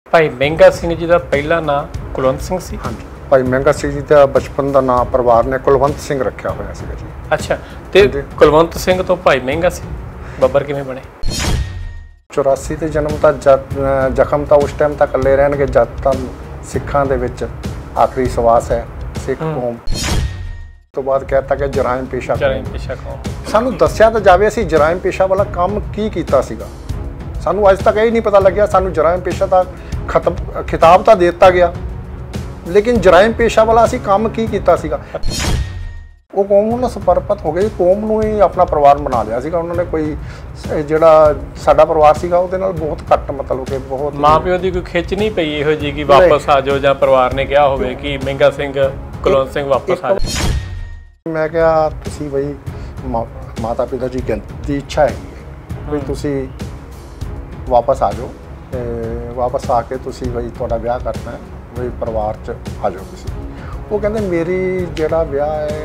ਭਾਈ ਮਹਿੰਗਾ ਸਿੰਘ ਜੀ ਦਾ ਪਹਿਲਾ ਨਾਂ ਕੁਲਵੰਤ ਸਿੰਘ ਸੀ। ਹਾਂਜੀ, ਭਾਈ ਮਹਿੰਗਾ ਸਿੰਘ ਜੀ ਦਾ ਬਚਪਨ ਦਾ ਨਾਂ ਪਰਿਵਾਰ ਨੇ ਕੁਲਵੰਤ ਸਿੰਘ ਰੱਖਿਆ ਹੋਇਆ ਸੀਗਾ ਜੀ। ਅੱਛਾ, ਤੇ ਕੁਲਵੰਤ ਸਿੰਘ ਤੋਂ ਭਾਈ ਮਹਿੰਗਾ ਸਿੰਘ ਬੱਬਰ ਕਿਵੇਂ ਬਣੇ? 84 ਤੇ ਜਨਮ ਤਾਂ ਜ਼ਖਮ ਤਾਂ ਉਸ ਟਾਈਮ ਤੱਕ ਇਕੱਲੇ ਰਹਿਣਗੇ ਜਦ ਤਾਂ ਸਿੱਖਾਂ ਦੇ ਵਿੱਚ ਆਖਰੀ ਸਵਾਸ ਹੈ ਸਿੱਖ ਕੌਮ। ਤੋਂ ਬਾਅਦ ਕਹਿਤਾ ਕਿ ਜਰਾਇਮ ਪੇਸ਼ਾ ਕੌਮ। ਸਾਨੂੰ ਦੱਸਿਆ ਤਾਂ ਜਾਵੇ ਅਸੀਂ ਜਰਾਇਮ ਪੇਸ਼ਾ ਵਾਲਾ ਕੰਮ ਕੀ ਕੀਤਾ ਸੀਗਾ, ਸਾਨੂੰ ਅੱਜ ਤੱਕ ਇਹ ਨਹੀਂ ਪਤਾ ਲੱਗਿਆ। ਸਾਨੂੰ ਜਰਾਇਮ ਪੇਸ਼ਾ ਦਾ ਖਿਤਾਬ ਤਾਂ ਦੇ ਦਿੱਤਾ ਗਿਆ, ਲੇਕਿਨ ਜਰਾਇਮ ਪੇਸ਼ਾ ਵਾਲਾ ਅਸੀਂ ਕੰਮ ਕੀ ਕੀਤਾ ਸੀਗਾ। ਉਹ ਕੌਮ ਨੂੰ ਸਮਰਪਿਤ ਹੋ ਗਏ, ਕੌਮ ਨੂੰ ਹੀ ਆਪਣਾ ਪਰਿਵਾਰ ਬਣਾ ਲਿਆ ਸੀਗਾ ਉਹਨਾਂ ਨੇ। ਕੋਈ ਜਿਹੜਾ ਸਾਡਾ ਪਰਿਵਾਰ ਸੀਗਾ ਉਹਦੇ ਨਾਲ ਬਹੁਤ ਘੱਟ, ਮਤਲਬ ਕਿ ਬਹੁਤ ਮਾਂ ਪਿਓ ਦੀ ਕੋਈ ਖਿੱਚ ਨਹੀਂ ਪਈ ਇਹੋ ਜਿਹੀ ਕਿ ਵਾਪਸ ਆ ਜਾਓ, ਜਾਂ ਪਰਿਵਾਰ ਨੇ ਕਿਹਾ ਹੋਵੇ ਕਿ ਮਹਿੰਗਾ ਸਿੰਘ ਕੁਲਵੰਤ ਸਿੰਘ ਵਾਪਸ ਆ ਜਾਓ। ਮੈਂ ਕਿਹਾ ਤੁਸੀਂ ਬਈ ਮਾਤਾ ਪਿਤਾ ਜੀ ਦੀ ਇੱਛਾ ਹੈਗੀ ਹੈ ਵੀ ਤੁਸੀਂ ਵਾਪਸ ਆ ਜਾਓ, ਤੇ ਵਾਪਸ ਆ ਕੇ ਤੁਸੀਂ ਬਈ ਤੁਹਾਡਾ ਵਿਆਹ ਕਰਨਾ ਹੈ, ਬਈ ਪਰਿਵਾਰ 'ਚ ਆ ਜਾਓ ਤੁਸੀਂ। ਉਹ ਕਹਿੰਦੇ ਮੇਰੀ ਜਿਹੜਾ ਵਿਆਹ ਹੈ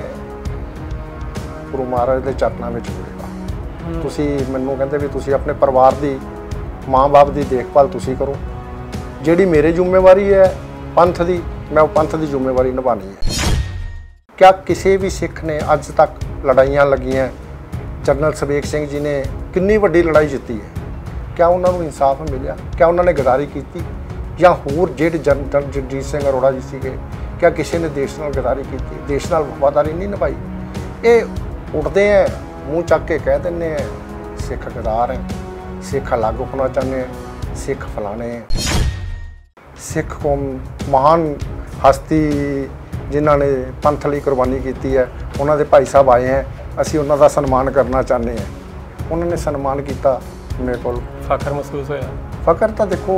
ਗੁਰੂ ਮਹਾਰਾਜ ਦੇ ਚਰਨਾਂ ਵਿੱਚ ਹੋਵੇਗਾ। ਤੁਸੀਂ ਮੈਨੂੰ ਕਹਿੰਦੇ ਵੀ ਤੁਸੀਂ ਆਪਣੇ ਪਰਿਵਾਰ ਦੀ, ਮਾਂ-ਬਾਪ ਦੀ ਦੇਖਭਾਲ ਤੁਸੀਂ ਕਰੋ, ਜਿਹੜੀ ਮੇਰੀ ਜ਼ਿੰਮੇਵਾਰੀ ਹੈ ਪੰਥ ਦੀ, ਮੈਂ ਉਹ ਪੰਥ ਦੀ ਜ਼ਿੰਮੇਵਾਰੀ ਨਿਭਾਉਣੀ ਹੈ। ਕਿਆ ਕਿਸੇ ਵੀ ਸਿੱਖ ਨੇ ਅੱਜ ਤੱਕ ਲੜਾਈਆਂ ਲੱਗੀਆਂ, ਜਨਰਲ ਸਵੇਕ ਸਿੰਘ ਜੀ ਨੇ ਕਿੰਨੀ ਵੱਡੀ ਲੜਾਈ ਜਿੱਤੀ ਹੈ, ਕਿਆ ਉਹਨਾਂ ਨੂੰ ਇਨਸਾਫ ਮਿਲਿਆ? ਕਿਆ ਉਹਨਾਂ ਨੇ ਗਦਾਰੀ ਕੀਤੀ? ਜਾਂ ਹੋਰ ਜਿਹੜੇ ਜਨਰਲ ਜਗਜੀਤ ਸਿੰਘ ਅਰੋੜਾ ਜੀ ਸੀਗੇ, ਕਿਆ ਕਿਸੇ ਨੇ ਦੇਸ਼ ਨਾਲ ਗਦਾਰੀ ਕੀਤੀ, ਦੇਸ਼ ਨਾਲ ਵਫਾਦਾਰੀ ਨਹੀਂ ਨਿਭਾਈ? ਇਹ ਉੱਠਦੇ ਹੈ ਮੂੰਹ ਚੱਕ ਕੇ ਕਹਿ ਦਿੰਦੇ ਹੈ ਸਿੱਖ ਗਦਾਰ ਹੈ, ਸਿੱਖ ਅਲੱਗ ਹੋਣਾ ਚਾਹੁੰਦੇ ਹੈ, ਸਿੱਖ ਫਲਾਣੇ ਹੈ। ਸਿੱਖ ਕੌਮ ਮਹਾਨ ਹਸਤੀ ਜਿਨ੍ਹਾਂ ਨੇ ਪੰਥ ਲਈ ਕੁਰਬਾਨੀ ਕੀਤੀ ਹੈ, ਉਹਨਾਂ ਦੇ ਭਾਈ ਸਾਹਿਬ ਆਏ ਹੈ, ਅਸੀਂ ਉਹਨਾਂ ਦਾ ਸਨਮਾਨ ਕਰਨਾ ਚਾਹੁੰਦੇ ਹਾਂ। ਉਹਨਾਂ ਨੇ ਸਨਮਾਨ ਕੀਤਾ, ਮੇਰੇ ਕੋਲ ਫਖਰ ਮਹਿਸੂਸ ਹੋਇਆ। ਫਖਰ ਤਾਂ ਦੇਖੋ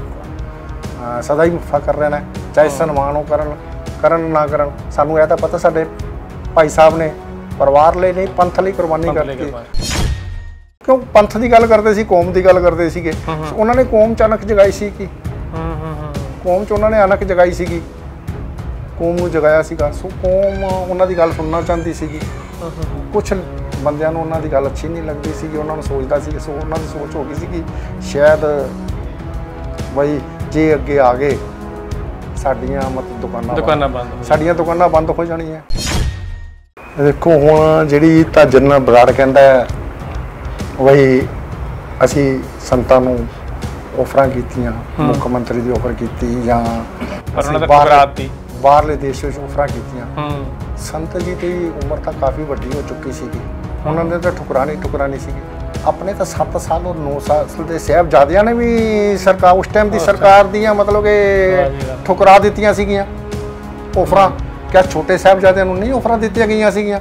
ਸਦਾ ਹੀ ਫਖਰ ਰਹਿਣਾ, ਚਾਹੇ ਸਨਮਾਨ ਉਹ ਕਰਨ ਨਾ ਕਰਨ। ਸਾਨੂੰ ਇਹ ਤਾਂ ਪਤਾ ਸਾਡੇ ਭਾਈ ਸਾਹਿਬ ਨੇ ਪਰਿਵਾਰ ਲਈ ਨਹੀਂ ਪੰਥ ਲਈ ਕੁਰਬਾਨੀ ਕਰਤੀ। ਕਿਉਂ ਪੰਥ ਦੀ ਗੱਲ ਕਰਦੇ ਸੀ, ਕੌਮ ਦੀ ਗੱਲ ਕਰਦੇ ਸੀਗੇ। ਉਹਨਾਂ ਨੇ ਕੌਮ 'ਚ ਅਣਖ ਜਗਾਈ ਸੀ ਕਿ ਕੌਮ 'ਚ ਉਹਨਾਂ ਨੇ ਅਣਖ ਜਗਾਈ ਸੀਗੀ, ਕੌਮ ਨੂੰ ਜਗਾਇਆ ਸੀਗਾ। ਸੋ ਕੌਮ ਉਹਨਾਂ ਦੀ ਗੱਲ ਸੁਣਨਾ ਚਾਹੁੰਦੀ ਸੀਗੀ। ਕੁਛ ਬੰਦਿਆਂ ਨੂੰ ਉਹਨਾਂ ਦੀ ਗੱਲ ਅੱਛੀ ਨਹੀਂ ਲੱਗਦੀ ਸੀਗੀ, ਉਹਨਾਂ ਨੂੰ ਸੋਚਦਾ ਸੀ, ਸੋ ਉਹਨਾਂ ਦੀ ਸੋਚ ਹੋ ਗਈ ਸੀ ਕਿ ਸ਼ਾਇਦ ਬਈ ਜੇ ਅੱਗੇ ਆ ਗਏ ਸਾਡੀਆਂ ਸਾਡੀਆਂ ਦੁਕਾਨਾਂ ਬੰਦ ਹੋ ਜਾਣੀਆਂ। ਦੇਖੋ ਹੁਣ ਜਿਹੜੀ ਤਾਂ ਜਨਰਲ ਬਰਾੜ ਕਹਿੰਦਾ ਬਈ ਅਸੀਂ ਸੰਤਾਂ ਨੂੰ ਆਫਰਾਂ ਕੀਤੀਆਂ, ਮੁੱਖ ਮੰਤਰੀ ਦੀ ਆਫਰ ਕੀਤੀ ਜਾਂ ਬਾਹਰਲੇ ਦੇਸ਼ ਵਿੱਚ ਆਫਰਾਂ ਕੀਤੀਆਂ। ਸੰਤ ਜੀ ਦੀ ਉਮਰ ਤਾਂ ਕਾਫੀ ਵੱਡੀ ਹੋ ਚੁੱਕੀ ਸੀਗੀ, ਉਹਨਾਂ ਨੇ ਤਾਂ ਠੁਕਰਾਣੀ ਸੀਗੀ। ਆਪਣੇ ਤਾਂ 7 ਸਾਲ ਔਰ 9 ਸਾਲ ਦੇ ਸਾਹਿਬਜ਼ਾਦਿਆਂ ਨੇ ਵੀ ਸਰਕਾਰ ਉਸ ਟਾਈਮ ਦੀ ਸਰਕਾਰ ਦੀਆਂ ਮਤਲਬ ਕਿ ਠੁਕਰਾ ਦਿੱਤੀਆਂ ਸੀਗੀਆਂ ਆਫਰਾਂ। ਕਿਆ ਛੋਟੇ ਸਾਹਿਬਜ਼ਾਦਿਆਂ ਨੂੰ ਨਹੀਂ ਆਫਰਾਂ ਦਿੱਤੀਆਂ ਗਈਆਂ ਸੀਗੀਆਂ?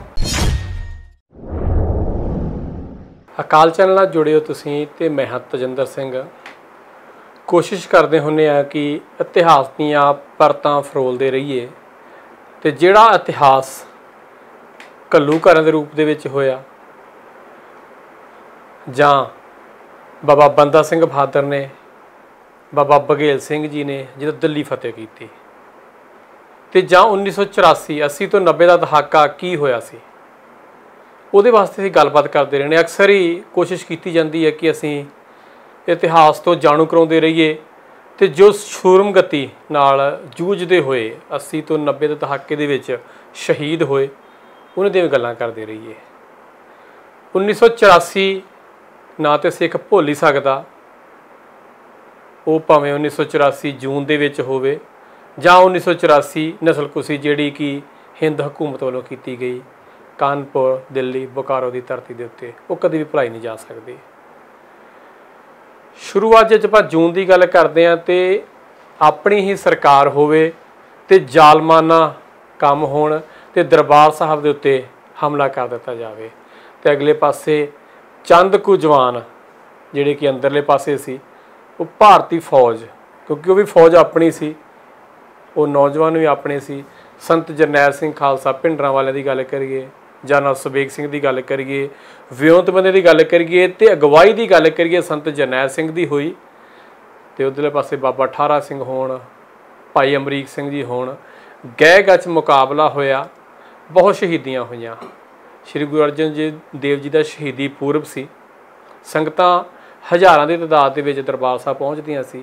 ਅਕਾਲ ਚੈਨਲ ਨਾਲ ਜੁੜੇ ਹੋ ਤੁਸੀਂ ਤੇ ਮੈਂ ਹਾਂ ਤਜਿੰਦਰ ਸਿੰਘ। ਕੋਸ਼ਿਸ਼ ਕਰਦੇ ਹੁੰਦੇ ਆ ਕਿ ਇਤਿਹਾਸ ਦੀਆਂ ਪਰਤਾਂ ਫਰੋਲਦੇ ਰਹੀਏ, ਤੇ ਜਿਹੜਾ ਇਤਿਹਾਸ ਘੱਲੂਘਾਰਿਆਂ ਦੇ ਰੂਪ ਦੇ ਵਿੱਚ ਹੋਇਆ, ਜਾਂ ਬਾਬਾ ਬੰਦਾ ਸਿੰਘ ਬਹਾਦਰ ਨੇ, ਬਾਬਾ ਬਘੇਲ ਸਿੰਘ ਜੀ ਨੇ ਜਦੋਂ ਦਿੱਲੀ ਫਤਿਹ ਕੀਤੀ, ਤੇ ਜਾਂ 1984 80 ਤੋਂ 90 ਦਾ ਦਹਾਕਾ ਕੀ ਹੋਇਆ ਸੀ, ਉਹਦੇ ਵਾਸਤੇ ਅਸੀਂ ਗੱਲਬਾਤ ਕਰਦੇ ਰਹਿੰਦੇ। ਅਕਸਰ ਹੀ ਕੋਸ਼ਿਸ਼ ਕੀਤੀ ਜਾਂਦੀ ਹੈ ਕਿ ਅਸੀਂ ਇਤਿਹਾਸ ਤੋਂ ਜਾਣੂ ਕਰਾਉਂਦੇ ਰਹੀਏ, ਤੇ ਜੋ ਸ਼ੂਰਮਗਤੀ ਨਾਲ ਜੂਝਦੇ ਹੋਏ 80 ਤੋਂ 90 ਦੇ ਦਹਾਕੇ ਦੇ ਵਿੱਚ ਸ਼ਹੀਦ ਹੋਏ, ਉਹਨਾਂ ਦੀਆਂ ਗੱਲਾਂ ਕਰਦੇ ਰਹੀਏ। 1984 ਨਾ ਤਾਂ ਸਿੱਖ ਭੁੱਲ ਹੀ ਸਕਦਾ, ਉਹ ਭਾਵੇਂ 1984 ਜੂਨ ਦੇ ਵਿੱਚ ਹੋਵੇ ਜਾਂ 1984 ਨਸਲਕੁਸ਼ੀ ਜਿਹੜੀ ਕਿ ਹਿੰਦ ਹਕੂਮਤ ਵੱਲੋਂ ਕੀਤੀ ਗਈ ਕਾਨਪੁਰ, ਦਿੱਲੀ, ਬੋਕਾਰੋ ਦੀ ਧਰਤੀ ਦੇ ਉੱਤੇ, ਉਹ ਕਦੇ ਵੀ ਭੁਲਾਈ ਨਹੀਂ ਜਾ ਸਕਦੀ। ਸ਼ੁਰੂਆਤ 'ਚ ਆਪਾਂ ਜੂਨ ਦੀ ਗੱਲ ਕਰਦੇ ਹਾਂ, ਤੇ ਆਪਣੀ ਹੀ ਸਰਕਾਰ ਹੋਵੇ ਤੇ ਜ਼ਾਲਮਾਨਾ ਕੰਮ ਹੋਣ ਤੇ ਦਰਬਾਰ ਸਾਹਿਬ ਦੇ ਉੱਤੇ ਹਮਲਾ ਕਰ ਦਿੱਤਾ ਜਾਵੇ, ਤੇ ਅਗਲੇ ਪਾਸੇ ਚੰਦ ਕੁ ਜਵਾਨ ਜਿਹੜੇ ਕਿ ਅੰਦਰਲੇ ਪਾਸੇ ਸੀ, ਉਹ ਭਾਰਤੀ ਫੌਜ, ਕਿਉਂਕਿ ਉਹ ਵੀ ਫੌਜ ਆਪਣੀ ਸੀ, ਉਹ ਨੌਜਵਾਨ ਵੀ ਆਪਣੇ ਸੀ। ਸੰਤ ਜਰਨੈਲ ਸਿੰਘ ਖਾਲਸਾ ਭਿੰਡਰਾਂ ਵਾਲਿਆਂ ਦੀ ਗੱਲ ਕਰੀਏ, ਜਨਰਲ ਸਵੇਕ ਸਿੰਘ ਦੀ ਗੱਲ ਕਰੀਏ, ਵਿਉਂਤਬੰਦੇ ਦੀ ਗੱਲ ਕਰੀਏ, ਤੇ ਅਗਵਾਈ ਦੀ ਗੱਲ ਕਰੀਏ ਸੰਤ ਜਰਨੈਲ ਸਿੰਘ ਦੀ ਹੋਈ, ਤੇ ਉੱਧਰਲੇ ਪਾਸੇ ਬਾਬਾ ਠਾਰਾ ਸਿੰਘ ਹੋਣ, ਭਾਈ ਅਮਰੀਕ ਸਿੰਘ ਜੀ ਹੋਣ। ਗਹਿ ਗੱਚ ਮੁਕਾਬਲਾ ਹੋਇਆ, ਬਹੁਤ ਸ਼ਹੀਦੀਆਂ ਹੋਈਆਂ। ਸ਼੍ਰੀ ਗੁਰੂ ਅਰਜਨ ਦੇਵ ਜੀ ਦਾ ਸ਼ਹੀਦੀ ਪੂਰਬ ਸੀ, ਸੰਗਤਾਂ ਹਜ਼ਾਰਾਂ ਦੀ ਤਾਦਾਦ ਦੇ ਵਿੱਚ ਦਰਬਾਰ ਸਾਹਿਬ ਪਹੁੰਚਦੀਆਂ ਸੀ।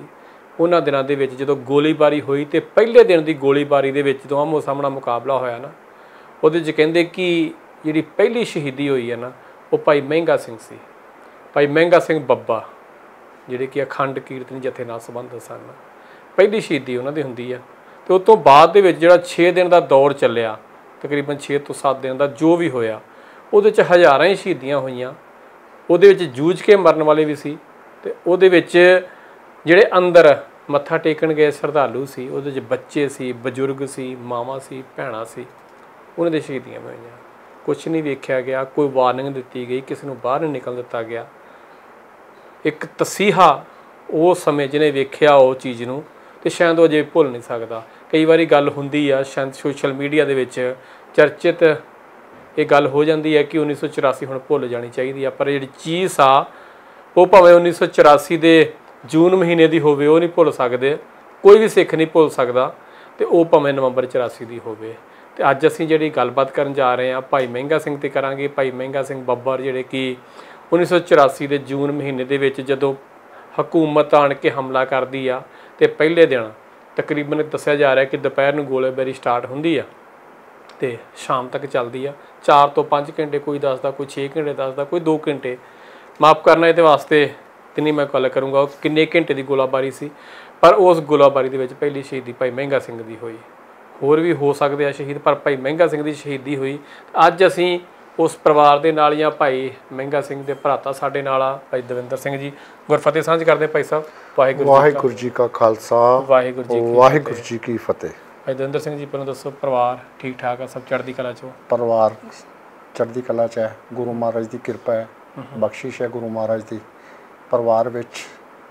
ਉਹਨਾਂ ਦਿਨਾਂ ਦੇ ਵਿੱਚ ਜਦੋਂ ਗੋਲੀਬਾਰੀ ਹੋਈ ਤੇ ਪਹਿਲੇ ਦਿਨ ਦੀ ਗੋਲੀਬਾਰੀ ਦੇ ਵਿੱਚ ਜਦੋਂ ਆਮੋ ਸਾਹਮਣਾ ਮੁਕਾਬਲਾ ਹੋਇਆ ਨਾ, ਉਹਦੇ 'ਚ ਕਹਿੰਦੇ ਕਿ ਜਿਹੜੀ ਪਹਿਲੀ ਸ਼ਹੀਦੀ ਹੋਈ ਹੈ ਨਾ, ਉਹ ਭਾਈ ਮਹਿੰਗਾ ਸਿੰਘ ਸੀ। ਭਾਈ ਮਹਿੰਗਾ ਸਿੰਘ ਬੱਬਾ, ਜਿਹੜੇ ਕਿ ਅਖੰਡ ਕੀਰਤਨੀ ਜਥੇ ਨਾਲ ਸੰਬੰਧਿਤ ਸਨ। ਪਹਿਲੀ ਸ਼ਹੀਦੀ ਉਹਨਾਂ ਦੀ ਹੁੰਦੀ ਆ। ਤੇ ਉਸ ਤੋਂ ਬਾਅਦ ਦੇ ਵਿੱਚ ਜਿਹੜਾ 6 ਦਿਨ ਦਾ ਦੌਰ ਚੱਲਿਆ, ਤਕਰੀਬਨ 6 ਤੋਂ 7 ਦਿਨ ਦਾ ਜੋ ਵੀ ਹੋਇਆ, ਉਹਦੇ 'ਚ ਹਜ਼ਾਰਾਂ ਹੀ ਸ਼ਹੀਦੀਆਂ ਹੋਈਆਂ। ਉਹਦੇ ਵਿੱਚ ਜੂਝ ਕੇ ਮਰਨ ਵਾਲੇ ਵੀ ਸੀ, ਤੇ ਉਹਦੇ ਵਿੱਚ ਜਿਹੜੇ ਅੰਦਰ ਮੱਥਾ ਟੇਕਣ ਗਏ ਸ਼ਰਧਾਲੂ ਸੀ, ਉਹਦੇ 'ਚ ਬੱਚੇ ਸੀ, ਬਜ਼ੁਰਗ ਸੀ, ਮਾਵਾਂ ਸੀ, ਭੈਣਾਂ ਸੀ, ਉਹਨਾਂ ਦੇ ਸ਼ਹੀਦੀਆਂ ਹੋਈਆਂ। ਕੁਛ ਨਹੀਂ ਵੇਖਿਆ ਗਿਆ, ਕੋਈ ਵਾਰਨਿੰਗ ਦਿੱਤੀ ਗਈ, ਕਿਸੇ ਨੂੰ ਬਾਹਰ ਨਹੀਂ ਨਿਕਲਣ ਦਿੱਤਾ ਗਿਆ। ਇੱਕ ਤਸੀਹਾ ਉਸ ਸਮੇਂ ਜਿਹਨੇ ਵੇਖਿਆ ਉਹ ਚੀਜ਼ ਨੂੰ, ਤੇ ਸ਼ਾਇਦ ਉਹ ਅਜੇ ਭੁੱਲ ਨਹੀਂ ਸਕਦਾ। ਕਈ ਵਾਰੀ ਗੱਲ ਹੁੰਦੀ ਆ ਸ਼ਾਇਦ ਸੋਸ਼ਲ ਮੀਡੀਆ ਦੇ ਵਿੱਚ ਚਰਚਿਤ ਇਹ ਗੱਲ ਹੋ ਜਾਂਦੀ ਹੈ ਕਿ 1984 ਹੁਣ ਭੁੱਲ ਜਾਣੀ ਚਾਹੀਦੀ ਆ, ਪਰ ਜਿਹੜੀ ਚੀਜ਼ ਆ ਉਹ ਭਾਵੇਂ 1984 ਦੇ ਜੂਨ ਮਹੀਨੇ ਦੀ ਹੋਵੇ, ਉਹ ਨਹੀਂ ਭੁੱਲ ਸਕਦੇ। ਕੋਈ ਵੀ ਸਿੱਖ ਨਹੀਂ ਭੁੱਲ ਸਕਦਾ, ਤੇ ਉਹ ਭਾਵੇਂ ਨਵੰਬਰ 84 ਦੀ ਹੋਵੇ। ਤੇ ਅੱਜ ਅਸੀਂ ਜਿਹੜੀ ਗੱਲਬਾਤ ਕਰਨ ਜਾ ਰਹੇ ਹਾਂ ਭਾਈ ਮਹਿੰਗਾ ਸਿੰਘ 'ਤੇ ਕਰਾਂਗੇ। ਭਾਈ ਮਹਿੰਗਾ ਸਿੰਘ ਬੱਬਰ, ਜਿਹੜੇ ਕਿ 1984 ਦੇ ਜੂਨ ਮਹੀਨੇ ਦੇ ਵਿੱਚ ਜਦੋਂ ਹਕੂਮਤ ਆਣ ਕੇ ਹਮਲਾ ਕਰਦੀ ਆ, ਤੇ ਪਹਿਲੇ ਦਿਨ ਤਕਰੀਬਨ ਦੱਸਿਆ ਜਾ ਰਿਹਾ ਕਿ ਦੁਪਹਿਰ ਨੂੰ ਗੋਲੀਬਾਰੀ ਸਟਾਰਟ ਹੁੰਦੀ ਆ ਤੇ ਸ਼ਾਮ ਤੱਕ ਚੱਲਦੀ ਆ। 4 ਤੋਂ 5 ਘੰਟੇ ਕੋਈ ਦੱਸਦਾ, ਕੋਈ 6 ਘੰਟੇ ਦੱਸਦਾ, ਕੋਈ 2 ਘੰਟੇ। ਮਾਫ ਕਰਨਾ ਇਹਦੇ ਵਾਸਤੇ ਤੇ ਨਹੀਂ ਮੈਂ ਗੱਲ ਕਰੂੰਗਾ ਉਹ ਕਿੰਨੇ ਘੰਟੇ ਦੀ ਗੋਲਾਬਾਰੀ ਸੀ, ਪਰ ਉਸ ਗੋਲਾਬਾਰੀ ਦੇ ਵਿੱਚ ਪਹਿਲੀ ਸ਼ਹੀਦੀ ਭਾਈ ਮਹਿੰਗਾ ਸਿੰਘ ਦੀ ਹੋਈ। ਹੋਰ ਵੀ ਹੋ ਸਕਦੇ ਆ ਸ਼ਹੀਦ, ਪਰ ਭਾਈ ਮਹਿੰਗਾ ਸਿੰਘ ਦੀ ਸ਼ਹੀਦੀ ਹੋਈ। ਅੱਜ ਅਸੀਂ ਉਸ ਪਰਿਵਾਰ ਦੇ ਨਾਲ ਜਾਂ ਭਾਈ ਮਹਿੰਗਾ ਸਿੰਘ ਦੇ ਭਰਾਤਾ ਸਾਡੇ ਨਾਲ ਆ ਭਾਈ ਦਵਿੰਦਰ ਸਿੰਘ ਜੀ। ਗੁਰਫਤਿਹ ਸਾਂਝ ਕਰਦੇ ਭਾਈ ਸਾਹਿਬ। ਵਾਹਿਗੁਰੂ ਜੀ ਕਾ ਖਾਲਸਾ, ਵਾਹਿਗੁਰੂ ਜੀ ਕੀ ਫਤਿਹ। ਭਾਈ ਦਵਿੰਦਰ ਸਿੰਘ ਜੀ, ਪਹਿਲਾਂ ਦੱਸੋ ਪਰਿਵਾਰ ਠੀਕ ਠਾਕ ਆ, ਸਭ ਚੜ੍ਹਦੀ ਕਲਾ 'ਚ? ਪਰਿਵਾਰ ਚੜ੍ਹਦੀ ਕਲਾ 'ਚ ਹੈ, ਗੁਰੂ ਮਹਾਰਾਜ ਦੀ ਕਿਰਪਾ ਹੈ, ਬਖਸ਼ਿਸ਼ ਹੈ ਗੁਰੂ ਮਹਾਰਾਜ ਦੀ। ਪਰਿਵਾਰ ਵਿੱਚ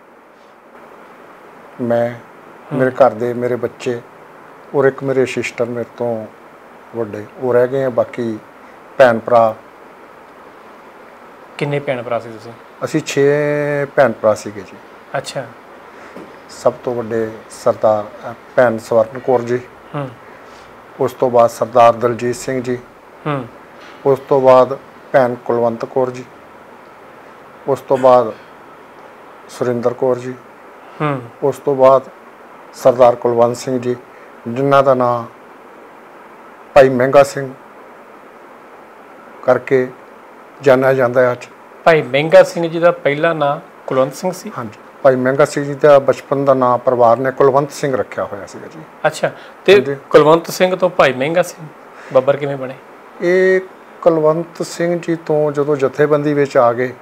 ਮੈਂ, ਮੇਰੇ ਘਰ ਦੇ ਮੇਰੇ ਬੱਚੇ ਔਰ ਇੱਕ ਮੇਰੇ ਸਿਸਟਰ ਮੇਰੇ ਤੋਂ ਵੱਡੇ ਉਹ ਰਹਿ ਗਏ ਆ। ਬਾਕੀ ਭੈਣ ਭਰਾ। ਕਿੰਨੇ ਭੈਣ ਭਰਾ ਸੀ ਤੁਸੀਂ? ਅਸੀਂ 6 ਭੈਣ ਭਰਾ ਸੀਗੇ ਜੀ। ਅੱਛਾ। ਸਭ ਤੋਂ ਵੱਡੇ ਸਰਦਾਰ ਭੈਣ ਸਵਰਨ ਕੌਰ ਜੀ, ਉਸ ਤੋਂ ਬਾਅਦ ਸਰਦਾਰ ਦਲਜੀਤ ਸਿੰਘ ਜੀ, ਉਸ ਤੋਂ ਬਾਅਦ ਭੈਣ ਕੁਲਵੰਤ ਕੌਰ ਜੀ, ਉਸ ਤੋਂ ਬਾਅਦ ਸੁਰਿੰਦਰ ਕੌਰ ਜੀ, ਉਸ ਤੋਂ ਬਾਅਦ ਸਰਦਾਰ ਕੁਲਵੰਤ ਸਿੰਘ ਜੀ, ਜਿਨ੍ਹਾਂ ਦਾ ਨਾਂ ਭਾਈ ਮਹਿੰਗਾ ਸਿੰਘ ਕਰਕੇ ਜਾਣਿਆ ਜਾਂਦਾ ਹੈ ਅੱਜ। ਭਾਈ ਮਹਿੰਗਾ ਸਿੰਘ ਜੀ ਦਾ ਪਹਿਲਾ ਨਾਂ ਕੁਲਵੰਤ ਸਿੰਘ ਸੀ? ਹਾਂਜੀ, ਭਾਈ ਮਹਿੰਗਾ ਸਿੰਘ ਜੀ ਦਾ ਬਚਪਨ ਦਾ ਨਾਂ ਪਰਿਵਾਰ ਨੇ ਕੁਲਵੰਤ ਸਿੰਘ ਰੱਖਿਆ ਹੋਇਆ ਸੀਗਾ ਜੀ। ਅੱਛਾ, ਤੇ ਕੁਲਵੰਤ ਸਿੰਘ ਤੋਂ ਭਾਈ ਮਹਿੰਗਾ ਸਿੰਘ ਬੱਬਰ ਕਿਵੇਂ ਬਣੇ? ਇਹ ਕੁਲਵੰਤ ਸਿੰਘ ਜੀ ਤੋਂ ਜਦੋਂ ਜਥੇਬੰਦੀ ਵਿੱਚ ਆ ਗਏ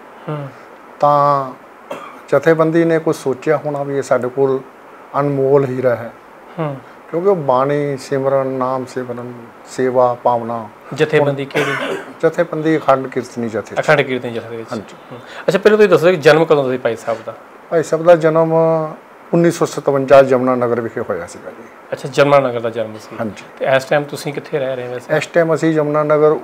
ਤਾਂ ਜਥੇਬੰਦੀ ਨੇ ਕੁਝ ਸੋਚਿਆ ਹੋਣਾ ਵੀ ਇਹ ਸਾਡੇ ਕੋਲ ਅਨਮੋਲ ਹੀਰਾ ਹੈ, ਕਿਉਂਕਿ ਉਹ ਬਾਣੀ ਸਿਮਰਨ, ਨਾਮ ਸਿਮਰਨ, ਸੇਵਾ ਭਾਵਨਾ। ਜਥੇਬੰਦੀ ਕਿਹੜੀ? ਜਥੇਬੰਦੀ ਅਖੰਡ ਕੀਰਤਨੀ ਜਥੇ। ਅਖੰਡ ਕੀਰਤਨੀ ਜਥੇ ਦੇ ਵਿੱਚ। ਹਾਂਜੀ। ਅੱਛਾ, ਪਹਿਲਾਂ ਤੁਸੀਂ ਦੱਸੋ ਕਿ ਜਨਮ ਕਦੋਂ ਸੀ ਭਾਈ ਸਾਹਿਬ ਦਾ? ਭਾਈ ਸਾਹਿਬ ਦਾ ਜਨਮ 1957 ਜਮਨਾ ਨਗਰ ਵਿਖੇ ਹੋਇਆ ਸੀਗਾ ਜੀ। ਅੱਛਾ, ਜਮਨਾ ਨਗਰ ਦਾ ਜਨਮ ਸੀ। ਹਾਂਜੀ। ਤੇ ਇਸ ਟਾਈਮ ਤੁਸੀਂ ਕਿੱਥੇ ਰਹਿ ਰਹੇ ਵੈਸੇ? ਇਸ ਟਾਈਮ ਅਸੀਂ ਜਮਨਾ ਨਗਰ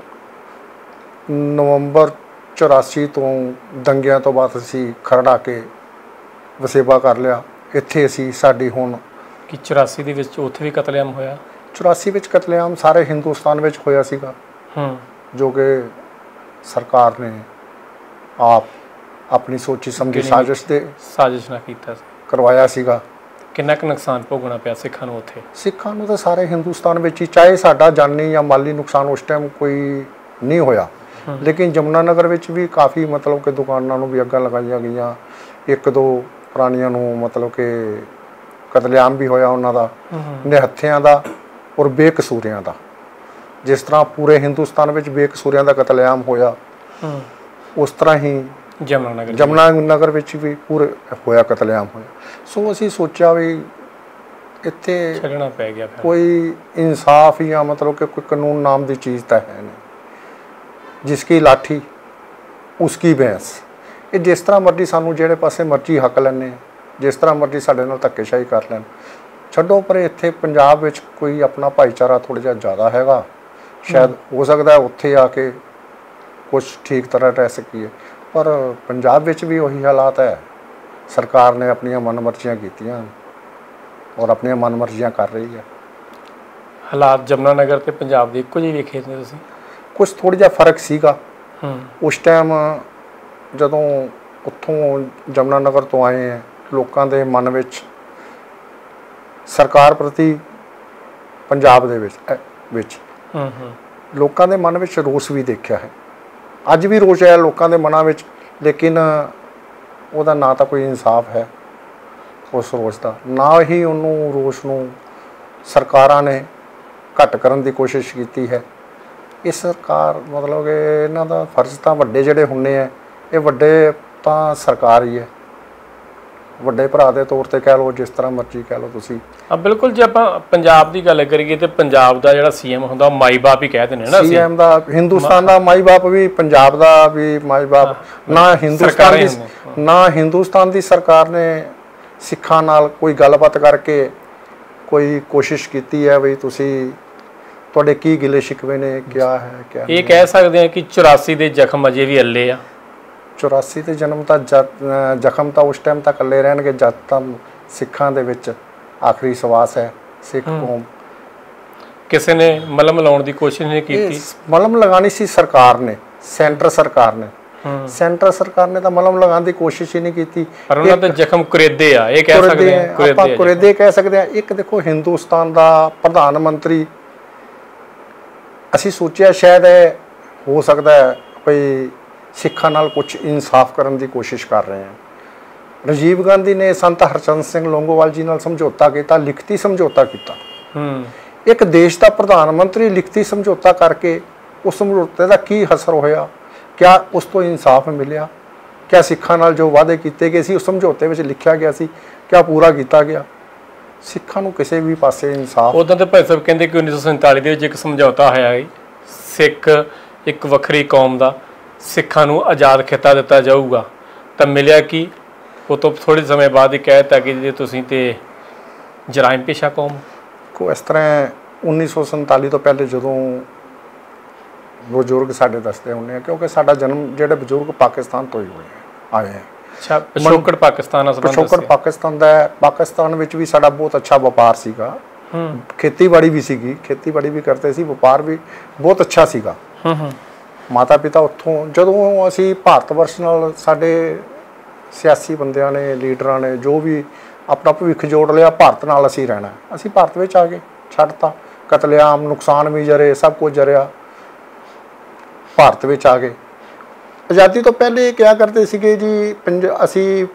ਨਵੰਬਰ 84 ਤੋਂ ਦੰਗਿਆਂ ਤੋਂ ਬਾਅਦ ਅਸੀਂ ਖਰੜ ਕੇ ਵਸੇਬਾ ਕਰ ਲਿਆ। ਇੱਥੇ ਅਸੀਂ ਸਾਡੀ ਹੁਣ ਕਿ 84 ਦੇ ਵਿੱਚ ਉੱਥੇ ਵੀ ਕਤਲੇਆਮ ਹੋਇਆ? 84 ਵਿੱਚ ਕਤਲੇਆਮ ਸਾਰੇ ਹਿੰਦੁਸਤਾਨ ਵਿੱਚ ਹੋਇਆ ਸੀਗਾ, ਜੋ ਕਿ ਸਰਕਾਰ ਨੇ ਆਪ ਆਪਣੀ ਸੋਚੀ ਸਮਝੀ ਸਾਜ਼ਿਸ਼ ਨਾਲ ਕੀਤਾ ਸੀ, ਕਰਵਾਇਆ ਸੀਗਾ। ਕਿੰਨਾ ਕੁ ਨੁਕਸਾਨ ਭੋਗਣਾ ਪਿਆ ਸਿੱਖਾਂ ਨੂੰ ਉੱਥੇ? ਸਿੱਖਾਂ ਨੂੰ ਤਾਂ ਸਾਰੇ ਹਿੰਦੁਸਤਾਨ ਵਿੱਚ ਹੀ, ਚਾਹੇ ਸਾਡਾ ਜਾਨੀ ਜਾਂ ਮਾਲੀ ਨੁਕਸਾਨ ਉਸ ਟਾਈਮ ਕੋਈ ਨਹੀਂ ਹੋਇਆ, ਲੇਕਿਨ ਜਮਨਾ ਨਗਰ ਵਿੱਚ ਵੀ ਕਾਫੀ ਮਤਲਬ ਕਿ ਦੁਕਾਨਾਂ ਨੂੰ ਵੀ ਅੱਗਾਂ ਲਗਾਈਆਂ ਗਈਆਂ। 1-2 ਪ੍ਰਾਣੀਆਂ ਨੂੰ ਮਤਲਬ ਕਿ ਕਤਲੇਆਮ ਵੀ ਹੋਇਆ ਉਹਨਾਂ ਦਾ, ਨਿਹੱਥਿਆਂ ਦਾ ਔਰ ਬੇਕਸੂਰਿਆਂ ਦਾ। ਜਿਸ ਤਰ੍ਹਾਂ ਪੂਰੇ ਹਿੰਦੁਸਤਾਨ ਵਿੱਚ ਬੇਕਸੂਰਿਆਂ ਦਾ ਕਤਲੇਆਮ ਹੋਇਆ, ਉਸ ਤਰ੍ਹਾਂ ਹੀ ਜਮਨਾ ਨਗਰ ਵਿੱਚ ਵੀ ਪੂਰੇ ਹੋਇਆ, ਕਤਲੇਆਮ ਹੋਇਆ। ਸੋ ਅਸੀਂ ਸੋਚਿਆ ਵੀ ਇੱਥੇ ਛੱਡਣਾ ਪੈ ਗਿਆ, ਕੋਈ ਇਨਸਾਫ ਜਾਂ ਮਤਲਬ ਕਿ ਕੋਈ ਕਾਨੂੰਨ ਨਾਮ ਦੀ ਚੀਜ਼ ਤਾਂ ਹੈ ਨਹੀਂ। ਜਿਸकी ਲਾਠੀ ਉਸकी ਭੈਂਸ। ਇਹ ਜਿਸ ਤਰ੍ਹਾਂ ਮਰਜ਼ੀ ਸਾਨੂੰ ਜਿਹੜੇ ਪਾਸੇ ਮਰਜ਼ੀ ਹੱਕ ਲੈਣੇ, ਜਿਸ ਤਰ੍ਹਾਂ ਮਰਜ਼ੀ ਸਾਡੇ ਨਾਲ ਧੱਕੇਸ਼ਾਹੀ ਕਰ ਲੈਣ, ਛੱਡੋ। ਪਰ ਇੱਥੇ ਪੰਜਾਬ ਵਿੱਚ ਕੋਈ ਆਪਣਾ ਭਾਈਚਾਰਾ ਥੋੜ੍ਹਾ ਜਿਹਾ ਜ਼ਿਆਦਾ ਹੈਗਾ, ਸ਼ਾਇਦ ਹੋ ਸਕਦਾ ਉੱਥੇ ਆ ਕੇ ਕੁਛ ਠੀਕ ਤਰ੍ਹਾਂ ਰਹਿ ਸਕੀਏ, ਪਰ ਪੰਜਾਬ ਵਿੱਚ ਵੀ ਉਹੀ ਹਾਲਾਤ ਹੈ। ਸਰਕਾਰ ਨੇ ਆਪਣੀਆਂ ਮਨਮਰਜ਼ੀਆਂ ਕੀਤੀਆਂ ਔਰ ਆਪਣੀਆਂ ਮਨਮਰਜ਼ੀਆਂ ਕਰ ਰਹੀ ਹੈ। ਹਾਲਾਤ ਜਮਨਾ ਨਗਰ ਤੇ ਪੰਜਾਬ ਦੇ ਇੱਕੋ ਜਿਹੇ ਵੇਖੇ ਨੇ ਤੁਸੀਂ? ਕੁਛ ਥੋੜ੍ਹਾ ਜਿਹਾ ਫਰਕ ਸੀਗਾ। ਉਸ ਟਾਈਮ ਜਦੋਂ ਉੱਥੋਂ ਜਮਨਾ ਨਗਰ ਤੋਂ ਆਏ ਹੈ ਲੋਕਾਂ ਦੇ ਮਨ ਵਿੱਚ ਸਰਕਾਰ ਪ੍ਰਤੀ ਪੰਜਾਬ ਦੇ ਵਿੱਚ ਲੋਕਾਂ ਦੇ ਮਨ ਵਿੱਚ ਰੋਸ ਵੀ ਦੇਖਿਆ ਹੈ। ਅੱਜ ਵੀ ਰੋਸ ਹੈ ਲੋਕਾਂ ਦੇ ਮਨਾਂ ਵਿੱਚ, ਲੇਕਿਨ ਉਹਦਾ ਨਾ ਤਾਂ ਕੋਈ ਇਨਸਾਫ ਹੈ ਉਸ ਰੋਸ ਦਾ, ਨਾ ਹੀ ਉਹਨੂੰ ਰੋਸ ਨੂੰ ਸਰਕਾਰਾਂ ਨੇ ਘੱਟ ਕਰਨ ਦੀ ਕੋਸ਼ਿਸ਼ ਕੀਤੀ ਹੈ। ਇਹ ਸਰਕਾਰ ਮਤਲਬ ਕਿ ਇਹਨਾਂ ਦਾ ਫਰਜ਼ ਤਾਂ ਵੱਡੇ ਜਿਹੜੇ ਹੁੰਦੇ ਆ, ਇਹ ਵੱਡੇ ਤਾਂ ਸਰਕਾਰ ਹੀ ਹੈ, ਵੱਡੇ ਭਰਾ ਦੇ ਤੌਰ ਤੇ ਕਹਿ ਲਓ, ਜਿਸ ਤਰ੍ਹਾਂ ਮਰਜ਼ੀ ਕਹਿ ਲਓ ਤੁਸੀਂ। ਬਿਲਕੁਲ, ਜੇ ਆਪਾਂ ਪੰਜਾਬ ਦੀ ਗੱਲ ਕਰੀਏ ਤੇ ਪੰਜਾਬ ਦਾ ਜਿਹੜਾ ਸੀਐਮ ਹੁੰਦਾ ਉਹ ਮਾਈ ਬਾਪ ਹੀ ਕਹਿ ਦਿੰਦੇ ਨਾ। ਸੀਐਮ ਦਾ ਹਿੰਦੁਸਤਾਨ ਦਾ ਮਾਈ ਬਾਪ ਵੀ, ਪੰਜਾਬ ਦਾ ਵੀ ਮਾਈ ਬਾਪ। ਨਾ ਹਿੰਦੁਸਤਾਨ ਦੀ ਸਰਕਾਰ ਨੇ ਸਿੱਖਾਂ ਨਾਲ ਕੋਈ ਗੱਲਬਾਤ ਕਰਕੇ ਕੋਈ ਕੋਸ਼ਿਸ਼ ਕੀਤੀ ਹੈ ਵੀ ਤੁਸੀਂ ਤੁਹਾਡੇ ਕੀ ਗਿਲੇ ਸ਼ਿਕਵੇ ਨੇ, ਕਿਆ ਹੈ ਕਿਆ। ਇਹ ਕਹਿ ਸਕਦੇ ਆ ਕਿ 84 ਦੇ ਜ਼ਖਮ ਅਜੇ ਵੀ ਅੱਲੇ ਆ। 84 ਦੇ ਜ਼ਖਮ ਤਾਂ ਉਸ ਟਾਈਮ ਤੱਕ ਅੱਲੇ ਰਹਿਣਗੇ ਜਦ ਤੱਕ ਸਿੱਖਾਂ ਦੇ ਵਿੱਚ ਆਖਰੀ ਸਵਾਸ ਹੈ। ਸਿੱਖ ਕੌਮ ਕਿਸੇ ਨੇ ਮਲਮ ਲਾਉਣ ਦੀ ਕੋਸ਼ਿਸ਼ ਨਹੀਂ ਕੀਤੀ। ਮਲਮ ਲਗਾਣੀ ਸੀ ਸਰਕਾਰ ਨੇ, ਸੈਂਟਰ ਸਰਕਾਰ ਨੇ। ਸੈਂਟਰ ਸਰਕਾਰ ਨੇ ਤਾਂ ਮਲਮ ਲਗਾਉਣ ਦੀ ਕੋਸ਼ਿਸ਼ ਹੀ ਨਹੀਂ ਕੀਤੀ। ਪਰ ਉਹਨਾਂ ਦੇ ਜ਼ਖਮ ਕੁਰੇਦੇ ਆ, ਇਹ ਕਹਿ ਸਕਦੇ ਆ, ਆਪਾਂ ਕੁਰੇਦੇ ਕਹਿ ਸਕਦੇ ਆ। ਇੱਕ ਦੇਖੋ, ਹਿੰਦੁਸਤਾਨ ਦਾ ਪ੍ਰਧਾਨ ਮੰਤਰੀ, ਅਸੀਂ ਸੋਚਿਆ ਸ਼ਾਇਦ ਇਹ ਹੋ ਸਕਦਾ ਹੈ ਭਈ ਸਿੱਖਾਂ ਨਾਲ ਕੁਝ ਇਨਸਾਫ ਕਰਨ ਦੀ ਕੋਸ਼ਿਸ਼ ਕਰ ਰਹੇ ਹਨ। ਰਾਜੀਵ ਗਾਂਧੀ ਨੇ ਸੰਤ ਹਰਚੰਦ ਸਿੰਘ ਲੋਂਗੋਵਾਲ ਜੀ ਨਾਲ ਸਮਝੌਤਾ ਕੀਤਾ, ਲਿਖਤੀ ਸਮਝੌਤਾ ਕੀਤਾ। ਇੱਕ ਦੇਸ਼ ਦਾ ਪ੍ਰਧਾਨ ਮੰਤਰੀ ਲਿਖਤੀ ਸਮਝੌਤਾ ਕਰਕੇ ਉਸ ਸਮਝੌਤੇ ਦਾ ਕੀ ਅਸਰ ਹੋਇਆ? ਕਿਆ ਉਸ ਤੋਂ ਇਨਸਾਫ ਮਿਲਿਆ? ਕਿਆ ਸਿੱਖਾਂ ਨਾਲ ਜੋ ਵਾਅਦੇ ਕੀਤੇ ਗਏ ਸੀ ਉਸ ਸਮਝੌਤੇ ਵਿੱਚ ਲਿਖਿਆ ਗਿਆ ਸੀ, ਕਿਆ ਪੂਰਾ ਕੀਤਾ ਗਿਆ? ਸਿੱਖਾਂ ਨੂੰ ਕਿਸੇ ਵੀ ਪਾਸੇ ਇਨਸਾਫ। ਉਦੋਂ ਤੇ ਭਾਈ ਸਾਹਿਬ ਕਹਿੰਦੇ ਕਿ 1947 ਦੇ ਵਿੱਚ ਇੱਕ ਸਮਝੌਤਾ ਹੋਇਆ ਹੈ, ਸਿੱਖ ਇੱਕ ਵੱਖਰੀ ਕੌਮ ਦਾ, ਸਿੱਖਾਂ ਨੂੰ ਆਜ਼ਾਦ ਖਿੱਤਾ ਦਿੱਤਾ ਜਾਊਗਾ। ਤਾਂ ਮਿਲਿਆ ਕਿ ਉਹ ਤੋਂ ਥੋੜ੍ਹੇ ਸਮੇਂ ਬਾਅਦ ਹੀ ਕਹਿ ਦਿੱਤਾ ਕਿ ਜੇ ਤੁਸੀਂ ਤੇ ਜਰਾਇਮ ਪੇਸ਼ਾ ਕੌਮ ਕੋ। ਇਸ ਤਰ੍ਹਾਂ 1947 ਤੋਂ ਪਹਿਲੇ ਜਦੋਂ ਬਜ਼ੁਰਗ ਸਾਡੇ ਦੱਸਦੇ ਹੁੰਦੇ ਆ, ਕਿਉਂਕਿ ਸਾਡਾ ਜਨਮ ਜਿਹੜੇ ਬਜ਼ੁਰਗ ਪਾਕਿਸਤਾਨ ਤੋਂ ਹੀ ਆਏ ਹੈ। ਅੱਛਾ, ਪਿਛੋਕੜ ਪਾਕਿਸਤਾਨ ਨਾਲ ਸੰਬੰਧ। ਪਿਛੋਕੜ ਪਾਕਿਸਤਾਨ ਦਾ ਹੈ। ਪਾਕਿਸਤਾਨ ਵਿੱਚ ਵੀ ਸਾਡਾ ਬਹੁਤ ਅੱਛਾ ਵਪਾਰ ਸੀਗਾ, ਖੇਤੀਬਾੜੀ ਵੀ ਸੀਗੀ, ਖੇਤੀਬਾੜੀ ਵੀ ਕਰਦੇ ਸੀ, ਵਪਾਰ ਵੀ ਬਹੁਤ ਅੱਛਾ ਸੀਗਾ। ਮਾਤਾ ਪਿਤਾ ਉੱਥੋਂ, ਜਦੋਂ ਅਸੀਂ ਭਾਰਤ ਵਰਸ਼ ਨਾਲ ਸਾਡੇ ਸਿਆਸੀ ਬੰਦਿਆਂ ਨੇ, ਲੀਡਰਾਂ ਨੇ ਜੋ ਵੀ ਆਪਣਾ ਭਵਿੱਖ ਜੋੜ ਲਿਆ, ਭਾਰਤ ਨਾਲ ਅਸੀਂ ਰਹਿਣਾ, ਅਸੀਂ ਭਾਰਤ ਵਿੱਚ ਆ ਗਏ, ਛੱਡਤਾ। ਕਤਲੇਆਮ, ਨੁਕਸਾਨ ਵੀ ਜਰੇ, ਸਭ ਕੁਝ ਜਰਿਆ, ਭਾਰਤ ਵਿੱਚ ਆ ਗਏ। ਆਜ਼ਾਦੀ ਤੋਂ ਪਹਿਲੇ ਕਿਹਾ ਕਰਦੇ ਸੀਗੇ ਜੀ ਅਸੀਂ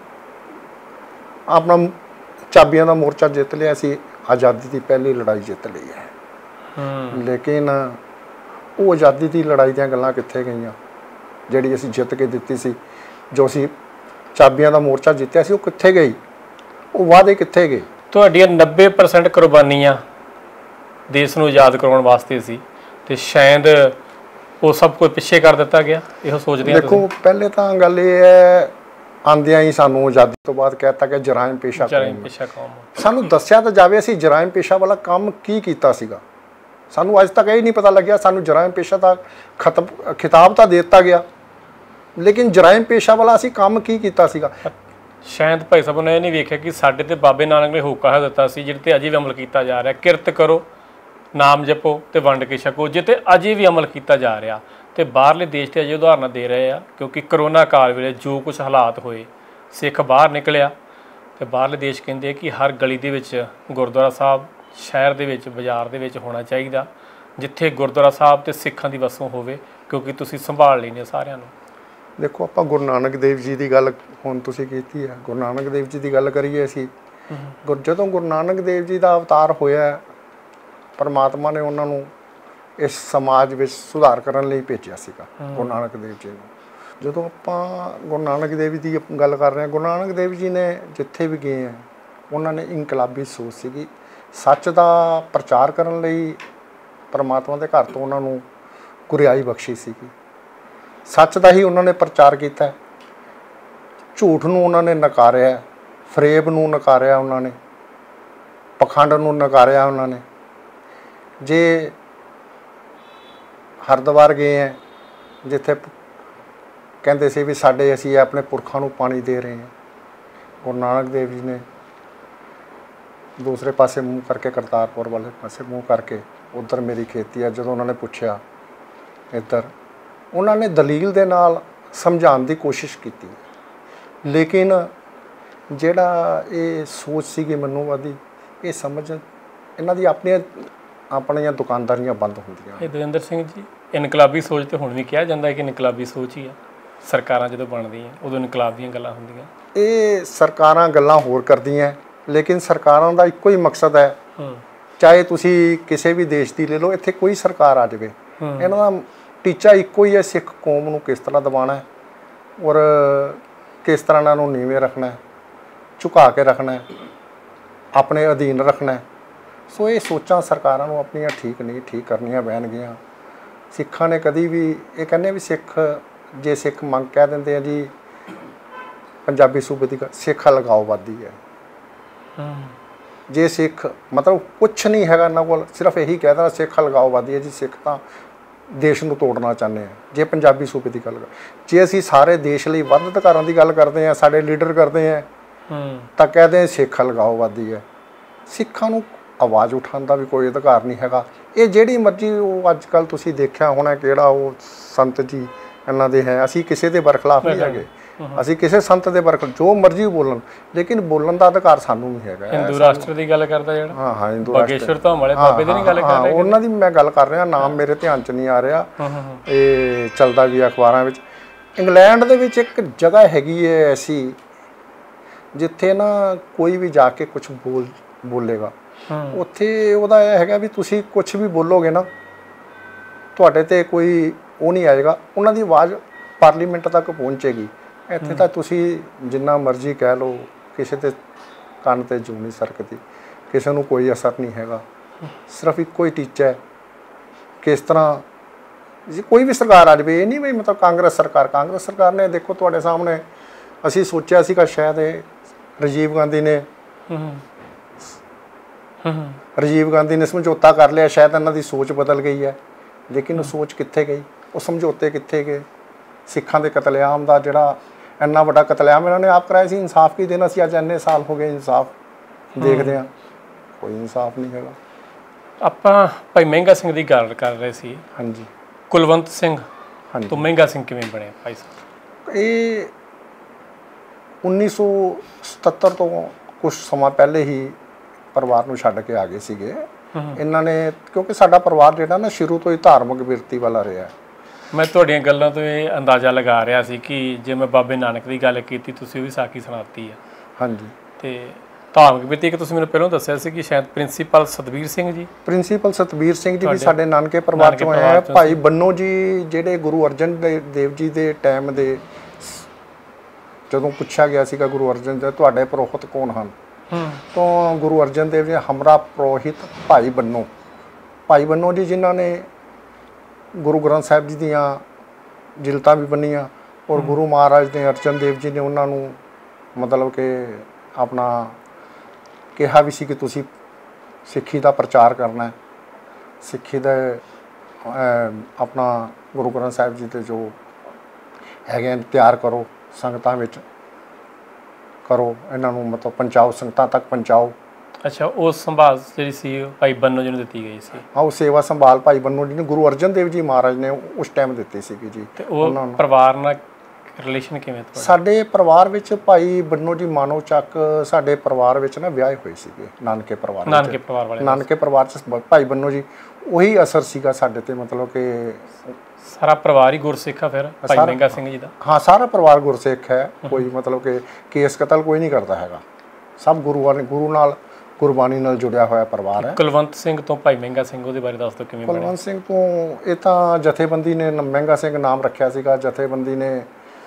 ਆਪਣਾ ਚਾਬੀਆਂ ਦਾ ਮੋਰਚਾ ਜਿੱਤ ਲਿਆ, ਅਸੀਂ ਆਜ਼ਾਦੀ ਦੀ ਪਹਿਲੀ ਲੜਾਈ ਜਿੱਤ ਲਈ ਹੈ। ਲੇਕਿਨ ਉਹ ਆਜ਼ਾਦੀ ਦੀ ਲੜਾਈ ਦੀਆਂ ਗੱਲਾਂ ਕਿੱਥੇ ਗਈਆਂ? ਜਿਹੜੀ ਅਸੀਂ ਜਿੱਤ ਕੇ ਦਿੱਤੀ ਸੀ, ਜੋ ਅਸੀਂ ਚਾਬੀਆਂ ਦਾ ਮੋਰਚਾ ਜਿੱਤਿਆ ਸੀ, ਉਹ ਕਿੱਥੇ ਗਈ? ਉਹ ਵਾਅਦੇ ਕਿੱਥੇ ਗਏ? ਤੁਹਾਡੀਆਂ 90% ਕੁਰਬਾਨੀਆਂ ਦੇਸ਼ ਨੂੰ ਆਜ਼ਾਦ ਕਰਾਉਣ ਵਾਸਤੇ ਸੀ, ਤੇ ਸ਼ਾਇਦ ਉਹ ਸਭ ਕੁਝ ਪਿੱਛੇ ਕਰ ਦਿੱਤਾ ਗਿਆ। ਇਹੋ ਸੋਚਦੇ ਆ? ਦੇਖੋ, ਪਹਿਲੇ ਤਾਂ ਗੱਲ ਇਹ ਹੈ, ਆਉਂਦਿਆਂ ਹੀ ਸਾਨੂੰ ਆਜ਼ਾਦੀ ਤੋਂ ਬਾਅਦ ਕਹਿ ਦਿੱਤਾ ਕਿ ਜਰਾਇਮ ਪੇਸ਼ਾ ਕੌਮ। ਸਾਨੂੰ ਦੱਸਿਆ ਤਾਂ ਜਾਵੇ ਅਸੀਂ ਜਰਾਇਮ ਪੇਸ਼ਾ ਵਾਲਾ ਕੰਮ ਕੀ ਕੀਤਾ ਸੀਗਾ। ਸਾਨੂੰ ਅੱਜ ਤੱਕ ਇਹ ਨਹੀਂ ਪਤਾ ਲੱਗਿਆ। ਸਾਨੂੰ ਜਰਾਇਮ ਪੇਸ਼ਾ ਦਾ ਖਿਤਾਬ ਤਾਂ ਦੇ ਦਿੱਤਾ ਗਿਆ, ਲੇਕਿਨ ਜਰਾਇਮ ਪੇਸ਼ਾ ਵਾਲਾ ਅਸੀਂ ਕੰਮ ਕੀ ਕੀਤਾ ਸੀਗਾ? ਸ਼ਾਇਦ ਭਾਈ ਸਾਹਿਬ ਨੇ ਇਹ ਨਹੀਂ ਵੇਖਿਆ ਕਿ ਸਾਡੇ ਤੇ ਬਾਬੇ ਨਾਨਕ ਨੇ ਹੋਕਾ ਦਿੱਤਾ ਸੀ, ਜਿਹਦੇ ਤੇ ਅਜੇ ਵੀ ਅਮਲ ਕੀਤਾ ਜਾ ਰਿਹਾ। ਕਿਰਤ ਕਰੋ, ਨਾਮ ਜਪੋ ਤੇ ਵੰਡ ਕੇ ਛਕੋ, ਜਿੱਤੇ ਅਜੇ ਵੀ ਅਮਲ ਕੀਤਾ ਜਾ ਰਿਹਾ। ਤੇ ਬਾਹਰਲੇ ਦੇਸ਼ ਤੇ ਅਜੇ ਉਦਾਹਰਨਾਂ ਦੇ ਰਹੇ ਆ, ਕਿਉਂਕਿ ਕਰੋਨਾ ਕਾਲ ਵੇਲੇ ਜੋ ਕੁਝ ਹਾਲਾਤ ਹੋਏ, ਸਿੱਖ ਬਾਹਰ ਨਿਕਲਿਆ ਤੇ ਬਾਹਰਲੇ ਦੇਸ਼ ਕਹਿੰਦੇ ਕਿ ਹਰ ਗਲੀ ਦੇ ਵਿੱਚ ਗੁਰਦੁਆਰਾ ਸਾਹਿਬ, ਸ਼ਹਿਰ ਦੇ ਵਿੱਚ, ਬਾਜ਼ਾਰ ਦੇ ਵਿੱਚ ਹੋਣਾ ਚਾਹੀਦਾ, ਜਿੱਥੇ ਗੁਰਦੁਆਰਾ ਸਾਹਿਬ ਤੇ ਸਿੱਖਾਂ ਦੀ ਵਸੋਂ ਹੋਵੇ, ਕਿਉਂਕਿ ਤੁਸੀਂ ਸੰਭਾਲ ਲੈਂਦੇ ਸਾਰਿਆਂ ਨੂੰ। ਦੇਖੋ, ਆਪਾਂ ਗੁਰੂ ਨਾਨਕ ਦੇਵ ਜੀ ਦੀ ਗੱਲ ਹੁਣ ਤੁਸੀਂ ਕੀਤੀ ਹੈ। ਗੁਰੂ ਨਾਨਕ ਦੇਵ ਜੀ ਦੀ ਗੱਲ ਕਰੀਏ ਅਸੀਂ, ਜਦੋਂ ਗੁਰੂ ਨਾਨਕ ਦੇਵ ਜੀ ਦਾ ਅਵਤਾਰ ਹੋਇਆ, ਪਰਮਾਤਮਾ ਨੇ ਉਹਨਾਂ ਨੂੰ ਇਸ ਸਮਾਜ ਵਿੱਚ ਸੁਧਾਰ ਕਰਨ ਲਈ ਭੇਜਿਆ ਸੀਗਾ, ਗੁਰੂ ਨਾਨਕ ਦੇਵ ਜੀ ਨੂੰ। ਜਦੋਂ ਆਪਾਂ ਗੁਰੂ ਨਾਨਕ ਦੇਵ ਜੀ ਦੀ ਗੱਲ ਕਰ ਰਹੇ ਹਾਂ, ਗੁਰੂ ਨਾਨਕ ਦੇਵ ਜੀ ਨੇ ਜਿੱਥੇ ਵੀ ਗਏ ਹੈ, ਉਹਨਾਂ ਨੇ ਇਨਕਲਾਬੀ ਸੋਚ ਸੀਗੀ। ਸੱਚ ਦਾ ਪ੍ਰਚਾਰ ਕਰਨ ਲਈ ਪਰਮਾਤਮਾ ਦੇ ਘਰ ਤੋਂ ਉਹਨਾਂ ਨੂੰ ਗੁਰਿਆਈ ਬਖਸ਼ੀ ਸੀਗੀ। ਸੱਚ ਦਾ ਹੀ ਉਹਨਾਂ ਨੇ ਪ੍ਰਚਾਰ ਕੀਤਾ, ਝੂਠ ਨੂੰ ਉਹਨਾਂ ਨੇ ਨਕਾਰਿਆ, ਫਰੇਬ ਨੂੰ ਨਕਾਰਿਆ, ਉਹਨਾਂ ਨੇ ਪਖੰਡ ਨੂੰ ਨਕਾਰਿਆ। ਉਹਨਾਂ ਨੇ ਜੇ ਹਰਿਦੁਆਰ ਗਏ ਹੈ, ਜਿੱਥੇ ਕਹਿੰਦੇ ਸੀ ਵੀ ਸਾਡੇ ਅਸੀਂ ਆਪਣੇ ਪੁਰਖਾਂ ਨੂੰ ਪਾਣੀ ਦੇ ਰਹੇ ਹਾਂ, ਗੁਰੂ ਨਾਨਕ ਦੇਵ ਜੀ ਨੇ ਦੂਸਰੇ ਪਾਸੇ ਮੂੰਹ ਕਰਕੇ, ਕਰਤਾਰਪੁਰ ਵਾਲੇ ਪਾਸੇ ਮੂੰਹ ਕਰਕੇ, ਉੱਧਰ ਮੇਰੀ ਖੇਤੀ ਹੈ। ਜਦੋਂ ਉਹਨਾਂ ਨੇ ਪੁੱਛਿਆ ਇੱਧਰ, ਉਹਨਾਂ ਨੇ ਦਲੀਲ ਦੇ ਨਾਲ ਸਮਝਾਉਣ ਦੀ ਕੋਸ਼ਿਸ਼ ਕੀਤੀ, ਲੇਕਿਨ ਜਿਹੜਾ ਇਹ ਸੋਚ ਸੀਗੀ ਮਨੂਵਾਦੀ, ਇਹ ਸਮਝ ਇਹਨਾਂ ਦੀ ਆਪਣੀਆਂ ਦੁਕਾਨਦਾਰੀਆਂ ਬੰਦ ਹੁੰਦੀਆਂ। ਇਹ ਦਵਿੰਦਰ ਸਿੰਘ ਜੀ, ਇਨਕਲਾਬੀ ਸੋਚ ਤੇ ਹੁਣ ਵੀ ਕਿਹਾ ਜਾਂਦਾ ਕਿ ਇਨਕਲਾਬੀ ਸੋਚ ਹੀ ਆ। ਸਰਕਾਰਾਂ ਜਦੋਂ ਬਣਦੀਆਂ ਉਦੋਂ ਇਨਕਲਾਬ ਦੀਆਂ ਗੱਲਾਂ ਹੁੰਦੀਆਂ। ਇਹ ਸਰਕਾਰਾਂ ਗੱਲਾਂ ਹੋਰ ਕਰਦੀਆਂ, ਲੇਕਿਨ ਸਰਕਾਰਾਂ ਦਾ ਇੱਕੋ ਹੀ ਮਕਸਦ ਹੈ। ਚਾਹੇ ਤੁਸੀਂ ਕਿਸੇ ਵੀ ਦੇਸ਼ ਦੀ ਲੈ ਲਓ, ਇੱਥੇ ਕੋਈ ਸਰਕਾਰ ਆ ਜਾਵੇ, ਇਹਨਾਂ ਦਾ ਟੀਚਾ ਇੱਕੋ ਹੀ ਹੈ, ਸਿੱਖ ਕੌਮ ਨੂੰ ਕਿਸ ਤਰ੍ਹਾਂ ਦਬਾਉਣਾ ਹੈ ਔਰ ਕਿਸ ਤਰ੍ਹਾਂ ਇਹਨਾਂ ਨੂੰ ਨੀਵੇਂ ਰੱਖਣਾ ਹੈ, ਝੁਕਾ ਕੇ ਰੱਖਣਾ ਹੈ, ਆਪਣੇ ਅਧੀਨ ਰੱਖਣਾ ਹੈ। ਸੋ ਇਹ ਸੋਚਾਂ ਸਰਕਾਰਾਂ ਨੂੰ ਆਪਣੀਆਂ ਠੀਕ ਕਰਨੀਆਂ ਪੈਣਗੀਆਂ। ਸਿੱਖਾਂ ਨੇ ਕਦੀ ਵੀ ਇਹ ਕਹਿੰਦੇ ਵੀ ਜੇ ਸਿੱਖ ਮੰਗ ਕਹਿ ਦਿੰਦੇ ਆ ਜੀ ਪੰਜਾਬੀ ਸੂਬੇ ਦੀ ਸਿੱਖ ਲਗਾਓਵਾਦੀ ਹੈ। ਜੇ ਸਿੱਖ ਮਤਲਬ ਕੁਛ ਨਹੀਂ ਹੈਗਾ ਇਹਨਾਂ ਕੋਲ, ਸਿਰਫ ਇਹੀ ਕਹਿ ਦੇਣਾ ਸਿੱਖ ਲਗਾਓਵਾਦੀ ਹੈ ਜੀ। ਸਿੱਖ ਤਾਂ ਦੇਸ਼ ਨੂੰ ਤੋੜਨਾ ਚਾਹੁੰਦੇ ਆ ਜੇ ਪੰਜਾਬੀ ਸੂਬੇ ਦੀ ਗੱਲ ਜੇ ਅਸੀਂ ਸਾਰੇ ਦੇਸ਼ ਲਈ ਵੱਧ ਅਧਿਕਾਰਾਂ ਦੀ ਗੱਲ ਕਰਦੇ ਹਾਂ, ਸਾਡੇ ਲੀਡਰ ਕਰਦੇ ਆ, ਤਾਂ ਕਹਿੰਦੇ ਸਿੱਖ ਲਗਾਓਵਾਦੀ ਹੈ। ਸਿੱਖਾਂ ਨੂੰ ਆਵਾਜ਼ ਉਠਾਉਣ ਦਾ ਵੀ ਕੋਈ ਅਧਿਕਾਰ ਨਹੀਂ ਹੈਗਾ। ਇਹ ਜਿਹੜੀ ਮਰਜ਼ੀ ਉਹ ਅੱਜ ਕੱਲ੍ਹ ਤੁਸੀਂ ਦੇਖਿਆ ਹੋਣਾ ਕਿਹੜਾ ਉਹ ਸੰਤ ਜੀ ਇਹਨਾਂ ਦੇ ਹੈ, ਅਸੀਂ ਕਿਸੇ ਦੇ ਬਰਖਲਾਫ ਨਹੀਂ ਹੈਗੇ, ਅਸੀਂ ਕਿਸੇ ਸੰਤ ਦੇ ਬਰਖਲਾਫ ਜੋ ਮਰਜ਼ੀ ਬੋਲਣ, ਲੇਕਿਨ ਬੋਲਣ ਦਾ ਅਧਿਕਾਰ ਸਾਨੂੰ ਵੀ ਹੈਗਾ। ਹਿੰਦੂ ਰਾਸ਼ਟਰ ਦੀ ਗੱਲ ਕਰਦਾ ਜਿਹੜਾ, ਹਾਂ ਹਿੰਦੂ ਬਾਗੇਸ਼ਵਰ ਤੋਂ ਵਾਲੇ ਬਾਬੇ ਦੀ ਨਹੀਂ ਗੱਲ ਕਰ ਰਿਹਾ, ਉਹਨਾਂ ਦੀ ਮੈਂ ਗੱਲ ਕਰ ਰਿਹਾ, ਨਾਮ ਮੇਰੇ ਧਿਆਨ 'ਚ ਨਹੀਂ ਆ ਰਿਹਾ, ਇਹ ਚੱਲਦਾ ਵੀ ਅਖਬਾਰਾਂ ਵਿੱਚ। ਇੰਗਲੈਂਡ ਦੇ ਵਿੱਚ ਇੱਕ ਜਗ੍ਹਾ ਹੈਗੀ ਹੈ ਐਸੀ ਜਿੱਥੇ ਨਾ ਕੋਈ ਵੀ ਜਾ ਕੇ ਕੁਛ ਬੋਲੇਗਾ, ਉੱਥੇ ਉਹਦਾ ਇਹ ਹੈਗਾ ਵੀ ਤੁਸੀਂ ਕੁਛ ਵੀ ਬੋਲੋਗੇ ਨਾ ਤੁਹਾਡੇ ਤੇ ਕੋਈ ਉਹ ਨਹੀਂ ਆਏਗਾ, ਉਹਨਾਂ ਦੀ ਆਵਾਜ਼ ਪਾਰਲੀਮੈਂਟ ਤੱਕ ਪਹੁੰਚੇਗੀ। ਇੱਥੇ ਤਾਂ ਤੁਸੀਂ ਜਿੰਨਾ ਮਰਜ਼ੀ ਕਹਿ ਲਓ, ਕਿਸੇ ਦੇ ਕੰਨ 'ਤੇ ਜੂੰ ਨਹੀਂ ਸਰਕਦੀ, ਕਿਸੇ ਨੂੰ ਕੋਈ ਅਸਰ ਨਹੀਂ ਹੈਗਾ। ਸਿਰਫ ਇੱਕੋ ਹੀ ਟੀਚਾ ਹੈ, ਕਿਸ ਤਰ੍ਹਾਂ ਕੋਈ ਵੀ ਸਰਕਾਰ ਆ ਜਾਵੇ। ਇਹ ਨਹੀਂ ਵੀ ਮਤਲਬ ਕਾਂਗਰਸ ਸਰਕਾਰ ਨੇ ਦੇਖੋ ਤੁਹਾਡੇ ਸਾਹਮਣੇ, ਅਸੀਂ ਸੋਚਿਆ ਸੀਗਾ ਸ਼ਾਇਦ ਇਹ ਰਾਜੀਵ ਗਾਂਧੀ ਨੇ ਸਮਝੌਤਾ ਕਰ ਲਿਆ, ਸ਼ਾਇਦ ਇਹਨਾਂ ਦੀ ਸੋਚ ਬਦਲ ਗਈ ਹੈ, ਲੇਕਿਨ ਉਹ ਸੋਚ ਕਿੱਥੇ ਗਈ, ਉਹ ਸਮਝੌਤੇ ਕਿੱਥੇ ਗਏ। ਸਿੱਖਾਂ ਦੇ ਕਤਲੇਆਮ ਦਾ ਜਿਹੜਾ ਇੰਨਾ ਵੱਡਾ ਕਤਲੇਆਮ ਇਹਨਾਂ ਨੇ ਆਪ ਕਰਾਇਆ ਸੀ, ਇਨਸਾਫ ਕੀ ਦੇਣਾ ਸੀ। ਅੱਜ ਇੰਨੇ ਸਾਲ ਹੋ ਗਏ ਇਨਸਾਫ ਦੇਖਦੇ ਹਾਂ, ਕੋਈ ਇਨਸਾਫ ਨਹੀਂ ਹੈਗਾ। ਆਪਾਂ ਭਾਈ ਮਹਿੰਗਾ ਸਿੰਘ ਦੀ ਗੱਲ ਕਰ ਰਹੇ ਸੀ। ਹਾਂਜੀ, ਕੁਲਵੰਤ ਸਿੰਘ ਹਾਂਜੀ, ਤੋਂ ਮਹਿੰਗਾ ਸਿੰਘ ਕਿਵੇਂ ਬਣਿਆ ਭਾਈ ਸਾਹਿਬ? ਇਹ 1977 ਤੋਂ ਕੁਛ ਸਮਾਂ ਪਹਿਲੇ ਹੀ ਪਰਿਵਾਰ ਨੂੰ ਛੱਡ ਕੇ ਆ ਗਏ ਸੀਗੇ ਇਹਨਾਂ ਨੇ, ਕਿਉਂਕਿ ਸਾਡਾ ਪਰਿਵਾਰ ਜਿਹੜਾ ਨਾ ਸ਼ੁਰੂ ਤੋਂ ਹੀ ਧਾਰਮਿਕ ਬਿਰਤੀ ਵਾਲਾ ਰਿਹਾ। ਮੈਂ ਤੁਹਾਡੀਆਂ ਗੱਲਾਂ ਤੋਂ ਇਹ ਅੰਦਾਜ਼ਾ ਲਗਾ ਰਿਹਾ ਸੀ ਕਿ ਜੇ ਮੈਂ ਬਾਬੇ ਨਾਨਕ ਦੀ ਗੱਲ ਕੀਤੀ, ਤੁਸੀਂ ਵੀ ਸਾਖੀ ਸੁਣਾਤੀ ਆ। ਹਾਂਜੀ, ਤੇ ਧਾਰਮਿਕ ਬਿਰਤੀ ਕਿ ਤੁਸੀਂ ਮੈਨੂੰ ਪਹਿਲਾਂ ਦੱਸਿਆ ਸੀ ਕਿ ਸ਼ਾਇਦ ਪ੍ਰਿੰਸੀਪਲ ਸਤਬੀਰ ਸਿੰਘ ਜੀ ਵੀ ਸਾਡੇ ਨਾਨਕੇ ਪਰਿਵਾਰ ਚੋਂ ਆਏ ਆ। ਭਾਈ ਬੰਨੋ ਜੀ ਜਿਹੜੇ ਗੁਰੂ ਅਰਜਨ ਦੇਵ ਜੀ ਦੇ ਟਾਈਮ ਦੇ, ਜਦੋਂ ਪੁੱਛਿਆ ਗਿਆ ਸੀਗਾ ਗੁਰੂ ਅਰਜਨ ਦੇਵ ਤੁਹਾਡੇ ਪੁਰੋਹਿਤ ਕੌਣ ਹਨ, ਤਾਂ ਗੁਰੂ ਅਰਜਨ ਦੇਵ ਜੀ ਹਮਰਾ ਪੁਰੋਹਿਤ ਭਾਈ ਬੰਨੋ ਜੀ, ਜਿਨ੍ਹਾਂ ਨੇ ਗੁਰੂ ਗ੍ਰੰਥ ਸਾਹਿਬ ਜੀ ਦੀਆਂ ਜਿਲਤਾਂ ਵੀ ਬੰਨੀਆਂ ਔਰ ਗੁਰੂ ਮਹਾਰਾਜ ਨੇ ਅਰਜਨ ਦੇਵ ਜੀ ਨੇ ਉਹਨਾਂ ਨੂੰ ਮਤਲਬ ਕਿ ਆਪਣਾ ਕਿਹਾ ਵੀ ਸੀ ਕਿ ਤੁਸੀਂ ਸਿੱਖੀ ਦਾ ਪ੍ਰਚਾਰ ਕਰਨਾ ਹੈ, ਸਿੱਖੀ ਦਾ ਆਪਣਾ ਗੁਰੂ ਗ੍ਰੰਥ ਸਾਹਿਬ ਜੀ ਦੇ ਜੋ ਹੈਗੇ ਤਿਆਰ ਕਰੋ, ਸੰਗਤਾਂ ਵਿੱਚ ਕਰੋ, ਇਹਨਾਂ ਨੂੰ ਮਤਲਬ ਪਹੁੰਚਾਓ, ਸੰਗਤਾਂ ਤੱਕ ਪਹੁੰਚਾਓ। ਅੱਛਾ, ਉਹ ਸੰਭਾਲ ਜਿਹੜੀ ਸੀ ਭਾਈ ਬੰਨੋ ਜੀ ਨੂੰ ਦਿੱਤੀ ਗਈ ਸੀ। ਹਾਂ, ਉਹ ਸੇਵਾ ਸੰਭਾਲ ਭਾਈ ਬੰਨੋ ਜੀ ਨੇ ਗੁਰੂ ਅਰਜਨ ਦੇਵ ਜੀ ਮਹਾਰਾਜ ਨੇ ਉਸ ਟਾਈਮ ਦਿੱਤੀ ਸੀਗੀ ਜੀ। ਤੇ ਉਹ ਪਰਿਵਾਰ ਨਾਲ ਰਿਲੇਸ਼ਨ ਕਿਵੇਂ ਤੁਹਾਡਾ? ਸਾਡੇ ਪਰਿਵਾਰ ਵਿੱਚ ਭਾਈ ਬੰਨੋ ਜੀ ਮਾਨੋ ਚੱਕ ਸਾਡੇ ਪਰਿਵਾਰ ਵਿੱਚ ਨਾ ਵਿਆਹੇ ਹੋਏ ਸੀਗੇ ਨਾਨਕੇ ਪਰਿਵਾਰ ਚ ਭਾਈ ਬੰਨੋ ਜੀ ਉਹੀ ਅਸਰ ਸੀਗਾ ਸਾਡੇ ਤੇ, ਮਤਲਬ ਕਿ ਸਾਰਾ ਪਰਿਵਾਰ ਹੀ ਗੁਰਸਿੱਖ ਆ ਫਿਰ ਭਾਈ ਮਹਿੰਗਾ ਸਿੰਘ ਜੀ ਦਾ? ਹਾਂ, ਸਾਰਾ ਪਰਿਵਾਰ ਗੁਰਸਿੱਖ ਹੈ। ਕੋਈ ਮਤਲਬ ਕਿ ਕੇਸ ਕਤਲ ਕੋਈ ਨਹੀਂ ਕਰਦਾ ਹੈਗਾ, ਸਭ ਗੁਰੂ ਨਾਲ ਗੁਰਬਾਣੀ ਨਾਲ ਜੁੜਿਆ ਹੋਇਆ ਪਰਿਵਾਰ ਹੈ। ਕੁਲਵੰਤ ਸਿੰਘ ਤੋਂ ਭਾਈ ਮਹਿੰਗਾ ਸਿੰਘ, ਉਹਦੇ ਬਾਰੇ ਦੱਸ ਦਿਓ ਕਿਵੇਂ ਬਣਿਆ? ਕੁਲਵੰਤ ਸਿੰਘ ਤੋਂ ਇਹ ਤਾਂ ਜਥੇਬੰਦੀ ਨੇ ਮਹਿੰਗਾ ਸਿੰਘ ਨਾਮ ਰੱਖਿਆ ਸੀਗਾ। ਜਥੇਬੰਦੀ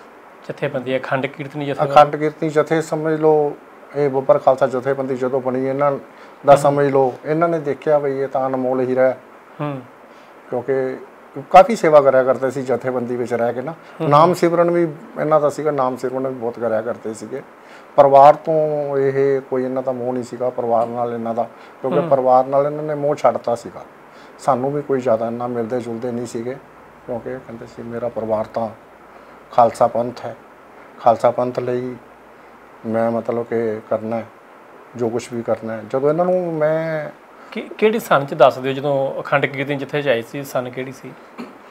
ਅਖੰਡ ਕੀਰਤਨੀ ਜਥੇ ਸਮਝ ਲਓ, ਇਹ ਬੱਬਰ ਖਾਲਸਾ ਜਥੇਬੰਦੀ ਜਦੋਂ ਬਣੀ ਇਹਨਾਂ ਦਾ ਸਮਝ ਲਓ, ਇਹਨਾਂ ਨੇ ਦੇਖਿਆ ਬਈ ਇਹ ਤਾਂ ਅਨਮੋਲ ਹੀਰਾ ਹੈ, ਕਿਉਂਕਿ ਕਾਫੀ ਸੇਵਾ ਕਰਿਆ ਕਰਦੇ ਸੀ ਜਥੇਬੰਦੀ ਵਿੱਚ ਰਹਿ ਕੇ ਨਾ। ਨਾਮ ਸਿਮਰਨ ਵੀ ਇਹਨਾਂ ਦਾ ਸੀਗਾ, ਨਾਮ ਸਿਮਰਨ ਵੀ ਬਹੁਤ ਕਰਿਆ ਕਰਦੇ ਸੀਗੇ। ਪਰਿਵਾਰ ਤੋਂ ਇਹ ਕੋਈ ਇਹਨਾਂ ਦਾ ਮੋਹ ਨਹੀਂ ਸੀਗਾ ਪਰਿਵਾਰ ਨਾਲ ਇਹਨਾਂ ਦਾ, ਕਿਉਂਕਿ ਪਰਿਵਾਰ ਨਾਲ ਇਹਨਾਂ ਨੇ ਮੋਹ ਛੱਡਤਾ ਸੀਗਾ। ਸਾਨੂੰ ਵੀ ਕੋਈ ਜ਼ਿਆਦਾ ਇੰਨਾ ਮਿਲਦੇ ਜੁਲਦੇ ਨਹੀਂ ਸੀਗੇ, ਕਿਉਂਕਿ ਕਹਿੰਦੇ ਸੀ ਮੇਰਾ ਪਰਿਵਾਰ ਤਾਂ ਖਾਲਸਾ ਪੰਥ ਹੈ, ਖਾਲਸਾ ਪੰਥ ਲਈ ਮੈਂ ਮਤਲਬ ਕਿ ਕਰਨਾ ਹੈ ਜੋ ਕੁਛ ਵੀ ਕਰਨਾ ਹੈ। ਜਦੋਂ ਇਹਨਾਂ ਨੂੰ ਮੈਂ ਕਿਹੜੀ ਸਨ 'ਚ ਦੱਸ ਦਿਓ, ਜਦੋਂ ਅਖੰਡ ਕੀਰਤਨ ਜਿੱਥੇ 'ਚ ਆਈ ਸੀ, ਸਨ ਕਿਹੜੀ ਸੀ?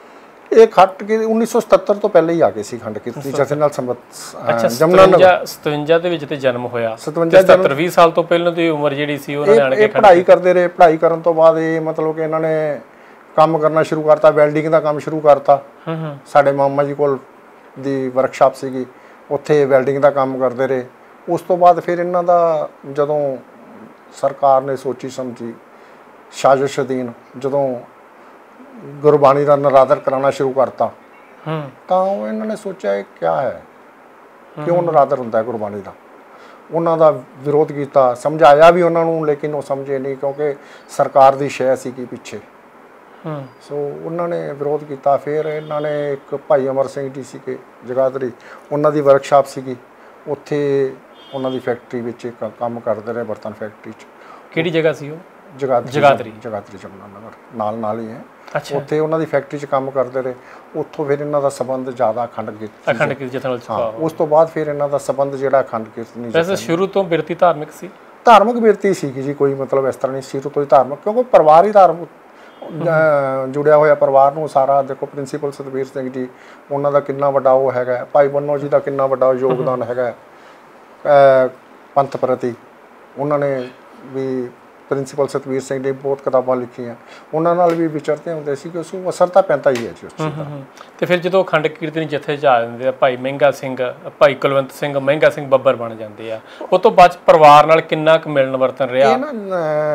ਇਹ ਖੰਡ ਕੀਰਤੀ 1977 ਤੋਂ ਪਹਿਲੇ ਹੀ ਆ ਗਏ ਸੀ ਖੰਡ ਕੀਰਤੀ ਜਥੇ ਨਾਲ ਸੰਬੰਧ। ਅੱਛਾ 57 ਦੇ ਵਿੱਚ ਤੇ ਜਨਮ ਹੋਇਆ 77 20 ਸਾਲ ਤੋਂ ਪਹਿਲਾਂ ਦੀ ਉਮਰ ਜਿਹੜੀ ਸੀ ਉਹਨਾਂ ਨੇ ਆਣ ਕੇ ਪੜ੍ਹਾਈ ਕਰਦੇ ਰਹੇ। ਪੜ੍ਹਾਈ ਕਰਨ ਤੋਂ ਬਾਅਦ ਇਹ ਮਤਲਬ ਕਿ ਇਹਨਾਂ ਨੇ ਕੰਮ ਕਰਨਾ ਸ਼ੁਰੂ ਕਰਤਾ, ਵੈਲਡਿੰਗ ਦਾ ਕੰਮ ਸ਼ੁਰੂ ਕਰਤਾ। ਸਾਡੇ ਮਾਮਾ ਜੀ ਕੋਲ ਦੀ ਵਰਕਸ਼ਾਪ ਸੀਗੀ, ਉੱਥੇ ਵੈਲਡਿੰਗ ਦਾ ਕੰਮ ਕਰਦੇ ਰਹੇ। ਉਸ ਤੋਂ ਬਾਅਦ ਫਿਰ ਇਹਨਾਂ ਦਾ ਜਦੋਂ ਸਰਕਾਰ ਨੇ ਸੋਚੀ ਸਮਝੀ ਸਾਜ਼ਿਸ਼ ਅਧੀਨ ਜਦੋਂ ਗੁਰਬਾਣੀ ਦਾ ਨਰਾਦਰ ਕਰਾਉਣਾ ਸ਼ੁਰੂ ਕਰਤਾ ਤਾਂ ਉਹ ਇਹਨਾਂ ਨੇ ਸੋਚਿਆ ਇਹ ਕਿਆ ਹੈ, ਕਿਉਂ ਨਰਾਦਰ ਹੁੰਦਾ ਹੈ ਗੁਰਬਾਣੀ ਦਾ। ਉਹਨਾਂ ਦਾ ਵਿਰੋਧ ਕੀਤਾ, ਸਮਝਾਇਆ ਵੀ ਉਹਨਾਂ ਨੂੰ, ਲੇਕਿਨ ਉਹ ਸਮਝੇ ਨਹੀਂ ਕਿਉਂਕਿ ਸਰਕਾਰ ਦੀ ਸ਼ੈ ਸੀਗੀ ਪਿੱਛੇ। ਸੋ ਉਹਨਾਂ ਨੇ ਵਿਰੋਧ ਕੀਤਾ। ਫਿਰ ਇਹਨਾਂ ਨੇ ਇੱਕ ਭਾਈ ਅਮਰ ਸਿੰਘ ਜੀ ਸੀਗੇ ਜਗਾਦਰੀ, ਉਹਨਾਂ ਦੀ ਵਰਕਸ਼ਾਪ ਸੀਗੀ, ਉੱਥੇ ਉਹਨਾਂ ਦੀ ਫੈਕਟਰੀ ਵਿੱਚ ਕੰਮ ਕਰਦੇ ਰਹੇ, ਬਰਤਨ ਫੈਕਟਰੀ 'ਚ। ਕਿਹੜੀ ਜਗ੍ਹਾ ਸੀ ਉਹ? ਜਗਾਦਰੀ ਜਮਨਾ ਨਗਰ ਨਾਲ ਹੀ ਹੈ। ਉੱਥੇ ਉਹਨਾਂ ਦੀ ਫੈਕਟਰੀ 'ਚ ਕੰਮ ਕਰਦੇ ਰਹੇ। ਉੱਥੋਂ ਫਿਰ ਇਹਨਾਂ ਦਾ ਸੰਬੰਧ ਜ਼ਿਆਦਾ ਅਖੰਡ ਕੀਰਤਨ ਜਥੇ ਨਾਲ। ਉਸ ਤੋਂ ਬਾਅਦ ਫਿਰ ਇਹਨਾਂ ਦਾ ਸੰਬੰਧ ਜਿਹੜਾ ਅਖੰਡ ਕੀਰਤਨੀ ਵੈਸੇ ਸ਼ੁਰੂ ਤੋਂ ਬਿਰਤੀ ਧਾਰਮਿਕ ਸੀ? ਧਾਰਮਿਕ ਬਿਰਤੀ ਸੀਗੀ ਜੀ, ਕੋਈ ਮਤਲਬ ਇਸ ਤਰ੍ਹਾਂ ਨਹੀਂ, ਸ਼ੁਰੂ ਤੋਂ ਹੀ ਧਾਰਮਿਕ, ਕਿਉਂਕਿ ਪਰਿਵਾਰ ਹੀ ਧਾਰਮਿਕ ਜੁੜਿਆ ਹੋਇਆ ਪਰਿਵਾਰ ਨੂੰ ਸਾਰਾ। ਦੇਖੋ ਪ੍ਰਿੰਸੀਪਲ ਸਤਬੀਰ ਸਿੰਘ ਜੀ, ਉਹਨਾਂ ਦਾ ਕਿੰਨਾ ਵੱਡਾ ਉਹ ਹੈਗਾ, ਭਾਈ ਬੰਨੋ ਜੀ ਦਾ ਕਿੰਨਾ ਵੱਡਾ ਯੋਗਦਾਨ ਹੈਗਾ ਪੰਥ ਪ੍ਰਤੀ। ਉਹਨਾਂ ਨੇ ਵੀ ਪ੍ਰਿੰਸੀਪਲ ਸਤਬੀਰ ਸਿੰਘ ਨੇ ਬਹੁਤ ਕਿਤਾਬਾਂ ਲਿਖੀਆਂ, ਉਹਨਾਂ ਨਾਲ ਵੀ ਵਿਚਰਦੇ ਹੁੰਦੇ ਸੀ ਕਿ ਉਸ ਨੂੰ ਅਸਰ ਤਾਂ ਪੈਂਦਾ ਹੀ ਹੈ ਜੀ ਉਸ ਚੀਜ਼ ਦਾ। ਤੇ ਫਿਰ ਜਦੋਂ ਅਖੰਡ ਕੀਰਤਨੀ ਜਥੇ 'ਚ ਆ ਜਾਂਦੇ ਆ, ਭਾਈ ਮਹਿੰਗਾ ਸਿੰਘ, ਭਾਈ ਕੁਲਵੰਤ ਸਿੰਘ, ਮਹਿੰਗਾ ਸਿੰਘ ਬੱਬਰ ਬਣ ਜਾਂਦੇ ਆ, ਉਹ ਤੋਂ ਬਾਅਦ ਪਰਿਵਾਰ ਨਾਲ ਕਿੰਨਾ ਕੁ ਮਿਲਣ ਵਰਤਨ ਰਿਹਾ? ਇਹ ਨਾ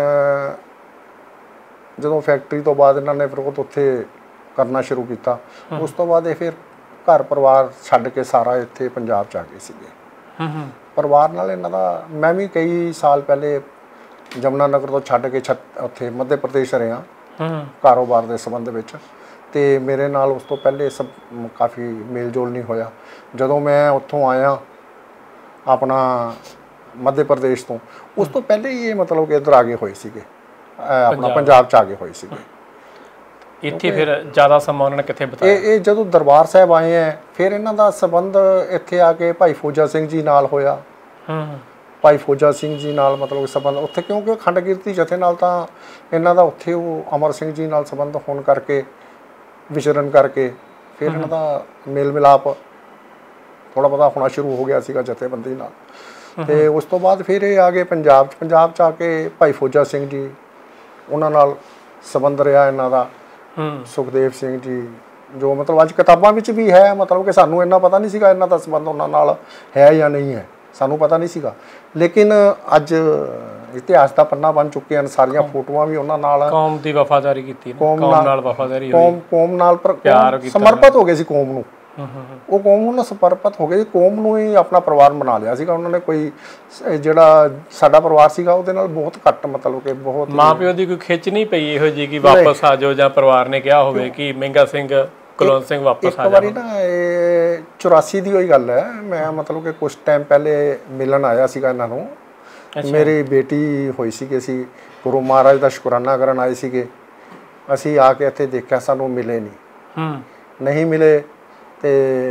ਜਦੋਂ ਫੈਕਟਰੀ ਤੋਂ ਬਾਅਦ ਇਹਨਾਂ ਨੇ ਵਿਰੋਧ ਉੱਥੇ ਕਰਨਾ ਸ਼ੁਰੂ ਕੀਤਾ, ਉਸ ਤੋਂ ਬਾਅਦ ਇਹ ਫਿਰ ਘਰ ਪਰਿਵਾਰ ਛੱਡ ਕੇ ਸਾਰਾ ਇੱਥੇ ਪੰਜਾਬ 'ਚ ਆ ਗਏ ਸੀਗੇ। ਪਰਿਵਾਰ ਨਾਲ ਇਹਨਾਂ ਦਾ, ਮੈਂ ਵੀ ਕਈ ਸਾਲ ਪਹਿਲੇ ਜਮਨਾ ਨਗਰ ਤੋਂ ਛੱਡ ਕੇ ਉੱਥੇ ਮੱਧ ਪ੍ਰਦੇਸ਼ ਰਿਹਾ ਕਾਰੋਬਾਰ ਦੇ ਸੰਬੰਧ ਵਿੱਚ, ਤੇ ਮੇਰੇ ਨਾਲ ਉਸ ਤੋਂ ਪਹਿਲੇ ਸਭ ਕਾਫੀ ਮੇਲ ਜੋਲ ਨਹੀਂ ਹੋਇਆ। ਜਦੋਂ ਮੈਂ ਉੱਥੋਂ ਆਇਆ ਆਪਣਾ ਮੱਧ ਪ੍ਰਦੇਸ਼ ਤੋਂ, ਉਸ ਤੋਂ ਪਹਿਲੇ ਹੀ ਇਹ ਮਤਲਬ ਕਿ ਇੱਧਰ ਆ ਗਏ ਹੋਏ ਸੀਗੇ, ਆਪਣਾ ਪੰਜਾਬ 'ਚ ਆ ਗਏ ਹੋਏ ਸੀਗੇ। ਇੱਥੇ ਫਿਰ ਜ਼ਿਆਦਾ ਸਮਾਂ ਉਹਨਾਂ ਨੇ ਕਿੱਥੇ ਬਿਤਾਇਆ? ਇਹ ਜਦੋਂ ਦਰਬਾਰ ਸਾਹਿਬ ਆਏ ਹੈ, ਫਿਰ ਇਹਨਾਂ ਦਾ ਸੰਬੰਧ ਇੱਥੇ ਆ ਕੇ ਭਾਈ ਫੌਜਾ ਸਿੰਘ ਜੀ ਨਾਲ ਹੋਇਆ। ਭਾਈ ਫੌਜਾ ਸਿੰਘ ਜੀ ਨਾਲ ਮਤਲਬ ਸੰਬੰਧ ਉੱਥੇ, ਕਿਉਂਕਿ ਅਖੰਡ ਕੀਰਤੀ ਜਥੇ ਨਾਲ ਤਾਂ ਇਹਨਾਂ ਦਾ ਉੱਥੇ ਉਹ ਅਮਰ ਸਿੰਘ ਜੀ ਨਾਲ ਸੰਬੰਧ ਹੋਣ ਕਰਕੇ, ਵਿਚਰਨ ਕਰਕੇ ਫਿਰ ਇਹਨਾਂ ਦਾ ਮੇਲ ਮਿਲਾਪ ਥੋੜ੍ਹਾ ਬਹੁਤਾ ਹੋਣਾ ਸ਼ੁਰੂ ਹੋ ਗਿਆ ਸੀਗਾ ਜਥੇਬੰਦੀ ਨਾਲ। ਤੇ ਉਸ ਤੋਂ ਬਾਅਦ ਫਿਰ ਇਹ ਆ ਗਏ ਪੰਜਾਬ 'ਚ। ਪੰਜਾਬ 'ਚ ਆ ਕੇ ਭਾਈ ਫੌਜਾ ਸਿੰਘ ਜੀ, ਉਹਨਾਂ ਨਾਲ ਸੰਬੰਧ ਰਿਹਾ ਇਹਨਾਂ ਦਾ। ਸੁਖਦੇਵ ਸਿੰਘ ਜੀ, ਜੋ ਮਤਲਬ ਅੱਜ ਕਿਤਾਬਾਂ ਵਿੱਚ ਵੀ ਹੈ, ਮਤਲਬ ਕਿ ਸਾਨੂੰ ਇੰਨਾ ਪਤਾ ਨਹੀਂ ਸੀਗਾ ਇਹਨਾਂ ਦਾ ਸੰਬੰਧ ਉਹਨਾਂ ਨਾਲ ਹੈ ਜਾਂ ਨਹੀਂ ਹੈ, ਸਾਨੂੰ ਪਤਾ ਨਹੀਂ ਸੀਗਾ, ਲੇਕਿਨ ਅੱਜ ਇਤਿਹਾਸ ਦਾ ਪੰਨਾ ਬਣ ਚੁੱਕੇ ਹਨ। ਸਾਰੀਆਂ ਫੋਟੋਆਂ ਵੀ ਉਹਨਾਂ ਨਾਲ, ਕੌਮ ਦੀ ਵਫਾਦਾਰੀ ਕੀਤੀ, ਕੌਮ ਨਾਲ ਵਫਾਦਾਰੀ, ਕੌਮ ਨਾਲ ਪਿਆਰ, ਸਮਰਪਿਤ ਹੋ ਗਏ ਸੀ ਕੌਮ ਨੂੰ। ਉਹ ਕੌਮ ਨੂੰ ਸਮਰਪਿਤ ਹੋ ਗਏ, ਕੌਮ ਨੂੰ ਹੀ ਆਪਣਾ ਪਰਿਵਾਰ ਬਣਾ ਲਿਆ ਸੀਗਾ ਉਹਨਾਂ ਨੇ। ਕੋਈ ਜਿਹੜਾ ਸਾਡਾ ਪਰਿਵਾਰ ਸੀਗਾ ਉਹਦੇ ਨਾਲ ਬਹੁਤ ਘੱਟ, ਮਤਲਬ ਕਿ ਬਹੁਤ ਮਾਂ ਪਿਓ ਦੀ ਕੋਈ ਖਿੱਚ ਨਹੀਂ ਪਈ ਇਹੋ ਜਿਹੀ ਕਿ ਵਾਪਸ ਆ ਜਾਓ, ਜਾਂ ਪਰਿਵਾਰ ਨੇ ਕਿਹਾ ਹੋਵੇ ਕਿ ਮਹਿੰਗਾ ਸਿੰਘ, ਕੁਲਵੰਤ ਸਿੰਘ ਵਾਪਸ ਆ ਜਾਓ? ਇੱਕ ਵਾਰੀ ਨਾ ਇਹ 84 ਦੀ ਉਹੀ ਗੱਲ ਹੈ, ਮੈਂ ਮਤਲਬ ਕਿ ਕੁਛ ਟਾਈਮ ਪਹਿਲੇ ਮਿਲਣ ਆਇਆ ਸੀਗਾ ਇਹਨਾਂ ਨੂੰ। ਮੇਰੀ ਬੇਟੀ ਹੋਈ ਸੀਗੀ, ਅਸੀਂ ਗੁਰੂ ਮਹਾਰਾਜ ਦਾ ਸ਼ੁਕਰਾਨਾ ਕਰਨ ਆਏ ਸੀਗੇ। ਅਸੀਂ ਆ ਕੇ ਇੱਥੇ ਦੇਖਿਆ, ਸਾਨੂੰ ਮਿਲੇ ਨਹੀਂ ਮਿਲੇ। ਤੇ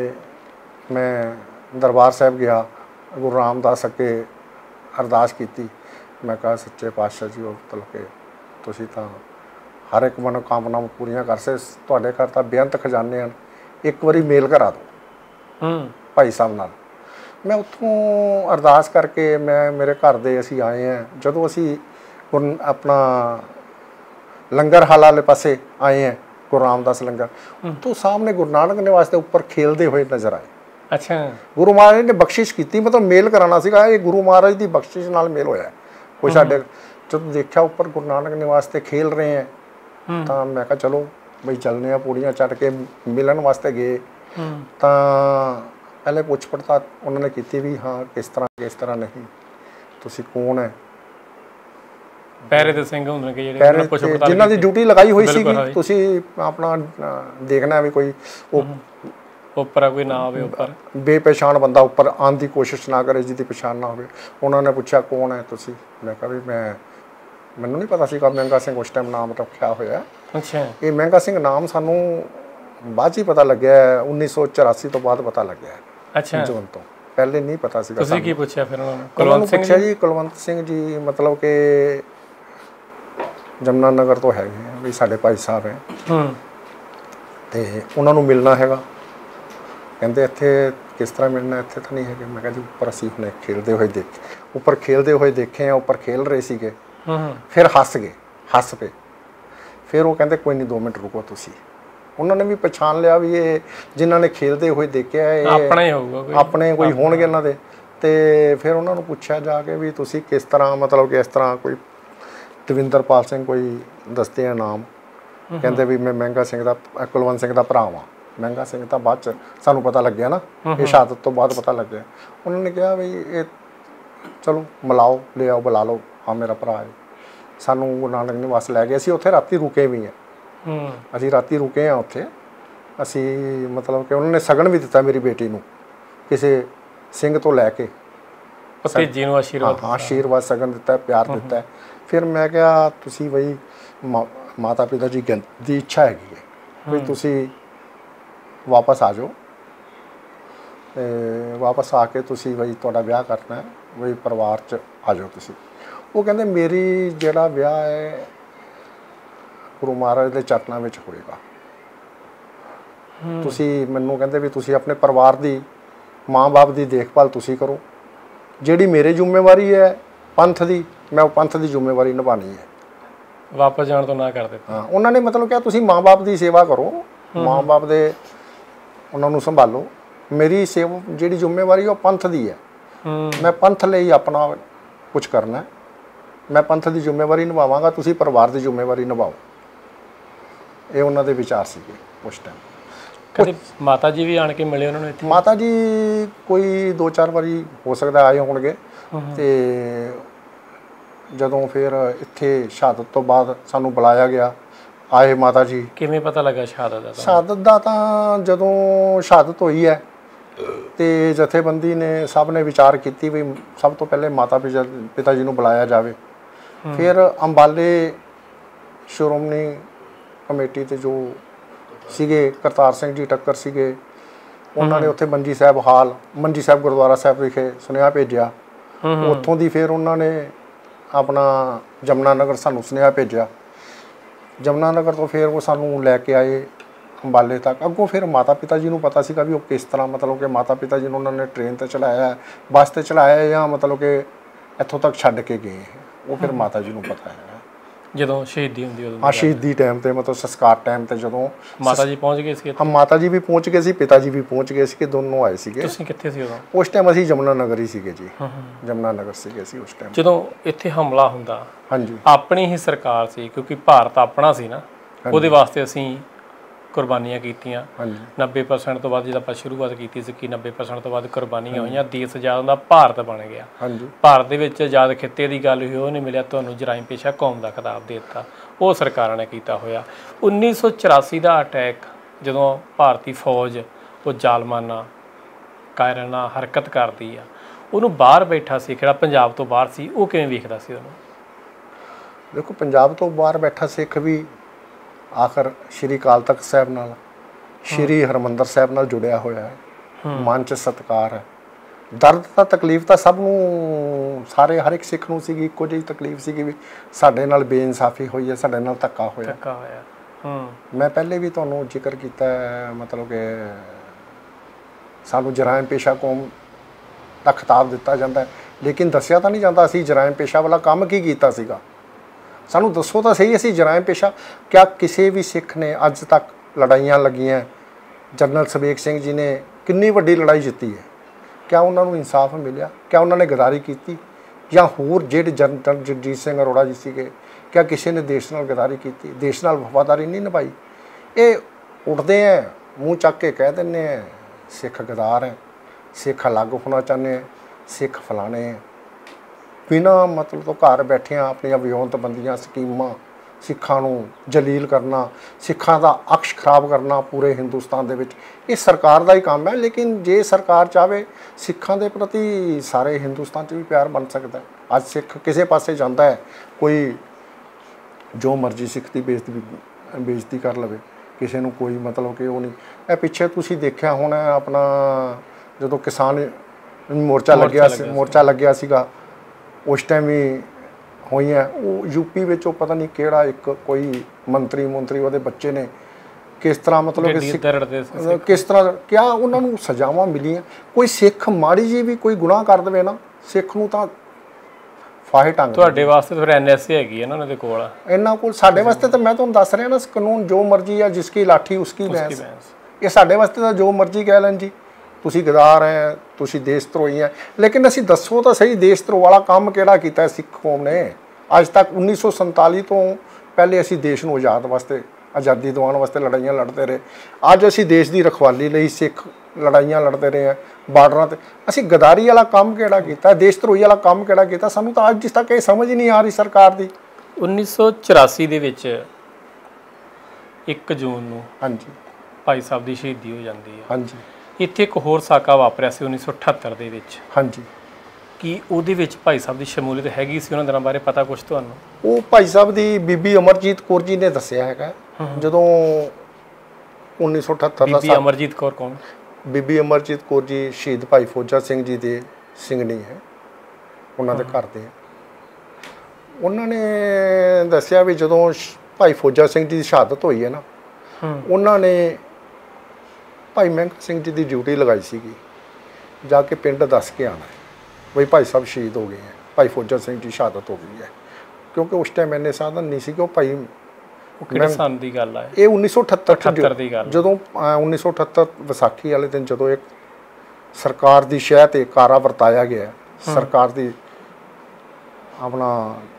ਮੈਂ ਦਰਬਾਰ ਸਾਹਿਬ ਗਿਆ, ਗੁਰੂ ਰਾਮਦਾਸ ਅੱਗੇ ਅਰਦਾਸ ਕੀਤੀ। ਮੈਂ ਕਿਹਾ ਸੱਚੇ ਪਾਤਸ਼ਾਹ ਜੀ, ਉਹ ਮਤਲਬ ਕਿ ਤੁਸੀਂ ਤਾਂ ਹਰ ਇੱਕ ਮਨੋਕਾਮਨਾਵਾਂ ਪੂਰੀਆਂ ਕਰ ਸੇ, ਤੁਹਾਡੇ ਘਰ ਤਾਂ ਬੇਅੰਤ ਖਜ਼ਾਨੇ ਹਨ, ਇੱਕ ਵਾਰੀ ਮੇਲ ਕਰਾ ਦਿਓ ਭਾਈ ਸਾਹਿਬ ਨਾਲ। ਮੈਂ ਉੱਥੋਂ ਅਰਦਾਸ ਕਰਕੇ ਮੇਰੇ ਘਰ ਦੇ ਅਸੀਂ ਆਏ ਹਾਂ। ਜਦੋਂ ਅਸੀਂ ਆਪਣਾ ਲੰਗਰ ਹਾਲ ਵਾਲੇ ਪਾਸੇ ਆਏ ਹਾਂ, ਗੁਰੂ ਰਾਮਦਾਸ ਲੰਗਰ, ਤੋਂ ਸਾਹਮਣੇ ਗੁਰੂ ਨਾਨਕ ਨਿਵਾਸ ਦੇ ਉੱਪਰ ਖੇਲਦੇ ਹੋਏ ਨਜ਼ਰ ਆਏ। ਅੱਛਾ, ਗੁਰੂ ਮਹਾਰਾਜ ਨੇ ਬਖਸ਼ਿਸ਼ ਕੀਤੀ, ਮਤਲਬ ਮੇਲ ਕਰਾਉਣਾ ਸੀਗਾ, ਇਹ ਗੁਰੂ ਮਹਾਰਾਜ ਦੀ ਬਖਸ਼ਿਸ਼ ਨਾਲ ਮੇਲ ਹੋਇਆ। ਕੋਈ ਸਾਡੇ ਜਦੋਂ ਦੇਖਿਆ ਉੱਪਰ ਗੁਰੂ ਨਾਨਕ ਨਿਵਾਸ ਤੇ ਖੇਲ ਰਹੇ ਹੈ, ਤਾਂ ਮੈਂ ਕਿਹਾ ਚਲੋ ਬਈ ਚੱਲਦੇ ਆ। ਪੌੜੀਆਂ ਚੜ੍ਹ ਕੇ ਮਿਲਣ ਵਾਸਤੇ ਗਏ, ਤਾਂ ਪਹਿਲੇ ਪੁੱਛ ਪੜਤਾਲ ਉਹਨਾਂ ਨੇ ਕੀਤੀ ਵੀ ਹਾਂ ਕਿਸ ਤਰ੍ਹਾਂ ਨਹੀਂ, ਤੁਸੀਂ ਕੌਣ ਹੈ? ਪਹਿਰੇ ਦੇ ਸਿੰਘ ਹੁੰਦੇ ਨੇ ਜਿਹੜੇ ਪੁੱਛ ਪੜਤਾਲ, ਜਿਨ੍ਹਾਂ ਦੀ ਡਿਊਟੀ ਲਗਾਈ ਹੋਈ ਸੀਗੀ, ਤੁਸੀਂ ਆਪਣਾ ਦੇਖਣਾ ਵੀ ਕੋਈ ਉੱਪਰ ਕੋਈ ਨਾ ਹੋਵੇ, ਉੱਪਰ ਬੇਪਛਾਣ ਬੰਦਾ ਉੱਪਰ ਆਉਣ ਦੀ ਕੋਸ਼ਿਸ਼ ਨਾ ਕਰੇ, ਜਿਹਦੀ ਪਛਾਣ ਨਾ ਹੋਵੇ। ਉਹਨਾਂ ਨੇ ਪੁੱਛਿਆ ਕੌਣ ਹੈ ਤੁਸੀਂ? ਮੈਂ ਕਿਹਾ ਵੀ ਮੈਨੂੰ ਨਹੀਂ ਪਤਾ ਸੀਗਾ ਮਹਿੰਗਾ ਸਿੰਘ ਉਸ ਟਾਈਮ ਨਾਮ ਰੱਖਿਆ ਹੋਇਆ। ਅੱਛਾ, ਇਹ ਮਹਿੰਗਾ ਸਿੰਘ ਨਾਮ ਸਾਨੂੰ ਬਾਅਦ 'ਚ ਹੀ ਪਤਾ ਲੱਗਿਆ, 1984 ਤੋਂ ਬਾਅਦ ਪਤਾ ਲੱਗਿਆ। ਅੱਛਾ, ਜੂਨ ਤੋਂ ਪਹਿਲੇ ਨਹੀਂ ਪਤਾ ਸੀਗਾ। ਤੁਸੀਂ ਕੀ ਪੁੱਛਿਆ ਫਿਰ ਉਹਨਾਂ ਨੂੰ? ਕੁਲਵੰਤ ਸਿੰਘ ਜੀ, ਕੁਲਵੰਤ ਸਿੰਘ ਜੀ ਮਤਲਬ ਕਿ ਜਮਨਾ ਨਗਰ ਤੋਂ ਹੈਗੇ ਵੀ ਸਾਡੇ ਭਾਈ ਸਾਹਿਬ ਹੈ। ਤੇ ਉਹਨਾਂ ਨੂੰ ਮਿਲਣਾ ਹੈਗਾ। ਕਹਿੰਦੇ ਇੱਥੇ ਕਿਸ ਤਰ੍ਹਾਂ ਮਿਲਣਾ, ਇੱਥੇ ਤਾਂ ਨਹੀਂ ਹੈਗੇ। ਮੈਂ ਕਿਹਾ ਜੀ ਉੱਪਰ ਅਸੀਂ ਹੁਣੇ ਖੇਡਦੇ ਹੋਏ ਦੇਖੇ ਆ, ਉੱਪਰ ਖੇਲ ਰਹੇ ਸੀਗੇ। ਫਿਰ ਹੱਸ ਗਏ, ਹੱਸ ਪਏ। ਫਿਰ ਉਹ ਕਹਿੰਦੇ ਕੋਈ ਨਹੀਂ 2 ਮਿੰਟ ਰੁਕੋ ਤੁਸੀਂ। ਉਹਨਾਂ ਨੇ ਵੀ ਪਛਾਣ ਲਿਆ ਵੀ ਇਹ ਜਿਨ੍ਹਾਂ ਨੇ ਖੇਲਦੇ ਹੋਏ ਦੇਖਿਆ ਇਹ ਆਪਣਾ ਹੀ ਹੋਊਗਾ, ਆਪਣੇ ਕੋਈ ਹੋਣਗੇ ਇਹਨਾਂ ਦੇ। ਤੇ ਫਿਰ ਉਹਨਾਂ ਨੂੰ ਪੁੱਛਿਆ ਜਾ ਕੇ ਵੀ ਤੁਸੀਂ ਕਿਸ ਤਰ੍ਹਾਂ, ਮਤਲਬ ਕਿ ਇਸ ਤਰ੍ਹਾਂ ਕੋਈ ਦਵਿੰਦਰਪਾਲ ਸਿੰਘ ਕੋਈ ਦੱਸਦੇ ਆ ਨਾਮ। ਕਹਿੰਦੇ ਵੀ ਮੈਂ ਮਹਿੰਗਾ ਸਿੰਘ ਦਾ, ਕੁਲਵੰਤ ਸਿੰਘ ਦਾ ਭਰਾ ਵਾਂ। ਮਹਿੰਗਾ ਸਿੰਘ ਤਾਂ ਬਾਅਦ 'ਚ ਸਾਨੂੰ ਪਤਾ ਲੱਗਿਆ ਨਾ, ਇਹ ਸ਼ਹਾਦਤ ਤੋਂ ਬਾਅਦ ਪਤਾ ਲੱਗਿਆ। ਉਹਨਾਂ ਨੇ ਕਿਹਾ ਵੀ ਇਹ ਚਲੋ ਮਿਲਾਓ, ਲੈ ਆਓ, ਬੁਲਾ ਲਓ, ਹਾਂ ਮੇਰਾ ਭਰਾ ਹੈ। ਸਾਨੂੰ ਗੁਰੂ ਨਾਨਕ ਨਿਵਾਸ ਲੈ ਗਏ। ਅਸੀਂ ਉੱਥੇ ਰਾਤੀ ਰੁਕੇ ਵੀ ਹਾਂ। ਅਸੀਂ ਰਾਤੀ ਰੁਕੇ ਹਾਂ ਉੱਥੇ। ਅਸੀਂ ਮਤਲਬ ਕਿ ਉਹਨਾਂ ਨੇ ਸ਼ਗਨ ਵੀ ਦਿੱਤਾ ਮੇਰੀ ਬੇਟੀ ਨੂੰ, ਕਿਸੇ ਸਿੰਘ ਤੋਂ ਲੈ ਕੇ ਭਤੀਜੀ ਨੂੰ ਆਸ਼ੀਰਵਾਦ। ਹਾਂ, ਆਸ਼ੀਰਵਾਦ ਸ਼ਗਨ ਦਿੱਤਾ, ਪਿਆਰ ਦਿੱਤਾ। ਫਿਰ ਮੈਂ ਕਿਹਾ ਤੁਸੀਂ ਬਈ ਮਾਤਾ ਪਿਤਾ ਜੀ ਦੀ ਇੱਛਾ ਹੈਗੀ ਹੈ ਵੀ ਤੁਸੀਂ ਵਾਪਸ ਆ ਜਾਓ, ਤੇ ਵਾਪਸ ਆ ਕੇ ਤੁਸੀਂ ਬਈ ਤੁਹਾਡਾ ਵਿਆਹ ਕਰਨਾ ਹੈ, ਬਈ ਪਰਿਵਾਰ 'ਚ ਆ ਜਾਓ ਤੁਸੀਂ। ਉਹ ਕਹਿੰਦੇ ਮੇਰੀ ਜਿਹੜਾ ਵਿਆਹ ਹੈ ਗੁਰੂ ਮਹਾਰਾਜ ਦੇ ਚਰਨਾਂ ਵਿੱਚ ਹੋਏਗਾ। ਤੁਸੀਂ ਮੈਨੂੰ ਕਹਿੰਦੇ ਵੀ ਤੁਸੀਂ ਆਪਣੇ ਪਰਿਵਾਰ ਦੀ, ਮਾਂ-ਬਾਪ ਦੀ ਦੇਖਭਾਲ ਤੁਸੀਂ ਕਰੋ। ਜਿਹੜੀ ਮੇਰੀ ਜ਼ਿੰਮੇਵਾਰੀ ਹੈ ਪੰਥ ਦੀ, ਮੈਂ ਉਹ ਪੰਥ ਦੀ ਜ਼ਿੰਮੇਵਾਰੀ ਨਿਭਾਉਣੀ ਹੈ। ਵਾਪਸ ਜਾਣ ਤੋਂ ਨਾ ਕਰ ਦਿੱਤਾ। ਹਾਂ, ਉਹਨਾਂ ਨੇ ਮਤਲਬ ਕਿਹਾ ਤੁਸੀਂ ਮਾਂ-ਬਾਪ ਦੀ ਸੇਵਾ ਕਰੋ, ਮਾਂ-ਬਾਪ ਦੇ ਉਹਨਾਂ ਨੂੰ ਸੰਭਾਲੋ। ਮੇਰੀ ਸੇਵਾ ਜਿਹੜੀ ਜ਼ਿੰਮੇਵਾਰੀ ਉਹ ਪੰਥ ਦੀ ਹੈ। ਮੈਂ ਪੰਥ ਲਈ ਆਪਣਾ ਕੁਝ ਕਰਨਾ, ਮੈਂ ਪੰਥ ਦੀ ਜ਼ਿੰਮੇਵਾਰੀ ਨਿਭਾਵਾਂਗਾ, ਤੁਸੀਂ ਪਰਿਵਾਰ ਦੀ ਜ਼ਿੰਮੇਵਾਰੀ ਨਿਭਾਓ। ਇਹ ਉਹਨਾਂ ਦੇ ਵਿਚਾਰ ਸੀਗੇ ਉਸ ਟਾਈਮ। ਕਦੇ ਮਾਤਾ ਜੀ ਵੀ ਆਣ ਕੇ ਮਿਲੇ ਉਹਨਾਂ ਨੂੰ ਇੱਥੇ? ਮਾਤਾ ਜੀ ਕੋਈ 2-4 ਵਾਰੀ ਹੋ ਸਕਦਾ ਆਏ ਹੋਣਗੇ। ਤੇ ਜਦੋਂ ਫਿਰ ਇੱਥੇ ਸ਼ਹਾਦਤ ਤੋਂ ਬਾਅਦ ਸਾਨੂੰ ਬੁਲਾਇਆ ਗਿਆ, ਆਏ ਮਾਤਾ ਜੀ। ਕਿਵੇਂ ਪਤਾ ਲੱਗਾ ਸ਼ਹਾਦਤ ਦਾ? ਸ਼ਹਾਦਤ ਦਾ ਤਾਂ ਜਦੋਂ ਸ਼ਹਾਦਤ ਹੋਈ ਹੈ ਤੇ ਜਥੇਬੰਦੀ ਨੇ ਸਭ ਨੇ ਵਿਚਾਰ ਕੀਤੀ ਵੀ ਸਭ ਤੋਂ ਪਹਿਲੇ ਮਾਤਾ ਪਿਤਾ ਜੀ ਨੂੰ ਬੁਲਾਇਆ ਜਾਵੇ। ਫਿਰ ਅੰਬਾਲੇ ਸ਼੍ਰੋਮਣੀ ਕਮੇਟੀ ਤੇ ਜੋ ਸੀਗੇ ਕਰਤਾਰ ਸਿੰਘ ਜੀ ਟੱਕਰ ਸੀਗੇ, ਉਹਨਾਂ ਨੇ ਉੱਥੇ ਮੰਜੀ ਸਾਹਿਬ ਗੁਰਦੁਆਰਾ ਸਾਹਿਬ ਵਿਖੇ ਸੁਨੇਹਾ ਭੇਜਿਆ। ਉੱਥੋਂ ਦੀ ਫਿਰ ਉਹਨਾਂ ਨੇ ਆਪਣਾ ਜਮਨਾ ਨਗਰ ਸਾਨੂੰ ਸੁਨੇਹਾ ਭੇਜਿਆ। ਜਮਨਾ ਨਗਰ ਤੋਂ ਫਿਰ ਉਹ ਸਾਨੂੰ ਲੈ ਕੇ ਆਏ ਅੰਬਾਲੇ ਤੱਕ। ਅੱਗੋਂ ਫਿਰ ਮਾਤਾ ਪਿਤਾ ਜੀ ਨੂੰ ਪਤਾ ਸੀਗਾ ਵੀ ਉਹ ਕਿਸ ਤਰ੍ਹਾਂ, ਮਤਲਬ ਕਿ ਮਾਤਾ ਪਿਤਾ ਜੀ ਨੂੰ ਉਹਨਾਂ ਨੇ ਟ੍ਰੇਨ 'ਤੇ ਚੜਾਇਆ, ਬੱਸ 'ਤੇ ਚੜਾਇਆ, ਜਾਂ ਮਤਲਬ ਕਿ ਇੱਥੋਂ ਤੱਕ ਛੱਡ ਕੇ ਗਏ। ਉਹ ਫਿਰ ਮਾਤਾ ਜੀ ਨੂੰ ਪਤਾ ਹੈ ਜਦੋਂ ਸ਼ਹੀਦੀ ਹੁੰਦੀ ਉਦੋਂ। ਹਾਂ, ਸ਼ਹੀਦੀ ਟਾਈਮ ਤੇ, ਮਤਲਬ ਸੰਸਕਾਰ ਟਾਈਮ ਤੇ ਜਦੋਂ ਮਾਤਾ ਜੀ ਪਹੁੰਚ ਗਏ ਸੀ। ਹਾਂ, ਮਾਤਾ ਜੀ ਵੀ ਪਹੁੰਚ ਗਏ ਸੀ, ਪਿਤਾ ਜੀ ਵੀ ਪਹੁੰਚ ਗਏ ਸੀ, ਕਿ ਦੋਨੋਂ ਆਏ ਸੀਗੇ। ਤੁਸੀਂ ਕਿੱਥੇ ਸੀ ਉਦੋਂ? ਉਸ ਟਾਈਮ ਅਸੀਂ ਜਮਨਾ ਨਗਰ ਹੀ ਸੀਗੇ ਜੀ। ਜਮਨਾ ਨਗਰ ਸੀਗੇ ਅਸੀਂ ਉਸ ਟਾਈਮ। ਜਦੋਂ ਇੱਥੇ ਹਮਲਾ ਹੁੰਦਾ, ਹਾਂਜੀ, ਆਪਣੀ ਹੀ ਸਰਕਾਰ ਸੀ, ਕਿਉਂਕਿ ਭਾਰਤ ਆਪਣਾ ਸੀ ਨਾ, ਉਹਦੇ ਵਾਸਤੇ ਅਸੀਂ ਕੁਰਬਾਨੀਆਂ ਕੀਤੀਆਂ। 90% ਤੋਂ ਵੱਧ, ਜਦੋਂ ਆਪਾਂ ਸ਼ੁਰੂਆਤ ਕੀਤੀ ਸੀ ਕਿ 90% ਤੋਂ ਵੱਧ ਕੁਰਬਾਨੀਆਂ ਹੋਈਆਂ, ਦੇਸ਼ ਆਜ਼ਾਦ ਹੁੰਦਾ, ਭਾਰਤ ਬਣ ਗਿਆ। ਭਾਰਤ ਦੇ ਵਿੱਚ ਆਜ਼ਾਦ ਖਿੱਤੇ ਦੀ ਗੱਲ ਹੋਈ, ਉਹ ਨਹੀਂ ਮਿਲਿਆ, ਤੁਹਾਨੂੰ ਜਰਾਇਮ ਪੇਸ਼ਾ ਕੌਮ ਦਾ ਖਿਤਾਬ ਦੇ ਦਿੱਤਾ, ਉਹ ਸਰਕਾਰਾਂ ਨੇ ਕੀਤਾ ਹੋਇਆ। 1984 ਦਾ ਅਟੈਕ, ਜਦੋਂ ਭਾਰਤੀ ਫੌਜ ਉਹ ਜ਼ਾਲਮਾਨਾ ਕਾਇਰਾਨਾ ਹਰਕਤ ਕਰਦੀ ਆ, ਉਹਨੂੰ ਬਾਹਰ ਬੈਠਾ ਸੀ, ਕਿਹੜਾ ਪੰਜਾਬ ਤੋਂ ਬਾਹਰ ਸੀ, ਉਹ ਕਿਵੇਂ ਵੇਖਦਾ ਸੀ ਉਹਨੂੰ? ਦੇਖੋ, ਪੰਜਾਬ ਤੋਂ ਬਾਹਰ ਬੈਠਾ ਸਿੱਖ ਵੀ ਆਖਰ ਸ਼੍ਰੀ ਅਕਾਲ ਤਖਤ ਸਾਹਿਬ ਨਾਲ, ਸ਼੍ਰੀ ਹਰਿਮੰਦਰ ਸਾਹਿਬ ਨਾਲ ਜੁੜਿਆ ਹੋਇਆ ਹੈ। ਮਨ 'ਚ ਸਤਿਕਾਰ ਹੈ। ਦਰਦ ਤਾਂ ਤਕਲੀਫ ਤਾਂ ਸਭ ਨੂੰ, ਹਰ ਇੱਕ ਸਿੱਖ ਨੂੰ ਸੀਗੀ, ਇੱਕੋ ਜਿਹੀ ਤਕਲੀਫ ਸੀਗੀ ਵੀ ਸਾਡੇ ਨਾਲ ਬੇਇਨਸਾਫੀ ਹੋਈ ਹੈ, ਸਾਡੇ ਨਾਲ ਧੱਕਾ ਹੋਇਆ। ਮੈਂ ਪਹਿਲੇ ਵੀ ਤੁਹਾਨੂੰ ਜ਼ਿਕਰ ਕੀਤਾ ਹੈ, ਮਤਲਬ ਕਿ ਸਾਨੂੰ ਜਰਾਇਮ ਪੇਸ਼ਾ ਕੌਮ ਦਾ ਖਿਤਾਬ ਦਿੱਤਾ ਜਾਂਦਾ ਹੈ, ਲੇਕਿਨ ਦੱਸਿਆ ਤਾਂ ਨਹੀਂ ਜਾਂਦਾ ਅਸੀਂ ਜਰਾਇਮ ਪੇਸ਼ਾ ਵਾਲਾ ਕੰਮ ਕੀ ਕੀਤਾ ਸੀਗਾ। ਸਾਨੂੰ ਦੱਸੋ ਤਾਂ ਸਹੀ, ਅਸੀਂ ਜਰਾਇਮ ਪੇਸ਼ਾ ਕਿਆ ਕਿਸੇ ਵੀ ਸਿੱਖ ਨੇ ਅੱਜ ਤੱਕ ਲੜਾਈਆਂ ਲੱਗੀਆਂ, ਜਨਰਲ ਸਵੇਕ ਸਿੰਘ ਜੀ ਨੇ ਕਿੰਨੀ ਵੱਡੀ ਲੜਾਈ ਜਿੱਤੀ ਹੈ, ਕਿਆ ਉਹਨਾਂ ਨੂੰ ਇਨਸਾਫ ਮਿਲਿਆ? ਕਿਆ ਉਹਨਾਂ ਨੇ ਗਦਾਰੀ ਕੀਤੀ? ਜਾਂ ਹੋਰ ਜਿਹੜੇ ਜਨਰਲ ਜਗਜੀਤ ਸਿੰਘ ਅਰੋੜਾ ਜੀ ਸੀਗੇ, ਕਿਆ ਕਿਸੇ ਨੇ ਦੇਸ਼ ਨਾਲ ਗਦਾਰੀ ਕੀਤੀ, ਦੇਸ਼ ਨਾਲ ਵਫਾਦਾਰੀ ਨਹੀਂ ਨਿਭਾਈ? ਇਹ ਉੱਠਦੇ ਹੈ, ਮੂੰਹ ਚੱਕ ਕੇ ਕਹਿ ਦਿੰਦੇ ਹੈ ਸਿੱਖ ਗਦਾਰ ਹੈ, ਸਿੱਖ ਅਲੱਗ ਹੋਣਾ ਚਾਹੁੰਦੇ ਹੈ, ਸਿੱਖ ਫਲਾਣੇ ਹੈ। ਬਿਨਾਂ ਮਤਲਬ ਤੋਂ ਘਰ ਬੈਠਿਆਂ ਆਪਣੀਆਂ ਵਿਉਂਤਬੰਦੀਆਂ ਸਕੀਮਾਂ, ਸਿੱਖਾਂ ਨੂੰ ਜਲੀਲ ਕਰਨਾ, ਸਿੱਖਾਂ ਦਾ ਅਕਸ਼ ਖਰਾਬ ਕਰਨਾ ਪੂਰੇ ਹਿੰਦੁਸਤਾਨ ਦੇ ਵਿੱਚ, ਇਹ ਸਰਕਾਰ ਦਾ ਹੀ ਕੰਮ ਹੈ। ਲੇਕਿਨ ਜੇ ਸਰਕਾਰ ਚਾਹੇ, ਸਿੱਖਾਂ ਦੇ ਪ੍ਰਤੀ ਸਾਰੇ ਹਿੰਦੁਸਤਾਨ 'ਚ ਵੀ ਪਿਆਰ ਬਣ ਸਕਦਾ ਹੈ। ਅੱਜ ਸਿੱਖ ਕਿਸੇ ਪਾਸੇ ਜਾਂਦਾ ਹੈ, ਕੋਈ ਜੋ ਮਰਜ਼ੀ ਸਿੱਖ ਦੀ ਬੇਇੱਜ਼ਤੀ ਕਰ ਲਵੇ, ਕਿਸੇ ਨੂੰ ਕੋਈ ਮਤਲਬ ਕਿ ਉਹ ਨਹੀਂ। ਇਹ ਪਿੱਛੇ ਤੁਸੀਂ ਦੇਖਿਆ ਹੋਣਾ ਆਪਣਾ, ਜਦੋਂ ਕਿਸਾਨ ਮੋਰਚਾ ਲੱਗਿਆ ਸੀਗਾ, ਉਸ ਟਾਈਮ ਵੀ ਹੋਈਆਂ। ਉਹ ਯੂਪੀ ਵਿੱਚ ਉਹ ਪਤਾ ਨਹੀਂ ਕਿਹੜਾ ਇੱਕ ਕੋਈ ਮੰਤਰੀ ਉਹਦੇ ਬੱਚੇ ਨੇ ਕਿਸ ਤਰ੍ਹਾਂ ਮਤਲਬ ਕਿ ਕਿਸ ਤਰ੍ਹਾਂ ਕਿਆ ਉਹਨਾਂ ਨੂੰ ਸਜ਼ਾਵਾਂ ਮਿਲੀਆਂ। ਕੋਈ ਸਿੱਖ ਮਾੜੀ ਜੀ ਵੀ ਕੋਈ ਗੁਨਾਹ ਕਰ ਦੇਵੇ ਨਾ, ਸਿੱਖ ਨੂੰ ਤਾਂ ਫਾਹੇ ਟੰਗ। ਤੁਹਾਡੇ ਵਾਸਤੇ ਫਿਰ ਐਨਐਸਏ ਹੈਗੀ ਹੈ ਨਾ ਉਹਨਾਂ ਦੇ ਕੋਲ, ਇਹਨਾਂ ਕੋਲ। ਸਾਡੇ ਵਾਸਤੇ ਤਾਂ ਮੈਂ ਤੁਹਾਨੂੰ ਦੱਸ ਰਿਹਾ ਨਾ, ਕਾਨੂੰਨ ਜੋ ਮਰਜ਼ੀ ਆ, ਜਿਸਕੀ ਲਾਠੀ ਉਸकी ਭੈਂਸ। ਇਹ ਸਾਡੇ ਵਾਸਤੇ ਤਾਂ ਜੋ ਮਰਜ਼ੀ ਕਹਿ ਲੈਣ ਜੀ, ਤੁਸੀਂ ਗਦਾਰ ਹੈ, ਤੁਸੀਂ ਦੇਸ਼ ਧਰੋਹੀ ਹੈ। ਲੇਕਿਨ ਅਸੀਂ ਦੱਸੋ ਤਾਂ ਸਹੀ, ਦੇਸ਼ ਧਰੋਹ ਵਾਲਾ ਕੰਮ ਕਿਹੜਾ ਕੀਤਾ ਸਿੱਖ ਕੌਮ ਨੇ ਅੱਜ ਤੱਕ? 1947 ਤੋਂ ਪਹਿਲੇ ਅਸੀਂ ਦੇਸ਼ ਨੂੰ ਆਜ਼ਾਦੀ ਦਿਵਾਉਣ ਵਾਸਤੇ ਲੜਾਈਆਂ ਲੜਦੇ ਰਹੇ। ਅੱਜ ਅਸੀਂ ਦੇਸ਼ ਦੀ ਰਖਵਾਲੀ ਲਈ ਸਿੱਖ ਲੜਾਈਆਂ ਲੜਦੇ ਰਹੇ ਹਾਂ ਬਾਰਡਰਾਂ 'ਤੇ। ਅਸੀਂ ਗਦਾਰੀ ਵਾਲਾ ਕੰਮ ਕਿਹੜਾ ਕੀਤਾ, ਦੇਸ਼ ਧਰੋਹੀ ਵਾਲਾ ਕੰਮ ਕਿਹੜਾ ਕੀਤਾ? ਸਾਨੂੰ ਤਾਂ ਅੱਜ ਤੱਕ ਇਹ ਸਮਝ ਹੀ ਨਹੀਂ ਆ ਰਹੀ ਸਰਕਾਰ ਦੀ। 1984 ਦੇ ਵਿੱਚ 1 ਜੂਨ ਨੂੰ ਹਾਂਜੀ ਭਾਈ ਸਾਹਿਬ ਦੀ ਸ਼ਹੀਦੀ ਹੋ ਜਾਂਦੀ ਹੈ। ਹਾਂਜੀ। ਇੱਥੇ ਇੱਕ ਹੋਰ ਸਾਕਾ ਵਾਪਰਿਆ ਸੀ 1978 ਦੇ ਵਿੱਚ। ਹਾਂਜੀ। ਕੀ ਉਹਦੇ ਵਿੱਚ ਭਾਈ ਸਾਹਿਬ ਦੀ ਸ਼ਮੂਲੀਅਤ ਹੈਗੀ ਸੀ? ਉਹਨਾਂ ਦਿਨਾਂ ਬਾਰੇ ਪਤਾ ਕੁਛ ਤੁਹਾਨੂੰ? ਉਹ ਭਾਈ ਸਾਹਿਬ ਦੀ ਬੀਬੀ ਅਮਰਜੀਤ ਕੌਰ ਜੀ ਨੇ ਦੱਸਿਆ ਹੈਗਾ, ਜਦੋਂ 1978 ਦਾ। ਬੀਬੀ ਅਮਰਜੀਤ ਕੌਰ ਕੌਣ? ਬੀਬੀ ਅਮਰਜੀਤ ਕੌਰ ਜੀ ਸ਼ਹੀਦ ਭਾਈ ਫੌਜਾ ਸਿੰਘ ਜੀ ਦੇ ਸਿੰਘਣੀ ਹੈ, ਉਹਨਾਂ ਦੇ ਘਰ ਦੇ। ਉਹਨਾਂ ਨੇ ਦੱਸਿਆ ਵੀ ਜਦੋਂ ਭਾਈ ਫੌਜਾ ਸਿੰਘ ਜੀ ਦੀ ਸ਼ਹਾਦਤ ਹੋਈ ਹੈ ਨਾ, ਉਹਨਾਂ ਨੇ ਭਾਈ ਮਹਿੰਗਾ ਸਿੰਘ ਜੀ ਦੀ ਡਿਊਟੀ ਲਗਾਈ ਸੀਗੀ, ਜਾ ਕੇ ਪਿੰਡ ਦੱਸ ਕੇ ਆਉਣਾ ਬਈ ਭਾਈ ਸਾਹਿਬ ਸ਼ਹੀਦ ਹੋ ਗਏ ਹੈ, ਭਾਈ ਫੌਜਾ ਸਿੰਘ ਜੀ ਸ਼ਹਾਦਤ ਹੋ ਗਈ ਹੈ। ਕਿਉਂਕਿ ਉਸ ਟਾਈਮ ਇੰਨੇ ਸਾਧਨ ਨਹੀਂ ਸੀ ਕਿ ਉਹ ਭਾਈ। ਕਿਹੜੇ ਸਾਲ ਦੀ ਗੱਲ ਹੈ ਇਹ? 1978 ਦੀ ਗੱਲ। ਜਦੋਂ 1978 ਵਿਸਾਖੀ ਵਾਲੇ ਦਿਨ ਜਦੋਂ ਇੱਕ ਸਰਕਾਰ ਦੀ ਸ਼ਹਿ 'ਤੇ ਕਾਰਾ ਵਰਤਾਇਆ ਗਿਆ, ਸਰਕਾਰ ਦੀ ਆਪਣਾ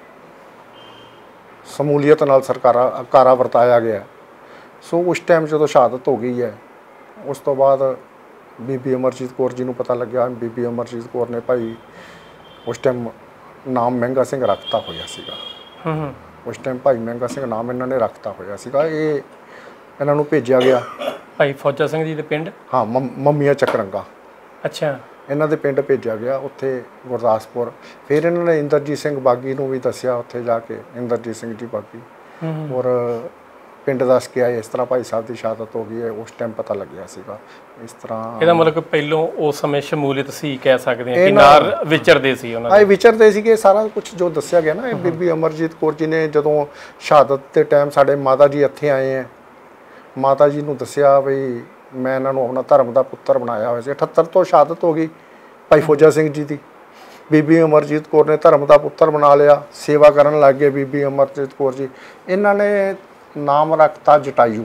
ਸਮੂਲੀਅਤ ਨਾਲ ਕਾਰਾ ਵਰਤਾਇਆ ਗਿਆ। ਸੋ ਉਸ ਟਾਈਮ ਜਦੋਂ ਸ਼ਹਾਦਤ ਹੋ ਗਈ ਹੈ, ਉਸ ਤੋਂ ਬਾਅਦ ਬੀਬੀ ਅਮਰਜੀਤ ਕੌਰ ਜੀ ਨੂੰ ਪਤਾ ਲੱਗਿਆ। ਬੀਬੀ ਅਮਰਜੀਤ ਕੌਰ ਨੇ ਭਾਈ ਉਸ ਟਾਈਮ ਨਾਮ ਮਹਿੰਗਾ ਸਿੰਘ ਰੱਖਤਾ ਹੋਇਆ ਸੀਗਾ। ਉਸ ਟਾਈਮ ਭਾਈ ਮਹਿੰਗਾ ਸਿੰਘ ਨਾਮ ਇਹਨਾਂ ਨੇ ਰੱਖਤਾ ਹੋਇਆ ਸੀਗਾ। ਇਹ ਇਹਨਾਂ ਨੂੰ ਭੇਜਿਆ ਗਿਆ ਭਾਈ ਫੌਜਾ ਸਿੰਘ ਜੀ ਦੇ ਪਿੰਡ। ਹਾਂ, ਮੰਮੀਆਂ ਚੱਕਰੰਗਾ। ਅੱਛਾ। ਇਹਨਾਂ ਦੇ ਪਿੰਡ ਭੇਜਿਆ ਗਿਆ, ਉੱਥੇ ਗੁਰਦਾਸਪੁਰ। ਫਿਰ ਇਹਨਾਂ ਨੇ ਇੰਦਰਜੀਤ ਸਿੰਘ ਬਾਗੀ ਨੂੰ ਵੀ ਦੱਸਿਆ ਉੱਥੇ ਜਾ ਕੇ, ਇੰਦਰਜੀਤ ਸਿੰਘ ਜੀ ਬਾਗੀ, ਔਰ ਪਿੰਡ ਦੱਸ ਕੇ ਆਏ ਇਸ ਤਰ੍ਹਾਂ ਭਾਈ ਸਾਹਿਬ ਦੀ ਸ਼ਹਾਦਤ ਹੋ ਗਈ ਹੈ। ਉਸ ਟਾਈਮ ਪਤਾ ਲੱਗਿਆ ਸੀਗਾ ਇਸ ਤਰ੍ਹਾਂ। ਇਹਦਾ ਮਤਲਬ ਪਹਿਲੋਂ ਉਸ ਸਮੇਂ ਸ਼ਮੂਲੀਅਤ ਸੀ, ਕਹਿ ਸਕਦੇ ਹਾਂ ਕਿ ਨਾਲ ਵਿਚਰਦੇ ਸੀ ਉਹਨਾਂ ਦੇ। ਵਿਚਰਦੇ ਸੀਗੇ, ਸਾਰਾ ਕੁਝ ਜੋ ਦੱਸਿਆ ਗਿਆ ਨਾ। ਇਹ ਬੀਬੀ ਅਮਰਜੀਤ ਕੌਰ ਜੀ ਨੇ ਜਦੋਂ ਸ਼ਹਾਦਤ ਦੇ ਟਾਈਮ ਸਾਡੇ ਮਾਤਾ ਜੀ ਇੱਥੇ ਆਏ ਹੈ, ਮਾਤਾ ਜੀ ਨੂੰ ਦੱਸਿਆ ਬਈ ਮੈਂ ਇਹਨਾਂ ਨੂੰ ਆਪਣਾ ਧਰਮ ਦਾ ਪੁੱਤਰ ਬਣਾਇਆ ਹੋਇਆ ਸੀ। 78 ਤੋਂ ਸ਼ਹਾਦਤ ਹੋ ਗਈ ਭਾਈ ਫੌਜਾ ਸਿੰਘ ਜੀ ਦੀ। ਬੀਬੀ ਅਮਰਜੀਤ ਕੌਰ ਨੇ ਧਰਮ ਦਾ ਪੁੱਤਰ ਬਣਾ ਲਿਆ, ਸੇਵਾ ਕਰਨ ਲੱਗ ਗਏ ਬੀਬੀ ਅਮਰਜੀਤ ਕੌਰ ਜੀ। ਇਹਨਾਂ ਨੇ ਨਾਮ ਰੱਖਤਾ ਜਟਾਯੂ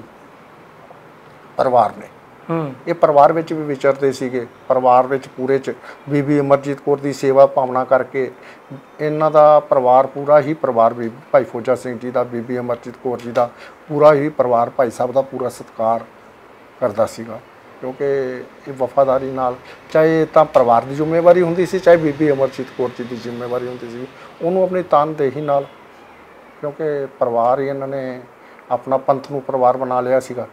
ਪਰਿਵਾਰ ਨੇ। ਇਹ ਪਰਿਵਾਰ ਵਿੱਚ ਵੀ ਵਿਚਰਦੇ ਸੀਗੇ, ਪਰਿਵਾਰ ਵਿੱਚ ਪੂਰੇ 'ਚ ਬੀਬੀ ਅਮਰਜੀਤ ਕੌਰ ਦੀ ਸੇਵਾ ਭਾਵਨਾ ਕਰਕੇ ਇਹਨਾਂ ਦਾ ਪਰਿਵਾਰ, ਪੂਰਾ ਹੀ ਪਰਿਵਾਰ, ਭਾਈ ਫੌਜਾ ਸਿੰਘ ਜੀ ਦਾ, ਬੀਬੀ ਅਮਰਜੀਤ ਕੌਰ ਜੀ ਦਾ ਪੂਰਾ ਹੀ ਪਰਿਵਾਰ ਭਾਈ ਸਾਹਿਬ ਦਾ ਪੂਰਾ ਸਤਿਕਾਰ ਕਰਦਾ ਸੀਗਾ। ਕਿਉਂਕਿ ਇਹ ਵਫਾਦਾਰੀ ਨਾਲ, ਚਾਹੇ ਤਾਂ ਪਰਿਵਾਰ ਦੀ ਜ਼ਿੰਮੇਵਾਰੀ ਹੁੰਦੀ ਸੀ, ਚਾਹੇ ਬੀਬੀ ਅਮਰਜੀਤ ਕੌਰ ਜੀ ਦੀ ਜ਼ਿੰਮੇਵਾਰੀ ਹੁੰਦੀ ਸੀ, ਉਹਨੂੰ ਆਪਣੀ ਤਨਦੇਹੀ ਨਾਲ। ਕਿਉਂਕਿ ਪਰਿਵਾਰ ਹੀ ਇਹਨਾਂ ਨੇ ਆਪਣਾ ਪੰਥ ਨੂੰ ਪਰਿਵਾਰ ਬਣਾ ਲਿਆ ਸੀਗਾ।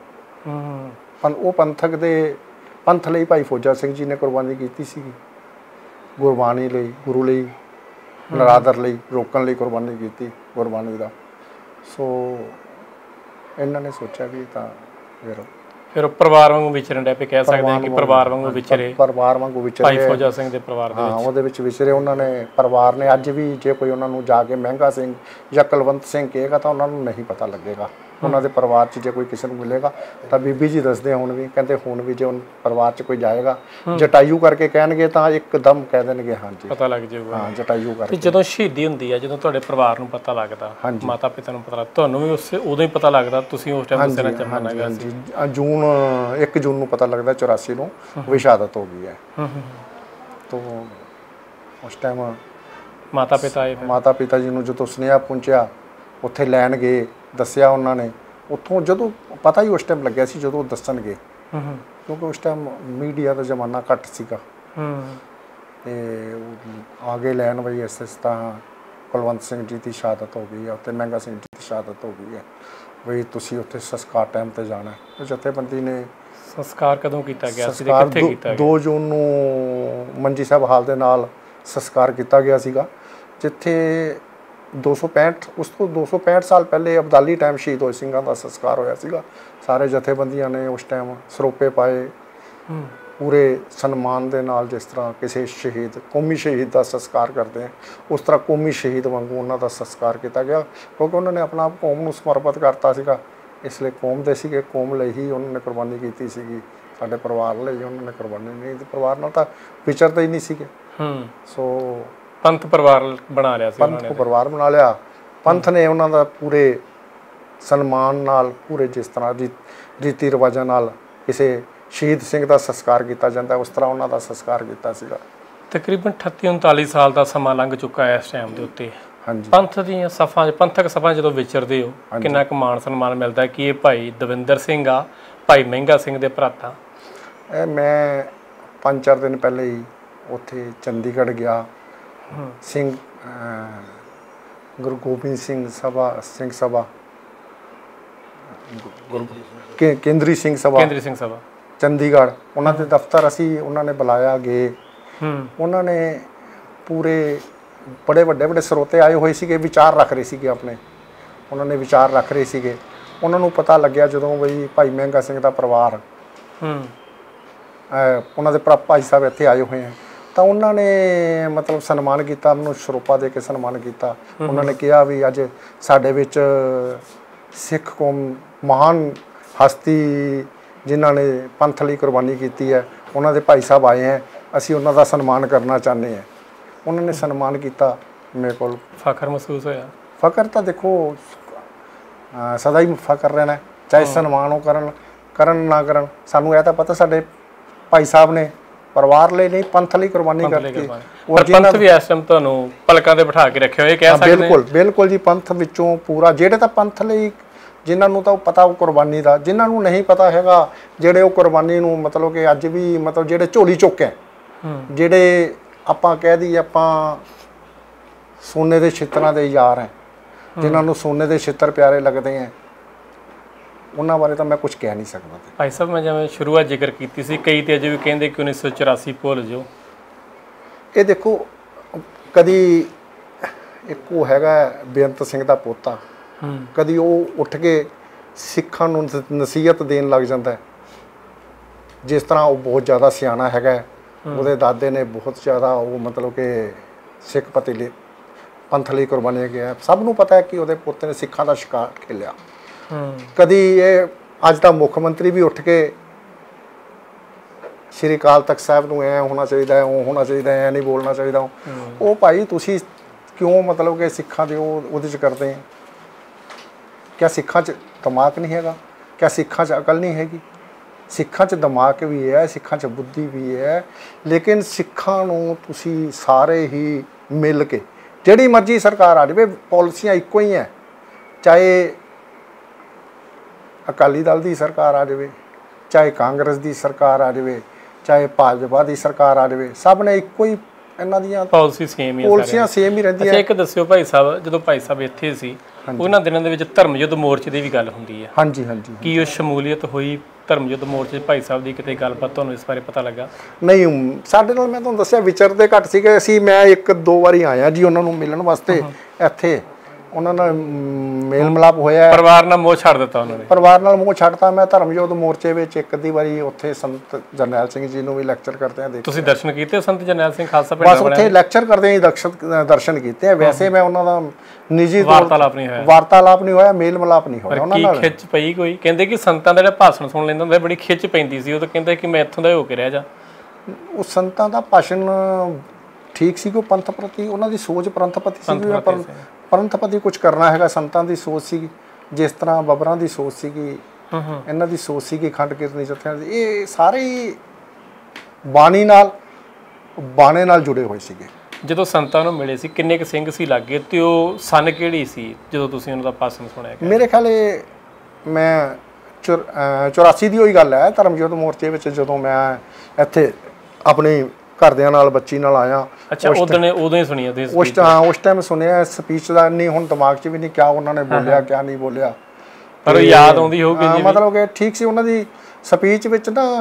ਉਹ ਪੰਥ ਲਈ ਭਾਈ ਫੌਜਾ ਸਿੰਘ ਜੀ ਨੇ ਕੁਰਬਾਨੀ ਕੀਤੀ ਸੀਗੀ, ਗੁਰਬਾਣੀ ਲਈ, ਗੁਰੂ ਲਈ, ਨਰਾਦਰ ਲਈ, ਰੋਕਣ ਲਈ ਕੁਰਬਾਨੀ ਕੀਤੀ ਗੁਰਬਾਣੀ ਦਾ। ਸੋ ਇਹਨਾਂ ਨੇ ਸੋਚਿਆ ਵੀ ਤਾਂ ਫਿਰ ਪਰਿਵਾਰ ਵਾਂਗੂ ਵਿਚਰਨ ਡੇ ਪਏ, ਕਹਿ ਸਕਦੇ ਹਾਂ ਕਿ ਪਰਿਵਾਰ ਵਾਂਗੂ ਵਿਚਰੇ, ਪਰਿਵਾਰ ਵਾਂਗੂ ਵਿਚਰੇ ਭਾਈ ਫੌਜਾ ਸਿੰਘ ਦੇ ਪਰਿਵਾਰ ਦੇ ਵਿੱਚ। ਹਾਂ, ਉਹਦੇ ਵਿੱਚ ਵਿਚਰੇ ਉਹਨਾਂ ਨੇ। ਪਰਿਵਾਰ ਨੇ ਅੱਜ ਵੀ ਜੇ ਕੋਈ ਉਹਨਾਂ ਨੂੰ ਜਾ ਕੇ ਮਹਿੰਗਾ ਸਿੰਘ ਜਾਂ ਕੁਲਵੰਤ ਸਿੰਘ ਕਹੇਗਾ ਤਾਂ ਉਹਨਾਂ ਨੂੰ ਨਹੀਂ ਪਤਾ ਲੱਗੇਗਾ। ਉਹਨਾਂ ਦੇ ਪਰਿਵਾਰ 'ਚ ਜੇ ਕੋਈ ਕਿਸੇ ਨੂੰ ਮਿਲੇਗਾ ਤਾਂ ਬੀਬੀ ਜੀ ਦੱਸਦੇ ਹੁਣ ਵੀ, ਕਹਿੰਦੇ ਹੁਣ ਵੀ ਜੇ ਉਹ ਪਰਿਵਾਰ 'ਚ ਕੋਈ ਜਾਏਗਾ ਜਟਾਯੂ ਕਰਕੇ ਕਹਿਣਗੇ ਤਾਂ ਇੱਕਦਮ ਕਹਿ ਦੇਣਗੇ ਹਾਂਜੀ ਪਤਾ ਲੱਗ ਜਾਊਗਾ। ਹਾਂ, ਜਟਾਯੂ ਕਰਕੇ। ਜਦੋਂ ਸ਼ਹੀਦੀ ਹੁੰਦੀ ਹੈ, ਜਦੋਂ ਤੁਹਾਡੇ ਪਰਿਵਾਰ ਨੂੰ ਪਤਾ ਲੱਗਦਾ, ਮਾਤਾ ਪਿਤਾ ਨੂੰ ਪਤਾ ਲੱਗਦਾ, ਤੁਹਾਨੂੰ ਵੀ ਉਦੋਂ ਹੀ ਪਤਾ ਲੱਗਦਾ? ਤੁਸੀਂ ਉਸ ਟਾਈਮ ਦੱਸਣਾ ਚਾਹੁੰਦੇ ਹੈਗਾ ਸੀ? 1 ਜੂਨ ਨੂੰ ਪਤਾ ਲੱਗਦਾ 84 ਨੂੰ ਵੀ ਸ਼ਹਾਦਤ ਹੋ ਗਈ ਹੈ। ਤਾਂ ਉਸ ਟਾਈਮ ਮਾਤਾ ਪਿਤਾ ਜੀ ਨੂੰ ਜਦੋਂ ਸੁਨੇਹਾ ਪਹੁੰਚਿਆ, ਉੱਥੇ ਲੈਣ ਗਏ, ਦੱਸਿਆ ਉਹਨਾਂ ਨੇ। ਉੱਥੋਂ ਜਦੋਂ ਪਤਾ ਹੀ ਉਸ ਟਾਈਮ ਲੱਗਿਆ ਸੀ ਜਦੋਂ ਦੱਸਣਗੇ, ਕਿਉਂਕਿ ਉਸ ਟਾਈਮ ਮੀਡੀਆ ਦਾ ਜ਼ਮਾਨਾ ਘੱਟ ਸੀਗਾ। ਤੇ ਆਗੇ ਲੈਣ ਬਈ ਇਸ ਤਰ੍ਹਾਂ ਕੁਲਵੰਤ ਸਿੰਘ ਜੀ ਦੀ ਸ਼ਹਾਦਤ ਹੋ ਗਈ ਹੈ, ਉੱਥੇ ਮਹਿੰਗਾ ਸਿੰਘ ਜੀ ਦੀ ਸ਼ਹਾਦਤ ਹੋ ਗਈ ਹੈ, ਬਈ ਤੁਸੀਂ ਉੱਥੇ ਸੰਸਕਾਰ ਟਾਈਮ 'ਤੇ ਜਾਣਾ। ਜਥੇਬੰਦੀ ਨੇ ਸੰਸਕਾਰ ਕਦੋਂ ਕੀਤਾ ਗਿਆ ਸੀ, ਕਿੱਥੇ ਕੀਤਾ ਗਿਆ? 2 ਜੂਨ ਨੂੰ ਮੰਜੀ ਸਾਹਿਬ ਹਾਲ ਦੇ ਨਾਲ ਸੰਸਕਾਰ ਕੀਤਾ ਗਿਆ ਸੀਗਾ, ਜਿੱਥੇ 265 ਸਾਲ ਪਹਿਲੇ ਅਬਦਾਲੀ ਟਾਈਮ ਸ਼ਹੀਦ ਹੋਏ ਸਿੰਘਾਂ ਦਾ ਸੰਸਕਾਰ ਹੋਇਆ ਸੀਗਾ। ਸਾਰੇ ਜਥੇਬੰਦੀਆਂ ਨੇ ਉਸ ਟਾਈਮ ਸਰੋਪੇ ਪਾਏ ਪੂਰੇ ਸਨਮਾਨ ਦੇ ਨਾਲ, ਜਿਸ ਤਰ੍ਹਾਂ ਕਿਸੇ ਸ਼ਹੀਦ, ਕੌਮੀ ਸ਼ਹੀਦ ਦਾ ਸੰਸਕਾਰ ਕਰਦੇ ਆ, ਉਸ ਤਰ੍ਹਾਂ ਕੌਮੀ ਸ਼ਹੀਦ ਵਾਂਗੂ ਉਹਨਾਂ ਦਾ ਸੰਸਕਾਰ ਕੀਤਾ ਗਿਆ। ਕਿਉਂਕਿ ਉਹਨਾਂ ਨੇ ਆਪਣਾ ਆਪ ਕੌਮ ਨੂੰ ਸਮਰਪਿਤ ਕਰਤਾ ਸੀਗਾ। ਇਸ ਲਈ ਕੌਮ ਦੇ ਸੀਗੇ, ਕੌਮ ਲਈ ਹੀ ਉਹਨਾਂ ਨੇ ਕੁਰਬਾਨੀ ਕੀਤੀ ਸੀਗੀ, ਸਾਡੇ ਪਰਿਵਾਰ ਲਈ ਉਹਨਾਂ ਨੇ ਕੁਰਬਾਨੀ ਨਹੀਂ, ਤੇ ਪਰਿਵਾਰ ਨਾਲ ਤਾਂ ਵਿਚਰਦੇ ਹੀ ਨਹੀਂ ਸੀਗੇ। ਸੋ ਪੰਥ ਪਰਿਵਾਰ ਬਣਾ ਲਿਆ ਸੀ ਪੰਥ ਨੂੰ ਪਰਿਵਾਰ ਬਣਾ ਲਿਆ। ਪੰਥ ਨੇ ਉਹਨਾਂ ਦਾ ਪੂਰੇ ਸਨਮਾਨ ਨਾਲ, ਪੂਰੇ ਜਿਸ ਤਰ੍ਹਾਂ ਰੀਤੀ ਰਿਵਾਜਾਂ ਨਾਲ ਕਿਸੇ ਸ਼ਹੀਦ ਸਿੰਘ ਦਾ ਸੰਸਕਾਰ ਕੀਤਾ ਜਾਂਦਾ ਉਸ ਤਰ੍ਹਾਂ ਉਹਨਾਂ ਦਾ ਸੰਸਕਾਰ ਕੀਤਾ ਸੀਗਾ। ਤਕਰੀਬਨ 38-39 ਸਾਲ ਦਾ ਸਮਾਂ ਲੰਘ ਚੁੱਕਾ ਹੈ ਇਸ ਟਾਈਮ ਦੇ ਉੱਤੇ। ਹਾਂਜੀ, ਪੰਥ ਦੀਆਂ ਸਫਾਂ ਪੰਥਕ ਸਭਾ ਜਦੋਂ ਵਿਚਰਦੇ ਹੋ ਕਿੰਨਾ ਕੁ ਮਾਣ ਸਨਮਾਨ ਮਿਲਦਾ ਕਿ ਇਹ ਭਾਈ ਦਵਿੰਦਰ ਸਿੰਘ ਆ, ਭਾਈ ਮਹਿੰਗਾ ਸਿੰਘ ਦੇ ਭਰਾਤਾ? ਇਹ ਮੈਂ 5-4 ਦਿਨ ਪਹਿਲੇ ਹੀ ਉੱਥੇ ਚੰਡੀਗੜ੍ਹ ਗਿਆ। ਸਿੰਘ ਗੁਰੂ ਗੋਬਿੰਦ ਸਿੰਘ ਸਭਾ ਕੇਂਦਰੀ ਸਿੰਘ ਸਭਾ ਚੰਡੀਗੜ੍ਹ, ਉਹਨਾਂ ਦੇ ਦਫ਼ਤਰ ਅਸੀਂ ਉਹਨਾਂ ਨੇ ਬੁਲਾਇਆ ਗਏ। ਉਹਨਾਂ ਨੇ ਪੂਰੇ ਬੜੇ ਵੱਡੇ ਸਰੋਤੇ ਆਏ ਹੋਏ ਸੀਗੇ, ਵਿਚਾਰ ਰੱਖ ਰਹੇ ਸੀਗੇ ਆਪਣੇ, ਉਹਨਾਂ ਨੇ ਵਿਚਾਰ ਰੱਖ ਰਹੇ ਸੀਗੇ। ਉਹਨਾਂ ਨੂੰ ਪਤਾ ਲੱਗਿਆ ਜਦੋਂ ਬਈ ਭਾਈ ਮਹਿੰਗਾ ਸਿੰਘ ਦਾ ਪਰਿਵਾਰ ਉਹਨਾਂ ਦੇ ਭਾਈ ਸਾਹਿਬ ਇੱਥੇ ਆਏ ਹੋਏ ਆ, ਤਾਂ ਉਹਨਾਂ ਨੇ ਮਤਲਬ ਸਨਮਾਨ ਕੀਤਾ, ਉਹਨੂੰ ਸ਼ਰੋਪਾ ਦੇ ਕੇ ਸਨਮਾਨ ਕੀਤਾ। ਉਹਨਾਂ ਨੇ ਕਿਹਾ ਵੀ ਅੱਜ ਸਾਡੇ ਵਿੱਚ ਸਿੱਖ ਕੌਮ ਮਹਾਨ ਹਸਤੀ ਜਿਨ੍ਹਾਂ ਨੇ ਪੰਥ ਲਈ ਕੁਰਬਾਨੀ ਕੀਤੀ ਹੈ, ਉਹਨਾਂ ਦੇ ਭਾਈ ਸਾਹਿਬ ਆਏ ਹੈ, ਅਸੀਂ ਉਹਨਾਂ ਦਾ ਸਨਮਾਨ ਕਰਨਾ ਚਾਹੁੰਦੇ ਹਾਂ। ਉਹਨਾਂ ਨੇ ਸਨਮਾਨ ਕੀਤਾ। ਮੇਰੇ ਕੋਲ ਫਖਰ ਮਹਿਸੂਸ ਹੋਇਆ। ਫਖਰ ਤਾਂ ਦੇਖੋ ਸਦਾ ਹੀ ਫਖਰ ਰਹਿਣਾ, ਚਾਹੇ ਸਨਮਾਨ ਉਹ ਕਰਨ ਨਾ ਕਰਨ। ਸਾਨੂੰ ਇਹ ਤਾਂ ਪਤਾ ਸਾਡੇ ਭਾਈ ਸਾਹਿਬ ਨੇ ਪਰਿਵਾਰ ਲਈ ਨਹੀਂ, ਪੰਥ ਲਈ ਕੁਰਬਾਨੀ ਕਰਤੀ। ਔਰ ਪੰਥ ਵੀ ਇਸ ਟਾਈਮ ਤੁਹਾਨੂੰ ਪਲਕਾਂ ਤੇ ਬਿਠਾ ਕੇ ਰੱਖਿਆ ਹੋਇਆ, ਕਹਿ ਸਕਦੇ ਹਾਂ। ਬਿਲਕੁਲ ਜੀ, ਪੰਥ ਵਿੱਚੋਂ ਪੂਰਾ, ਜਿਹੜੇ ਤਾਂ ਪੰਥ ਲਈ ਜਿਨ੍ਹਾਂ ਨੂੰ ਤਾਂ ਪਤਾ ਉਹ ਕੁਰਬਾਨੀ ਦਾ, ਜਿਨ੍ਹਾਂ ਨੂੰ ਨਹੀਂ ਪਤਾ ਹੈਗਾ, ਜਿਹੜੇ ਉਹ ਕੁਰਬਾਨੀ ਨੂੰ ਮਤਲਬ ਕਿ ਅੱਜ ਵੀ ਮਤਲਬ ਜਿਹੜੇ ਝੋਲੀ ਚੁੱਕ ਹੈ, ਜਿਹੜੇ ਆਪਾਂ ਕਹਿ ਦਈਏ ਆਪਾਂ ਸੋਨੇ ਦੇ ਛਿੱਤਰਾਂ ਦੇ ਯਾਰ ਹੈ, ਜਿਨ੍ਹਾਂ ਨੂੰ ਸੋਨੇ ਦੇ ਛਿੱਤਰ ਪਿਆਰੇ ਲੱਗਦੇ ਹੈ, ਉਹਨਾਂ ਬਾਰੇ ਤਾਂ ਮੈਂ ਕੁਝ ਕਹਿ ਨਹੀਂ ਸਕਦਾ। ਭਾਈ ਸਾਹਿਬ, ਮੈਂ ਜਿਵੇਂ ਸ਼ੁਰੂਆਤ ਜ਼ਿਕਰ ਕੀਤੀ ਸੀ, ਕਈ ਤੇ ਅਜੇ ਵੀ ਕਹਿੰਦੇ ਕਿ 1984 ਭੁੱਲ ਜਾਓ। ਇਹ ਦੇਖੋ, ਕਦੀ ਇੱਕ ਉਹ ਹੈਗਾ ਬੇਅੰਤ ਸਿੰਘ ਦਾ ਪੋਤਾ, ਕਦੀ ਉਹ ਉੱਠ ਕੇ ਸਿੱਖਾਂ ਨੂੰ ਨਸੀਹਤ ਦੇਣ ਲੱਗ ਜਾਂਦਾ ਹੈ। ਜਿਸ ਤਰ੍ਹਾਂ ਉਹ ਬਹੁਤ ਜ਼ਿਆਦਾ ਸਿਆਣਾ ਹੈਗਾ, ਉਹਦੇ ਦਾਦੇ ਨੇ ਬਹੁਤ ਜ਼ਿਆਦਾ ਉਹ ਮਤਲਬ ਕਿ ਸਿੱਖ ਪਤੀ ਲਈ ਪੰਥ ਲਈ ਕੁਰਬਾਨੀ ਗਿਆ। ਸਭ ਨੂੰ ਪਤਾ ਹੈ ਕਿ ਉਹਦੇ ਪੋਤੇ ਨੇ ਸਿੱਖਾਂ ਦਾ ਸ਼ਿਕਾਰ ਖੇਲਿਆ। ਕਦੀ ਇਹ ਅੱਜ ਦਾ ਮੁੱਖ ਮੰਤਰੀ ਵੀ ਉੱਠ ਕੇ ਸ਼੍ਰੀ ਅਕਾਲ ਤਖਤ ਸਾਹਿਬ ਨੂੰ ਐ ਹੋਣਾ ਚਾਹੀਦਾ, ਉਹ ਹੋਣਾ ਚਾਹੀਦਾ, ਐ ਨਹੀਂ ਬੋਲਣਾ ਚਾਹੀਦਾ। ਉਹ ਭਾਈ ਤੁਸੀਂ ਕਿਉਂ ਮਤਲਬ ਕਿ ਸਿੱਖਾਂ ਦੇ ਉਹਦੇ 'ਚ ਕਰਦੇ ਆ? ਕਿਆ ਸਿੱਖਾਂ 'ਚ ਦਿਮਾਗ ਨਹੀਂ ਹੈਗਾ? ਕਿਆ ਸਿੱਖਾਂ 'ਚ ਅਕਲ ਨਹੀਂ ਹੈਗੀ? ਸਿੱਖਾਂ 'ਚ ਦਿਮਾਗ ਵੀ ਹੈ, ਸਿੱਖਾਂ 'ਚ ਬੁੱਧੀ ਵੀ ਹੈ, ਲੇਕਿਨ ਸਿੱਖਾਂ ਨੂੰ ਤੁਸੀਂ ਸਾਰੇ ਹੀ ਮਿਲ ਕੇ, ਜਿਹੜੀ ਮਰਜ਼ੀ ਸਰਕਾਰ ਆ ਜਾਵੇ, ਪਾਲਿਸੀਆਂ ਇੱਕੋ ਹੀ ਹੈ, ਚਾਹੇ ਅਕਾਲੀ ਦਲ ਦੀ ਸਰਕਾਰ ਆ ਜਾਵੇ, ਚਾਹੇ ਕਾਂਗਰਸ ਦੀ ਸਰਕਾਰ ਆ ਜਾਵੇ, ਚਾਹੇ ਭਾਜਪਾ ਦੀ ਸਰਕਾਰ ਆ ਜਾਵੇ, ਸਭ ਨੇ ਇੱਕੋ ਹੀ ਇਹਨਾਂ ਦੀਆਂ ਪਾਲਿਸੀਆਂ ਸੇਮ ਹੀ ਰਹਿੰਦੀਆਂ। ਇੱਕ ਦੱਸਿਓ ਭਾਈ ਸਾਹਿਬ, ਜਦੋਂ ਭਾਈ ਸਾਹਿਬ ਇੱਥੇ ਸੀ ਉਹਨਾਂ ਦਿਨਾਂ ਦੇ ਵਿੱਚ ਧਰਮ ਯੁੱਧ ਮੋਰਚੇ ਦੀ ਵੀ ਗੱਲ ਹੁੰਦੀ ਹੈ। ਹਾਂਜੀ, ਕੀ ਉਹ ਸ਼ਮੂਲੀਅਤ ਹੋਈ ਧਰਮ ਯੁੱਧ ਮੋਰਚੇ 'ਚ ਭਾਈ ਸਾਹਿਬ ਦੀ? ਕਿਤੇ ਗੱਲਬਾਤ ਤੁਹਾਨੂੰ ਇਸ ਬਾਰੇ ਪਤਾ ਲੱਗਾ? ਨਹੀਂ, ਸਾਡੇ ਨਾਲ ਮੈਂ ਤੁਹਾਨੂੰ ਦੱਸਿਆ ਵਿਚਰਦੇ ਘੱਟ ਸੀਗੇ ਅਸੀਂ। ਮੈਂ 1-2 ਵਾਰੀ ਆਇਆ ਜੀ ਉਹਨਾਂ ਨੂੰ ਮਿਲਣ ਵਾਸਤੇ, ਇੱਥੇ ਉਹਨਾਂ ਨਾਲ ਮੇਲ ਮਿਲਾਪ ਹੋਇਆ। ਪਰਿਵਾਰ ਨਾਲ ਮੋਹ ਛੱਡ ਦਿੱਤਾ ਉਹਨਾਂ ਨੇ? ਪਰਿਵਾਰ ਨਾਲ ਮੋਹ ਛੱਡਤਾ। ਮੈਂ ਧਰਮ ਯੁੱਧ ਮੋਰਚੇ ਵਿੱਚ 1 ਵਾਰੀ ਉੱਥੇ ਸੰਤ ਜਰਨੈਲ ਸਿੰਘ ਜੀ ਨੂੰ ਵੀ ਲੈਕਚਰ ਕਰਦੇ ਆ ਦੇਖਿਆ। ਤੁਸੀਂ ਦਰਸ਼ਨ ਕੀਤੇ ਸੰਤ ਜਰਨੈਲ ਸਿੰਘ ਖਾਲਸਾ ਪਿੰਡ? ਬਸ ਉੱਥੇ ਲੈਕਚਰ ਕਰਦੇ ਆ, ਦਰਸ਼ਨ ਕੀਤੇ ਆ। ਵੈਸੇ ਮੈਂ ਉਹਨਾਂ ਦਾ ਨਿੱਜੀ ਵਾਰਤਾਲਾਪ ਨਹੀਂ ਹੋਇਆ, ਮੇਲ ਮਿਲਾਪ ਨਹੀਂ ਹੋਇਆ ਉਹਨਾਂ ਨਾਲ। ਕੀ ਖਿੱਚ ਪਈ ਕੋਈ? ਕਹਿੰਦੇ ਕਿ ਸੰਤਾਂ ਦਾ ਜਿਹੜਾ ਭਾਸ਼ਣ ਸੁਣ ਲੈਂਦਾ ਹੁੰਦਾ ਬੜੀ ਖਿੱਚ ਪੈਂਦੀ ਸੀ। ਉਹ ਤਾਂ ਕਹਿੰਦਾ ਕਿ ਮੈਂ ਇੱਥੋਂ ਦਾ ਹੋ ਕੇ ਰਹਿ ਜਾ। ਉਹ ਸੰਤਾਂ ਦਾ ਭਾਸ਼ਣ ਠੀਕ ਸੀ, ਉਹ ਪੰਥ ਪ੍ਰਤੀ ਉਹਨਾਂ ਦੀ ਸੋਚ ਪੰਥ ਪ੍ਰਤੀ ਸੀ, ਪੰਥ ਪ੍ਰਤੀ ਕੁਝ ਕਰਨਾ ਹੈਗਾ। ਸੰਤਾਂ ਦੀ ਸੋਚ ਸੀ ਜਿਸ ਤਰ੍ਹਾਂ ਬੱਬਰਾਂ ਦੀ ਸੋਚ ਸੀਗੀ, ਇਹਨਾਂ ਦੀ ਸੋਚ ਸੀਗੀ ਖੰਡ ਕੀਰਤਨੀ ਜਥਿਆਂ ਦੀ। ਇਹ ਸਾਰੇ ਹੀ ਬਾਣੇ ਨਾਲ ਜੁੜੇ ਹੋਏ ਸੀਗੇ। ਜਦੋਂ ਸੰਤਾਂ ਨੂੰ ਮਿਲੇ ਸੀ ਕਿੰਨੇ ਕੁ ਸਿੰਘ ਸੀ ਲਾਗੇ, ਤੇ ਉਹ ਸਨ ਕਿਹੜੀ ਸੀ ਜਦੋਂ ਤੁਸੀਂ ਉਹਨਾਂ ਦਾ ਭਾਸ਼ਣ ਸੁਣਿਆ? ਮੇਰੇ ਖਿਆਲੇ ਮੈਂ 84 ਦੀ ਉਹੀ ਗੱਲ ਹੈ, ਧਰਮ ਯੁੱਧ ਮੋਰਚੇ ਵਿੱਚ ਜਦੋਂ ਮੈਂ ਇੱਥੇ ਆਪਣੀ ਘਰਦਿਆਂ ਨਾਲ ਬੱਚੀ ਨਾਲ ਆਇਆ। ਅੱਛਾ, ਉਦੋਂ ਹੀ ਸੁਣੀਆ ਤੁਸੀਂ? ਉਸ ਟਾਈਮ ਸੁਣਿਆ। ਸਪੀਚ ਦਾ ਨਹੀਂ ਹੁਣ ਦਿਮਾਗ 'ਚ ਵੀ ਨਹੀਂ ਕਿਆ ਉਹਨਾਂ ਨੇ ਬੋਲਿਆ, ਕਿਆ ਨਹੀਂ ਬੋਲਿਆ, ਪਰ ਯਾਦ ਆਉਂਦੀ ਹੋਊਗੀ ਜੀ। ਮਤਲਬ ਕਿ ਠੀਕ ਸੀ ਉਹਨਾਂ ਦੀ ਸਪੀਚ ਵਿੱਚ ਨਾ,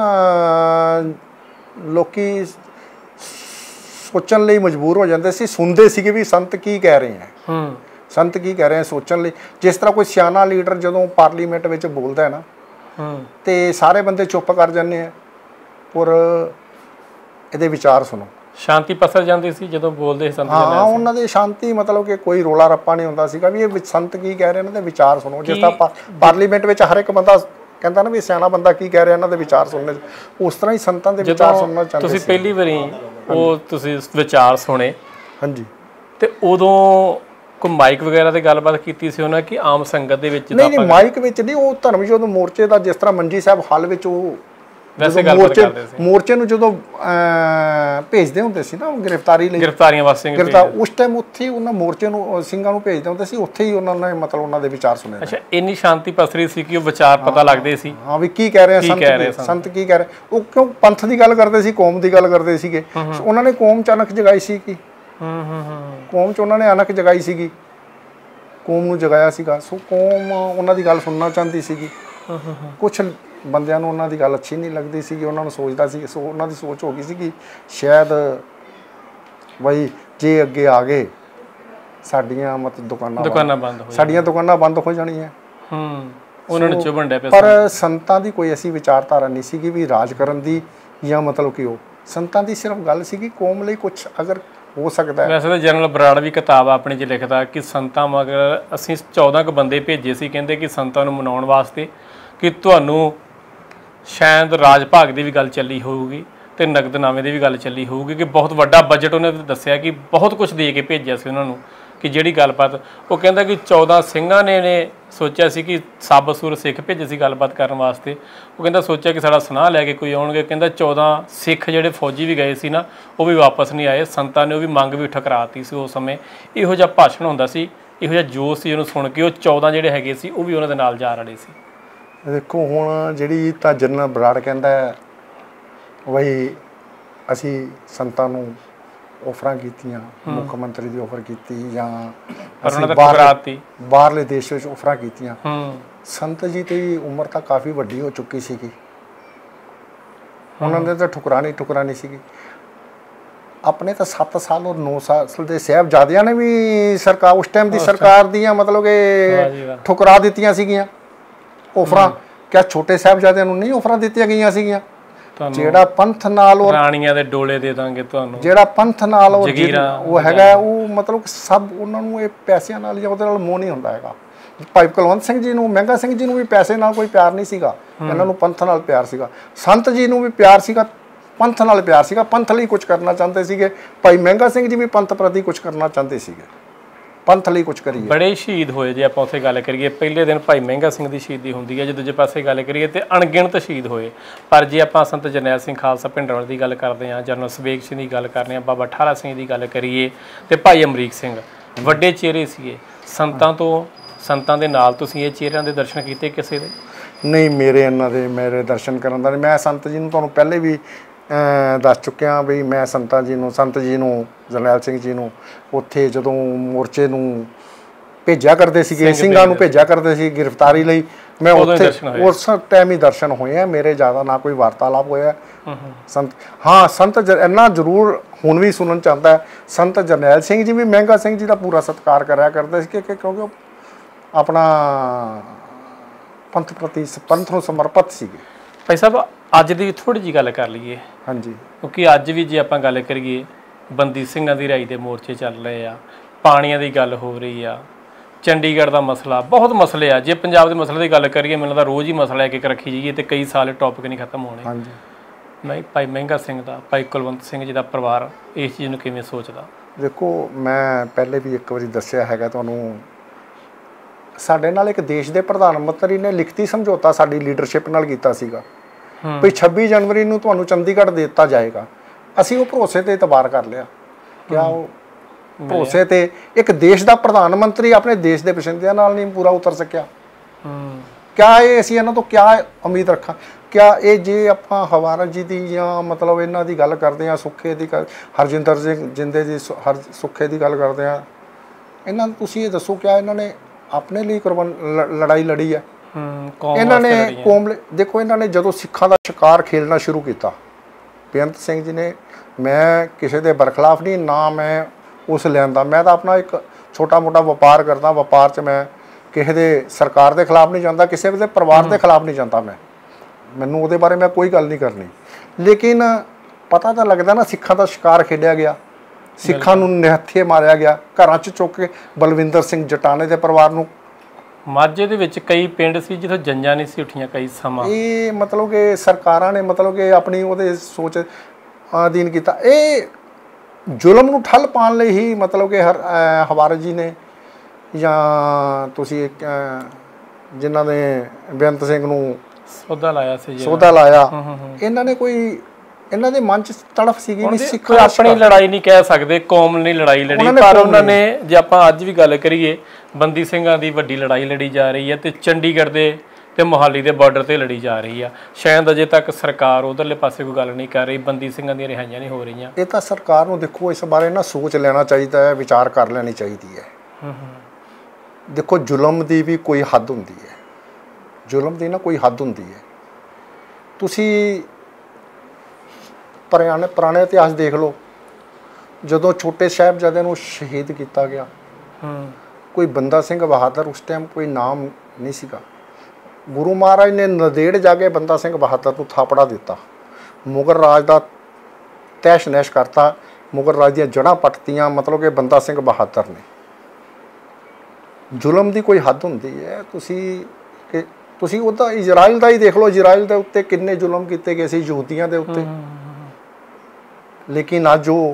ਲੋਕੀ ਸੋਚਣ ਲਈ ਮਜਬੂਰ ਹੋ ਜਾਂਦੇ ਸੀ, ਸੁਣਦੇ ਸੀਗੇ ਵੀ ਸੰਤ ਕੀ ਕਹਿ ਰਹੇ ਹੈ, ਸੰਤ ਕੀ ਕਹਿ ਰਹੇ ਹੈ, ਸੋਚਣ ਲਈ। ਜਿਸ ਤਰ੍ਹਾਂ ਕੋਈ ਸਿਆਣਾ ਲੀਡਰ ਜਦੋਂ ਪਾਰਲੀਮੈਂਟ ਵਿੱਚ ਬੋਲਦਾ ਹੈ ਨਾ, ਤੇ ਸਾਰੇ ਬੰਦੇ ਚੁੱਪ ਕਰ ਜਾਂਦੇ ਆ, ਪਰ ਇਹਦੇ ਵਿਚਾਰ ਸੁਣੋ। ਸ਼ਾਂਤੀ ਪਸਰ ਜਾਂਦੀ ਸੀ ਜਦੋਂ ਬੋਲਦੇ ਸੰਤ ਜਰਨੈਲ ਸਿੰਘ। ਹਾਂ, ਉਹਨਾਂ ਦੀ ਸ਼ਾਂਤੀ ਮਤਲਬ ਕਿ ਕੋਈ ਰੋਲਾ ਰੱਪਾ ਨਹੀਂ ਹੁੰਦਾ ਸੀਗਾ ਵੀ ਇਹ ਸੰਤ ਕੀ ਕਹਿ ਰਹੇ ਇਹਨਾਂ ਦੇ ਵਿਚਾਰ ਸੁਣੋ। ਜਿਸ ਤਰ੍ਹਾਂ ਪਾਰਲੀਮੈਂਟ ਵਿੱਚ ਹਰ ਇੱਕ ਬੰਦਾ ਕਹਿੰਦਾ ਨਾ ਵੀ ਸਿਆਣਾ ਬੰਦਾ ਕੀ ਕਹਿ ਰਿਹਾ ਇਹਨਾਂ ਦੇ ਵਿਚਾਰ ਸੁਣਨੇ, ਉਸ ਤਰ੍ਹਾਂ ਹੀ ਸੰਤਾਂ ਦੇ ਵਿਚਾਰ ਸੁਣਨਾ ਚਾਹੁੰਦੇ ਸੀ। ਤੁਸੀਂ ਪਹਿਲੀ ਵਾਰੀ ਉਹ ਤੁਸੀਂ ਵਿਚਾਰ ਸੁਣੇ, ਹਾਂਜੀ, ਤੇ ਉਦੋਂ ਕੋਈ ਮਾਈਕ ਵਗੈਰਾ ਤੇ ਗੱਲਬਾਤ ਕੀਤੀ ਸੀ ਉਹਨਾਂ, ਕਿ ਆਮ ਸੰਗਤ ਦੇ ਵਿੱਚ? ਨਹੀਂ, ਮਾਈਕ ਵਿੱਚ ਨਹੀਂ, ਉਹ ਧਰਮਯੋਧ ਮੋਰਚੇ ਦਾ ਜਿਸ ਤਰ੍ਹਾਂ ਮੰਜੀ ਸਾਹਿਬ ਹਾਲ ਵਿੱਚ ਉਹ ਵੈਸੇ ਗੱਲਬਾਤ ਕਰਦੇ ਸੀ। ਮੋਰਚੇ ਨੂੰ ਜਦੋਂ ਭੇਜਦੇ ਹੁੰਦੇ ਸੀ ਨਾ ਗ੍ਰਿਫਤਾਰੀ ਲਈ, ਗ੍ਰਿਫਤਾਰੀਆਂ ਵਾਸਤੇ ਉਸ ਟਾਈਮ ਉੱਥੇ ਹੀ ਉਹਨਾਂ ਮੋਰਚੇ ਨੂੰ ਸਿੰਘਾਂ ਨੂੰ ਭੇਜਦੇ ਹੁੰਦੇ ਸੀ, ਉੱਥੇ ਹੀ ਉਹਨਾਂ ਨੇ ਮਤਲਬ ਉਹਨਾਂ ਦੇ ਵਿਚਾਰ ਸੁਣੇ। ਅੱਛਾ, ਇੰਨੀ ਸ਼ਾਂਤੀ ਪਸਰੀ ਸੀ ਕਿ ਉਹ ਵਿਚਾਰ ਪਤਾ ਲੱਗਦੇ ਸੀ। ਹਾਂ ਵੀ ਕੀ ਕਹਿ ਰਹੇ ਸੰਤ ਕੀ ਕਹਿ ਰਹੇ। ਉਹ ਕਿਉਂ ਪੰਥ ਦੀ ਗੱਲ ਕਰਦੇ ਸੀ, ਕੌਮ ਦੀ ਗੱਲ ਕਰਦੇ ਸੀਗੇ। ਉਹਨਾਂ ਨੇ ਕੌਮ 'ਚ ਅਣਖ ਜਗਾਈ ਸੀ ਕਿ ਕੌਮ 'ਚ ਉਹਨਾਂ ਨੇ ਅਣਖ ਜਗਾਈ ਸੀਗੀ, ਕੌਮ ਨੂੰ ਜਗਾਇਆ ਸੀਗਾ। ਸੋ ਕੌਮ ਉਹਨਾਂ ਦੀ ਗੱਲ ਸੁਣਨਾ ਚਾਹੁੰਦੀ ਸੀਗੀ। ਕੁਛ ਬੰਦਿਆਂ ਨੂੰ ਉਹਨਾਂ ਦੀ ਗੱਲ ਅੱਛੀ ਨਹੀਂ ਲੱਗਦੀ ਸੀਗੀ, ਉਹਨਾਂ ਨੂੰ ਸੋਚਦਾ ਸੀ, ਸੋ ਉਹਨਾਂ ਦੀ ਸੋਚ ਹੋ ਗਈ ਸੀ ਕਿ ਸ਼ਾਇਦ ਬਈ ਜੇ ਅੱਗੇ ਆ ਗਏ ਸਾਡੀਆਂ ਮਤਲਬ ਦੁਕਾਨਾਂ ਬੰਦ ਸਾਡੀਆਂ ਦੁਕਾਨਾਂ ਬੰਦ ਹੋ ਜਾਣੀਆਂ। ਉਹਨਾਂ ਨੂੰ ਚੁਭਣ ਡਿਆ ਪਿਆ। ਪਰ ਸੰਤਾਂ ਦੀ ਕੋਈ ਐਸੀ ਵਿਚਾਰਧਾਰਾ ਨਹੀਂ ਸੀਗੀ ਵੀ ਰਾਜ ਕਰਨ ਦੀ, ਜਾਂ ਮਤਲਬ ਕਿ ਉਹ ਸੰਤਾਂ ਦੀ ਸਿਰਫ ਗੱਲ ਸੀਗੀ ਕੌਮ ਲਈ ਕੁਛ ਅਗਰ ਹੋ ਸਕਦਾ ਹੈ। ਵੈਸੇ ਤਾਂ ਜਨਰਲ ਬਰਾੜ ਵੀ ਕਿਤਾਬ ਆਪਣੇ 'ਚ ਲਿਖਦਾ ਕਿ ਸੰਤਾਂ ਮਗਰ ਅਸੀਂ 14 ਕੁ ਬੰਦੇ ਭੇਜੇ ਸੀ, ਕਹਿੰਦੇ ਕਿ ਸੰਤਾਂ ਨੂੰ ਮਨਾਉਣ ਵਾਸਤੇ, ਕਿ ਤੁਹਾਨੂੰ ਸ਼ਾਇਦ ਰਾਜ ਭਾਗ ਦੀ ਵੀ ਗੱਲ ਚੱਲੀ ਹੋਊਗੀ ਤੇ ਨਗਦਨਾਮੇ ਦੀ ਵੀ ਗੱਲ ਚੱਲੀ ਹੋਊਗੀ, ਕਿ ਬਹੁਤ ਵੱਡਾ ਬਜਟ ਉਹਨੇ ਦੱਸਿਆ ਕਿ ਬਹੁਤ ਕੁਝ ਦੇ ਕੇ ਭੇਜਿਆ ਸੀ ਉਹਨਾਂ ਨੂੰ। ਕਿ ਜਿਹੜੀ ਗੱਲਬਾਤ ਉਹ ਕਹਿੰਦਾ ਕਿ 14 ਸਿੰਘਾਂ ਨੇ ਸੋਚਿਆ ਸੀ ਕਿ ਸਾਬਸੂਰ ਸਿੱਖ ਭੇਜੇ ਸੀ ਗੱਲਬਾਤ ਕਰਨ ਵਾਸਤੇ। ਉਹ ਕਹਿੰਦਾ ਸੋਚਿਆ ਕਿ ਸਾਡਾ ਸੁਨਾਹ ਲੈ ਕੇ ਕੋਈ ਆਉਣਗੇ। ਕਹਿੰਦਾ 14 ਸਿੱਖ ਜਿਹੜੇ ਫੌਜੀ ਵੀ ਗਏ ਸੀ ਨਾ, ਉਹ ਵੀ ਵਾਪਸ ਨਹੀਂ ਆਏ। ਸੰਤਾਂ ਨੇ ਉਹ ਵੀ ਮੰਗ ਵੀ ਠਕਰਾਤੀ ਸੀ ਉਸ ਸਮੇਂ। ਇਹੋ ਜਿਹਾ ਭਾਸ਼ਣ ਹੁੰਦਾ ਸੀ, ਇਹੋ ਜਿਹਾ ਜੋਸ਼ ਸੀ ਉਹਨੂੰ ਸੁਣ ਕੇ। ਉਹ 14 ਜਿਹੜੇ ਹੈਗੇ ਸੀ ਉਹ ਵੀ ਉਹਨਾਂ ਦੇ ਨਾਲ ਜਾ ਰਹੇ ਸੀ। ਦੇਖੋ ਹੁਣ ਜਿਹੜੀ ਤਾਂ ਜਨਰਲ ਬਰਾੜ ਕਹਿੰਦਾ ਬਈ ਅਸੀਂ ਸੰਤਾਂ ਨੂੰ ਆਫਰਾਂ ਕੀਤੀਆਂ, ਮੁੱਖ ਮੰਤਰੀ ਦੀ ਆਫਰ ਕੀਤੀ, ਜਾਂ ਅਸੀਂ ਬਾਹਰਲੇ ਦੇਸ਼ ਵਿੱਚ ਆਫਰਾਂ ਕੀਤੀਆਂ। ਸੰਤ ਜੀ ਦੀ ਉਮਰ ਤਾਂ ਕਾਫੀ ਵੱਡੀ ਹੋ ਚੁੱਕੀ ਸੀਗੀ, ਉਹਨਾਂ ਨੇ ਤਾਂ ਠੁਕਰਾਣੀ ਸੀਗੀ। ਆਪਣੇ ਤਾਂ 7 ਸਾਲ ਔਰ 9 ਸਾਲ ਦੇ ਸਾਹਿਬਜ਼ਾਦਿਆਂ ਨੇ ਵੀ ਸਰਕਾਰ, ਉਸ ਟਾਈਮ ਦੀ ਸਰਕਾਰ ਦੀਆਂ ਮਤਲਬ ਕਿ ਠੁਕਰਾ ਦਿੱਤੀਆਂ ਸੀਗੀਆਂ ਆਫਰਾਂ। ਕਿਆ ਛੋਟੇ ਸਾਹਿਬਜ਼ਾਦਿਆਂ ਨੂੰ ਨਹੀਂ ਆਫਰਾਂ ਦਿੱਤੀਆਂ ਗਈਆਂ ਸੀਗੀਆਂ? ਜਿਹੜਾ ਪੰਥ ਨਾਲ ਔਰ ਰਾਣੀਆਂ ਦੇ ਡੋਲੇ ਦੇ ਦਾਂਗੇ ਤੁਹਾਨੂੰ, ਜਿਹੜਾ ਪੰਥ ਨਾਲ ਔਰ ਉਹ ਹੈਗਾ, ਉਹ ਮਤਲਬ ਸਭ ਉਹਨਾਂ ਨੂੰ ਇਹ ਪੈਸਿਆਂ ਨਾਲ ਜਾਂ ਉਹਦੇ ਨਾਲ ਮੋਹ ਨਹੀਂ ਹੁੰਦਾ ਹੈਗਾ। ਭਾਈ ਕੁਲਵੰਤ ਸਿੰਘ ਜੀ ਨੂੰ, ਮਹਿੰਗਾ ਸਿੰਘ ਜੀ ਨੂੰ ਵੀ ਪੈਸੇ ਨਾਲ ਕੋਈ ਪਿਆਰ ਨਹੀਂ ਸੀਗਾ, ਇਹਨਾਂ ਨੂੰ ਪੰਥ ਨਾਲ ਪਿਆਰ ਸੀਗਾ। ਸੰਤ ਜੀ ਨੂੰ ਵੀ ਪਿਆਰ ਸੀਗਾ, ਪੰਥ ਨਾਲ ਪਿਆਰ ਸੀਗਾ, ਪੰਥ ਲਈ ਕੁਝ ਕਰਨਾ ਚਾਹੁੰਦੇ ਸੀਗੇ। ਭਾਈ ਮਹਿੰਗਾ ਸਿੰਘ ਜੀ ਵੀ ਪੰਥ ਪ੍ਰਤੀ ਕੁਝ ਕਰਨਾ ਚਾਹੁੰਦੇ ਸੀਗੇ, ਪੰਥ ਲਈ ਕੁਝ ਕਰੀਏ। ਬੜੇ ਸ਼ਹੀਦ ਹੋਏ ਜੇ ਆਪਾਂ ਉੱਥੇ ਗੱਲ ਕਰੀਏ। ਪਹਿਲੇ ਦਿਨ ਭਾਈ ਮਹਿੰਗਾ ਸਿੰਘ ਦੀ ਸ਼ਹੀਦੀ ਹੁੰਦੀ ਹੈ, ਜੇ ਦੂਜੇ ਪਾਸੇ ਗੱਲ ਕਰੀਏ ਤੇ ਅਣਗਿਣਤ ਸ਼ਹੀਦ ਹੋਏ। ਪਰ ਜੇ ਆਪਾਂ ਸੰਤ ਜਰਨੈਲ ਸਿੰਘ ਖਾਲਸਾ ਭਿੰਡਰਾਂਵਾਲੇ ਦੀ ਗੱਲ ਕਰਦੇ ਹਾਂ, ਜਨਰਲ ਸਵੇਗ ਸਿੰਘ ਦੀ ਗੱਲ ਕਰਦੇ ਹਾਂ, ਬਾਬਾ ਠਾਰਾ ਸਿੰਘ ਦੀ ਗੱਲ ਕਰੀਏ, ਤੇ ਭਾਈ ਅਮਰੀਕ ਸਿੰਘ, ਵੱਡੇ ਚਿਹਰੇ ਸੀਗੇ ਸੰਤਾਂ ਤੋਂ। ਸੰਤਾਂ ਦੇ ਨਾਲ ਤੁਸੀਂ ਇਹ ਚਿਹਰਿਆਂ ਦੇ ਦਰਸ਼ਨ ਕੀਤੇ ਕਿਸੇ ਦੇ? ਨਹੀਂ, ਮੇਰੇ ਦਰਸ਼ਨ ਕਰਨ ਦਾ ਨਹੀਂ। ਮੈਂ ਸੰਤ ਜੀ ਨੂੰ ਤੁਹਾਨੂੰ ਪਹਿਲੇ ਵੀ ਦੱਸ ਚੁੱਕਿਆ ਵੀ ਮੈਂ ਸੰਤ ਜੀ ਨੂੰ ਜਰਨੈਲ ਸਿੰਘ ਜੀ ਨੂੰ ਉੱਥੇ ਜਦੋਂ ਮੋਰਚੇ ਨੂੰ ਭੇਜਿਆ ਕਰਦੇ ਸੀਗੇ, ਸਿੰਘਾਂ ਨੂੰ ਭੇਜਿਆ ਕਰਦੇ ਸੀ ਗ੍ਰਿਫਤਾਰੀ ਲਈ, ਮੈਂ ਉੱਥੇ ਉਸ ਟਾਈਮ ਹੀ ਦਰਸ਼ਨ ਹੋਏ ਆ ਮੇਰੇ। ਜ਼ਿਆਦਾ ਨਾ ਕੋਈ ਵਾਰਤਾਲਾਪ ਹੋਇਆ ਸੰਤ। ਹਾਂ, ਸੰਤ ਇੰਨਾ ਜ਼ਰੂਰ ਹੁਣ ਵੀ ਸੁਣਨ ਚਾਹੁੰਦਾ ਹੈ, ਸੰਤ ਜਰਨੈਲ ਸਿੰਘ ਜੀ ਵੀ ਮਹਿੰਗਾ ਸਿੰਘ ਜੀ ਦਾ ਪੂਰਾ ਸਤਿਕਾਰ ਕਰਿਆ ਕਰਦੇ ਸੀ, ਕਿਉਂਕਿ ਉਹ ਆਪਣਾ ਪੰਥ ਪ੍ਰਤੀ, ਪੰਥ ਨੂੰ ਸਮਰਪਿਤ ਸੀਗੇ। ਭਾਈ ਸਾਹਿਬ, ਅੱਜ ਦੀ ਥੋੜ੍ਹੀ ਜਿਹੀ ਗੱਲ ਕਰ ਲਈਏ। ਹਾਂਜੀ। ਕਿਉਂਕਿ ਅੱਜ ਵੀ ਜੇ ਆਪਾਂ ਗੱਲ ਕਰੀਏ, ਬੰਦੀ ਸਿੰਘਾਂ ਦੀ ਰਿਹਾਈ ਦੇ ਮੋਰਚੇ ਚੱਲ ਰਹੇ ਆ, ਪਾਣੀਆਂ ਦੀ ਗੱਲ ਹੋ ਰਹੀ ਆ, ਚੰਡੀਗੜ੍ਹ ਦਾ ਮਸਲਾ, ਬਹੁਤ ਮਸਲੇ ਆ। ਜੇ ਪੰਜਾਬ ਦੇ ਮਸਲੇ ਦੀ ਗੱਲ ਕਰੀਏ, ਮੈਨੂੰ ਲੱਗਦਾ ਰੋਜ਼ ਹੀ ਮਸਲਾ ਇੱਕ ਰੱਖੀ ਜਾਈਏ ਤੇ ਕਈ ਸਾਲ ਟੌਪਿਕ ਨਹੀਂ ਖਤਮ ਹੋਣੇ। ਹਾਂਜੀ। ਨਹੀਂ, ਭਾਈ ਮਹਿੰਗਾ ਸਿੰਘ ਦਾ, ਭਾਈ ਕੁਲਵੰਤ ਸਿੰਘ ਜੀ ਦਾ ਪਰਿਵਾਰ ਇਸ ਚੀਜ਼ ਨੂੰ ਕਿਵੇਂ ਸੋਚਦਾ? ਦੇਖੋ, ਮੈਂ ਪਹਿਲੇ ਵੀ ਇੱਕ ਵਾਰੀ ਦੱਸਿਆ ਹੈਗਾ ਤੁਹਾਨੂੰ, ਸਾਡੇ ਨਾਲ ਇੱਕ ਦੇਸ਼ ਦੇ ਪ੍ਰਧਾਨ ਮੰਤਰੀ ਨੇ ਲਿਖਤੀ ਸਮਝੌਤਾ ਸਾਡੀ ਲੀਡਰਸ਼ਿਪ ਨਾਲ ਕੀਤਾ ਸੀਗਾ ਵੀ 26 ਜਨਵਰੀ ਨੂੰ ਤੁਹਾਨੂੰ ਚੰਡੀਗੜ੍ਹ ਦੇ ਦਿੱਤਾ ਜਾਏਗਾ। ਅਸੀਂ ਉਹ ਭਰੋਸੇ ਤੇ ਇਤਬਾਰ ਕਰ ਲਿਆ। ਕਿਆ ਉਹ ਭਰੋਸੇ ਤੇ ਇੱਕ ਦੇਸ਼ ਦਾ ਪ੍ਰਧਾਨ ਮੰਤਰੀ ਆਪਣੇ ਦੇਸ਼ ਦੇ ਵਸਿੰਦਿਆਂ ਨਾਲ ਨਹੀਂ ਪੂਰਾ ਉਤਰ ਸਕਿਆ? ਕਿਆ ਇਹ ਅਸੀਂ ਇਹਨਾਂ ਤੋਂ ਕਿਆ ਉਮੀਦ ਰੱਖਾਂ? ਕਿਆ ਇਹ ਜੇ ਆਪਾਂ ਹਵਾਰਾ ਜੀ ਦੀ ਜਾਂ ਮਤਲਬ ਇਹਨਾਂ ਦੀ ਗੱਲ ਕਰਦੇ ਹਾਂ, ਸੁੱਖੇ ਦੀ, ਹਰਜਿੰਦਰ ਸਿੰਘ ਜਿੰਦੇ ਦੀ, ਸੁੱਖੇ ਦੀ ਗੱਲ ਕਰਦੇ ਹਾਂ, ਇਹਨਾਂ ਨੂੰ ਤੁਸੀਂ ਇਹ ਦੱਸੋ ਕਿਆ ਇਹਨਾਂ ਨੇ ਆਪਣੇ ਲਈ ਲੜਾਈ ਲੜੀ ਹੈ? ਇਹਨਾਂ ਨੇ ਕੌਮ ਲਈ, ਦੇਖੋ ਇਹਨਾਂ ਨੇ ਜਦੋਂ ਸਿੱਖਾਂ ਦਾ ਸ਼ਿਕਾਰ ਖੇਲਣਾ ਸ਼ੁਰੂ ਕੀਤਾ, ਬੇਅੰਤ ਸਿੰਘ ਜੀ ਨੇ, ਮੈਂ ਕਿਸੇ ਦੇ ਬਰਖਲਾਫ ਨਹੀਂ, ਨਾ ਮੈਂ ਉਸ ਲੈਂਦਾ, ਮੈਂ ਤਾਂ ਆਪਣਾ ਇੱਕ ਛੋਟਾ ਮੋਟਾ ਵਪਾਰ ਕਰਦਾ, ਵਪਾਰ 'ਚ ਮੈਂ ਕਿਸੇ ਦੇ ਸਰਕਾਰ ਦੇ ਖਿਲਾਫ ਨਹੀਂ ਜਾਂਦਾ, ਕਿਸੇ ਦੇ ਪਰਿਵਾਰ ਦੇ ਖਿਲਾਫ ਨਹੀਂ ਜਾਂਦਾ, ਮੈਨੂੰ ਉਹਦੇ ਬਾਰੇ ਮੈਂ ਕੋਈ ਗੱਲ ਨਹੀਂ ਕਰਨੀ। ਲੇਕਿਨ ਪਤਾ ਤਾਂ ਲੱਗਦਾ ਨਾ, ਸਿੱਖਾਂ ਦਾ ਸ਼ਿਕਾਰ ਖੇਡਿਆ ਗਿਆ, ਸਿੱਖਾਂ ਨੂੰ ਨਿਹੱਥੇ ਮਾਰਿਆ ਗਿਆ, ਘਰਾਂ 'ਚ ਚੁੱਕ ਕੇ ਬਲਵਿੰਦਰ ਸਿੰਘ ਜਟਾਣੇ ਦੇ ਪਰਿਵਾਰ ਨੂੰ। ਮਾਝੇ ਦੇ ਵਿੱਚ ਕਈ ਪਿੰਡ ਸੀ ਜਿੱਥੇ ਜੰਜਾਂ ਨਹੀਂ ਸੀ ਉੱਠੀਆਂ ਕਈ ਸਮਾਂ। ਇਹ ਮਤਲਬ ਕਿ ਸਰਕਾਰਾਂ ਨੇ ਮਤਲਬ ਕਿ ਆਪਣੀ ਉਹਦੇ ਸੋਚ ਅਧੀਨ ਕੀਤਾ। ਇਹ ਜ਼ੁਲਮ ਨੂੰ ਠੱਲ ਪਾਉਣ ਲਈ ਹੀ ਮਤਲਬ ਕਿ ਹਵਾਰਾ ਜੀ ਨੇ ਜਾਂ ਤੁਸੀਂ ਜਿਨ੍ਹਾਂ ਨੇ ਬੇਅੰਤ ਸਿੰਘ ਨੂੰ ਸੌਦਾ ਲਾਇਆ ਸੀ, ਸੌਦਾ ਲਾਇਆ, ਇਹਨਾਂ ਨੇ ਕੋਈ ਇਹਨਾਂ ਦੇ ਮਨ 'ਚ ਤੜਫ ਸੀਗੀ ਵੀ ਸਿੱਖ ਆਪਣੀ ਲੜਾਈ ਨਹੀਂ ਕਹਿ ਸਕਦੇ, ਕੌਮ ਨੇ ਲੜਾਈ ਲੜੀ, ਪਰ ਉਹਨਾਂ ਨੇ ਜੇ ਆਪਾਂ ਅੱਜ ਵੀ ਗੱਲ ਕਰੀਏ ਬੰਦੀ ਸਿੰਘਾਂ ਦੀ ਵੱਡੀ ਲੜਾਈ ਲੜੀ ਜਾ ਰਹੀ ਹੈ ਤੇ ਚੰਡੀਗੜ੍ਹ ਦੇ ਤੇ ਮੋਹਾਲੀ ਦੇ ਬਾਰਡਰ ਤੇ ਲੜੀ ਜਾ ਰਹੀ ਆ। ਸ਼ਾਇਦ ਅਜੇ ਤੱਕ ਸਰਕਾਰ ਉਧਰਲੇ ਪਾਸੇ ਕੋਈ ਗੱਲ ਨਹੀਂ ਕਰ ਰਹੀ, ਬੰਦੀ ਸਿੰਘਾਂ ਦੀਆਂ ਰਿਹਾਈਆਂ ਨਹੀਂ ਹੋ ਰਹੀਆਂ। ਇਹ ਤਾਂ ਸਰਕਾਰ ਨੂੰ ਦੇਖੋ ਇਸ ਬਾਰੇ ਨਾ ਸੋਚ ਲੈਣਾ ਚਾਹੀਦਾ ਹੈ, ਵਿਚਾਰ ਕਰ ਲੈਣੀ ਚਾਹੀਦੀ ਹੈ। ਦੇਖੋ ਜ਼ੁਲਮ ਦੀ ਵੀ ਕੋਈ ਹੱਦ ਹੁੰਦੀ ਹੈ, ਜ਼ੁਲਮ ਦੀ ਨਾ ਕੋਈ ਹੱਦ ਹੁੰਦੀ ਹੈ। ਤੁਸੀਂ ਪੁਰਾਣੇ ਇਤਿਹਾਸ ਦੇਖ ਲਓ, ਜਦੋਂ ਛੋਟੇ ਸਾਹਿਬਜ਼ਾਦਿਆਂ ਨੂੰ ਸ਼ਹੀਦ ਕੀਤਾ ਗਿਆ, ਕੋਈ ਬੰਦਾ ਸਿੰਘ ਬਹਾਦਰ ਉਸ ਟਾਈਮ ਕੋਈ ਨਾਮ ਨਹੀਂ ਸੀਗਾ। ਗੁਰੂ ਮਹਾਰਾਜ ਨੇ ਨੰਦੇੜ ਜਾ ਕੇ ਬੰਦਾ ਸਿੰਘ ਬਹਾਦਰ ਨੂੰ ਥਾਪੜਾ ਦਿੱਤਾ, ਮੁਗਲ ਰਾਜ ਦਾ ਤਹਿਸ਼ ਨਹਿਸ਼ ਕਰਤਾ, ਮੁਗਲ ਰਾਜ ਦੀਆਂ ਜੜ੍ਹਾਂ ਪੱਟਤੀਆਂ, ਮਤਲਬ ਕਿ ਬੰਦਾ ਸਿੰਘ ਬਹਾਦਰ ਨੇ। ਜ਼ੁਲਮ ਦੀ ਕੋਈ ਹੱਦ ਹੁੰਦੀ ਹੈ। ਤੁਸੀਂ ਉਹਦਾ ਇਜ਼ਰਾਈਲ ਦਾ ਹੀ ਦੇਖ ਲਓ, ਇਜ਼ਰਾਈਲ ਦੇ ਉੱਤੇ ਕਿੰਨੇ ਜ਼ੁਲਮ ਕੀਤੇ ਗਏ ਸੀ ਯਹੂਦੀਆਂ ਦੇ ਉੱਤੇ, ਲੇਕਿਨ ਅੱਜ ਉਹ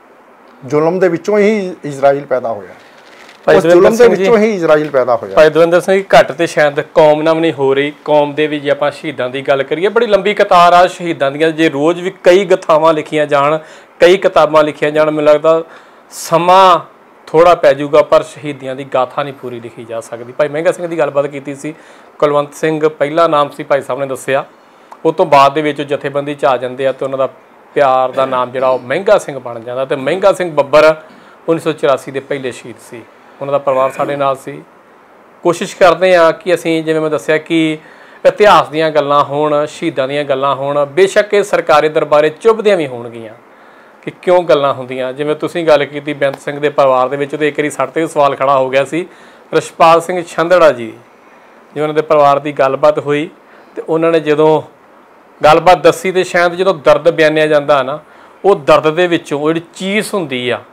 ਜ਼ੁਲਮ ਦੇ ਵਿੱਚੋਂ ਹੀ ਇਜ਼ਰਾਈਲ ਪੈਦਾ ਹੋਇਆ। ਉਸ ਜ਼ੁਲਮ ਦੇ ਵਿੱਚੋਂ ਹੀ ਇਜ਼ਰਾਈਲ ਪੈਦਾ ਹੋਇਆ। ਭਾਈ ਦਵਿੰਦਰ ਸਿੰਘ ਘੱਟ ਤੇ ਸ਼ਾਇਦ ਕੌਮ ਨਾਲ ਵੀ ਨਹੀਂ ਹੋ ਰਹੀ। ਕੌਮ ਦੇ ਵੀ ਜੇ ਆਪਾਂ ਸ਼ਹੀਦਾਂ ਦੀ ਗੱਲ ਕਰੀਏ, ਬੜੀ ਲੰਬੀ ਕਤਾਰ ਆ ਸ਼ਹੀਦਾਂ ਦੀਆਂ। ਜੇ ਰੋਜ਼ ਵੀ ਕਈ ਗਥਾਵਾਂ ਲਿਖੀਆਂ ਜਾਣ, ਕਈ ਕਿਤਾਬਾਂ ਲਿਖੀਆਂ ਜਾਣ, ਮੈਨੂੰ ਲੱਗਦਾ ਸਮਾਂ ਥੋੜਾ ਪੈ ਜਾਊਗਾ, ਪਰ ਸ਼ਹੀਦੀਆਂ ਦੀ ਗਾਥਾ ਨਹੀਂ ਪੂਰੀ ਲਿਖੀ ਜਾ ਸਕਦੀ। ਭਾਈ ਮਹਿੰਗਾ ਸਿੰਘ ਦੀ ਗੱਲਬਾਤ ਕੀਤੀ ਸੀ। ਕੁਲਵੰਤ ਸਿੰਘ ਪਹਿਲਾ ਨਾਮ ਸੀ, ਭਾਈ ਸਾਹਿਬ ਨੇ ਦੱਸਿਆ। ਉਹ ਤੋਂ ਬਾਅਦ ਦੇ ਵਿੱਚ ਜਥੇਬੰਦੀ 'ਚ ਆ ਜਾਂਦੇ ਆ ਤੇ ਉਹਨਾਂ ਦਾ ਪਿਆਰ ਦਾ ਨਾਮ ਜਿਹੜਾ ਉਹ ਮਹਿੰਗਾ ਸਿੰਘ ਬਣ ਜਾਂਦਾ। ਤੇ ਮਹਿੰਗਾ ਸਿੰਘ ਬੱਬਰ 1984 ਦੇ ਪਹਿਲੇ ਸ਼ਹੀਦ ਸੀ। ਉਹਨਾਂ ਦਾ ਪਰਿਵਾਰ ਸਾਡੇ ਨਾਲ ਸੀ। ਕੋਸ਼ਿਸ਼ ਕਰਦੇ ਹਾਂ ਕਿ ਅਸੀਂ, ਜਿਵੇਂ ਮੈਂ ਦੱਸਿਆ, ਕਿ ਇਤਿਹਾਸ ਦੀਆਂ ਗੱਲਾਂ ਹੋਣ, ਸ਼ਹੀਦਾਂ ਦੀਆਂ ਗੱਲਾਂ ਹੋਣ। ਬੇਸ਼ੱਕ ਇਹ ਸਰਕਾਰੀ ਦਰਬਾਰੇ ਚੁੱਭਦੀਆਂ ਵੀ ਹੋਣਗੀਆਂ ਕਿ ਕਿਉਂ ਗੱਲਾਂ ਹੁੰਦੀਆਂ। ਜਿਵੇਂ ਤੁਸੀਂ ਗੱਲ ਕੀਤੀ ਬੇਅੰਤ ਸਿੰਘ ਦੇ ਪਰਿਵਾਰ ਦੇ ਵਿੱਚ, ਤੇ ਇੱਕ ਵਾਰੀ ਸਾਡੇ 'ਤੇ ਸਵਾਲ ਖੜਾ ਹੋ ਗਿਆ ਸੀ। ਰਛਪਾਲ ਸਿੰਘ ਛੰਦੜਾ ਜੀ, ਜਿਵੇਂ ਉਹਨਾਂ ਦੇ ਪਰਿਵਾਰ ਦੀ ਗੱਲਬਾਤ ਹੋਈ ਤੇ ਉਹਨਾਂ ਨੇ ਜਦੋਂ ਗੱਲਬਾਤ ਦੱਸੀ ਤੇ ਸ਼ਾਇਦ ਜਦੋਂ ਦਰਦ ਬਿਆਨਿਆ ਜਾਂਦਾ ਨਾ, ਉਹ ਦਰਦ ਦੇ ਵਿੱਚੋਂ ਉਹ ਜਿਹੜੀ ਚੀਸ ਹੁੰਦੀ ਆ,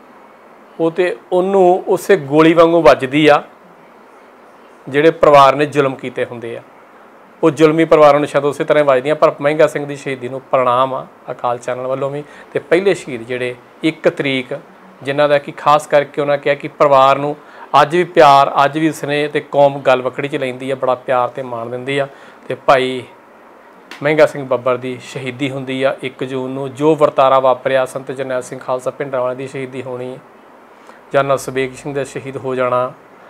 ਉਹ ਤੇ ਉਹਨੂੰ ਉਸੇ ਗੋਲੀ ਵਾਂਗੂ ਵੱਜਦੀ ਆ ਜਿਹੜੇ ਪਰਿਵਾਰ ਨੇ ਜ਼ੁਲਮ ਕੀਤੇ ਹੁੰਦੇ ਆ। ਉਹ ਜ਼ੁਲਮੀ ਪਰਿਵਾਰਾਂ ਨੂੰ ਸ਼ਾਇਦ ਉਸੇ ਤਰ੍ਹਾਂ ਵੱਜਦੀਆਂ। ਪਰ ਮਹਿੰਗਾ ਸਿੰਘ ਦੀ ਸ਼ਹੀਦੀ ਨੂੰ ਪ੍ਰਣਾਮ ਆ ਅਕਾਲ ਚੈਨਲ ਵੱਲੋਂ ਵੀ। ਤੇ ਪਹਿਲੇ ਸ਼ਹੀਦ ਜਿਹੜੇ 1 ਤਰੀਕ, ਜਿਨ੍ਹਾਂ ਦਾ ਕਿ ਖਾਸ ਕਰਕੇ ਉਹਨਾਂ ਕਿਹਾ ਕਿ ਪਰਿਵਾਰ ਨੂੰ ਅੱਜ ਵੀ ਪਿਆਰ, ਅੱਜ ਵੀ ਸਨੇਹ ਤੇ ਕੌਮ ਗੱਲ ਵੱਖੜੀ 'ਚ ਲੈਂਦੀ ਆ, ਬੜਾ ਪਿਆਰ ਤੇ ਮਾਣ ਦਿੰਦੀ ਆ। ਤੇ ਭਾਈ ਮਹਿੰਗਾ ਸਿੰਘ ਬੱਬਰ ਦੀ ਸ਼ਹੀਦੀ ਹੁੰਦੀ ਆ 1 ਜੂਨ ਨੂੰ। ਜੋ ਵਰਤਾਰਾ ਵਾਪਰਿਆ, ਸੰਤ ਜਰਨੈਲ ਸਿੰਘ ਖਾਲਸਾ ਭਿੰਡਰਾਂਵਾਲੇ ਦੀ ਸ਼ਹੀਦੀ ਹੋਣੀ, ਜਨਰਲ ਸਬੇਗ ਸਿੰਘ ਦਾ ਸ਼ਹੀਦ ਹੋ ਜਾਣਾ,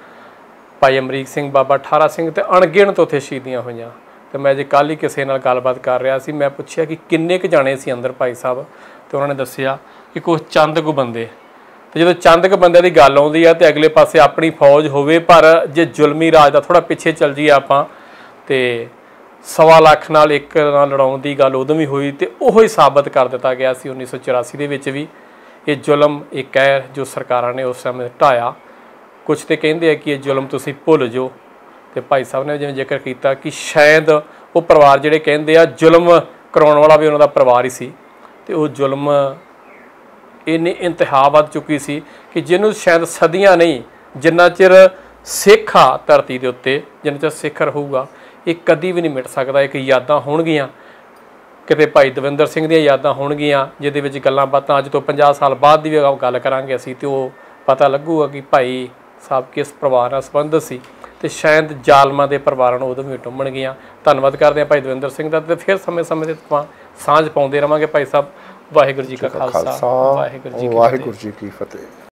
ਭਾਈ ਅਮਰੀਕ ਸਿੰਘ, ਬਾਬਾ ਠਾਰਾ ਸਿੰਘ, ਤੇ ਅਣਗਿਣਤ ਉੱਥੇ ਸ਼ਹੀਦੀਆਂ ਹੋਈਆਂ। ਤੇ ਮੈਂ ਜੇ ਕੱਲ੍ਹ ਹੀ ਕਿਸੇ ਨਾਲ ਗੱਲਬਾਤ ਕਰ ਰਿਹਾ ਸੀ, ਮੈਂ ਪੁੱਛਿਆ ਕਿ ਕਿੰਨੇ ਕੁ ਜਾਣੇ ਸੀ ਅੰਦਰ ਭਾਈ ਸਾਹਿਬ, ਤੇ ਉਹਨਾਂ ਨੇ ਦੱਸਿਆ ਕਿ ਕੁਛ ਚੰਦ ਕੁ ਬੰਦੇ। ਤੇ ਜਦੋਂ ਚੰਦ ਕੁ ਬੰਦਿਆਂ ਦੀ ਗੱਲ ਆਉਂਦੀ ਆ ਤੇ ਅਗਲੇ ਪਾਸੇ ਆਪਣੀ ਫੌਜ ਹੋਵੇ, ਪਰ ਜੇ ਜ਼ੁਲਮੀ ਰਾਜ ਦਾ ਥੋੜ੍ਹਾ ਪਿੱਛੇ ਚੱਲ ਜਾਈਏ ਆਪਾਂ, ਤੇ 1.25 ਲੱਖ ਨਾਲ ਇੱਕ ਨਾਲ ਲੜਾਉਣ ਦੀ ਗੱਲ ਉਦੋਂ ਵੀ ਹੋਈ ਤੇ ਉਹੋ ਹੀ ਸਾਬਤ ਕਰ ਦਿੱਤਾ ਗਿਆ ਸੀ 1984 ਦੇ ਵਿੱਚ ਵੀ। ਇਹ ਜ਼ੁਲਮ, ਇਹ ਕਹਿਰ ਜੋ ਸਰਕਾਰਾਂ ਨੇ ਉਸ ਸਮੇਂ ਢਾਇਆ। ਕੁਛ ਤੇ ਕਹਿੰਦੇ ਆ ਕਿ ਇਹ ਜ਼ੁਲਮ ਤੁਸੀਂ ਭੁੱਲ ਜਾਓ। ਤੇ ਭਾਈ ਸਾਹਿਬ ਨੇ ਜਿਵੇਂ ਜ਼ਿਕਰ ਕੀਤਾ ਕਿ ਸ਼ਾਇਦ ਉਹ ਪਰਿਵਾਰ ਜਿਹੜੇ ਕਹਿੰਦੇ ਆ ਜ਼ੁਲਮ ਕਰਾਉਣ ਵਾਲਾ ਵੀ ਉਹਨਾਂ ਦਾ ਪਰਿਵਾਰ ਹੀ ਸੀ। ਤੇ ਉਹ ਜ਼ੁਲਮ ਇੰਨੀ ਇੰਤਹਾ ਵੱਧ ਚੁੱਕੀ ਸੀ ਕਿ ਜਿਹਨੂੰ ਸ਼ਾਇਦ ਸਦੀਆਂ ਨਹੀਂ, ਜਿੰਨਾ ਚਿਰ ਸਿੱਖ ਆ ਧਰਤੀ ਦੇ ਉੱਤੇ, ਜਿੰਨਾ ਚਿਰ ਸਿੱਖ ਰਹੂਗਾ, ਇਹ ਕਦੀ ਵੀ ਨਹੀਂ ਮਿਟ ਸਕਦਾ। ਇੱਕ ਯਾਦਾਂ ਹੋਣਗੀਆਂ, ਕਿਤੇ ਭਾਈ ਦਵਿੰਦਰ ਸਿੰਘ ਦੀਆਂ ਯਾਦਾਂ ਹੋਣਗੀਆਂ, ਜਿਹਦੇ ਵਿੱਚ ਗੱਲਾਂ ਬਾਤਾਂ ਅੱਜ ਤੋਂ 50 ਸਾਲ ਬਾਅਦ ਦੀ ਵੀ ਗੱਲ ਕਰਾਂਗੇ ਅਸੀਂ, ਤੇ ਉਹ ਪਤਾ ਲੱਗੂਗਾ ਕਿ ਭਾਈ ਸਾਹਿਬ ਕਿਸ ਪਰਿਵਾਰ ਨਾਲ ਸੰਬੰਧਿਤ ਸੀ। ਤੇ ਸ਼ਾਇਦ ਜ਼ਾਲਮਾਂ ਦੇ ਪਰਿਵਾਰਾਂ ਨੂੰ ਉਦੋਂ ਵੀ ਟੁੰਬਣਗੀਆਂ। ਧੰਨਵਾਦ ਕਰਦੇ ਹਾਂ ਭਾਈ ਦਵਿੰਦਰ ਸਿੰਘ ਦਾ। ਤੇ ਫਿਰ ਸਮੇਂ-ਸਮੇਂ 'ਤੇ ਆਪਾਂ ਸਾਂਝ ਪਾਉਂਦੇ ਰਹਾਂਗੇ। ਭਾਈ ਸਾਹਿਬ, ਵਾਹਿਗੁਰੂ ਜੀ ਕਾ ਖਾਲਸਾ, ਵਾਹਿਗੁਰੂ ਜੀ ਕੀ ਫਤਿਹ।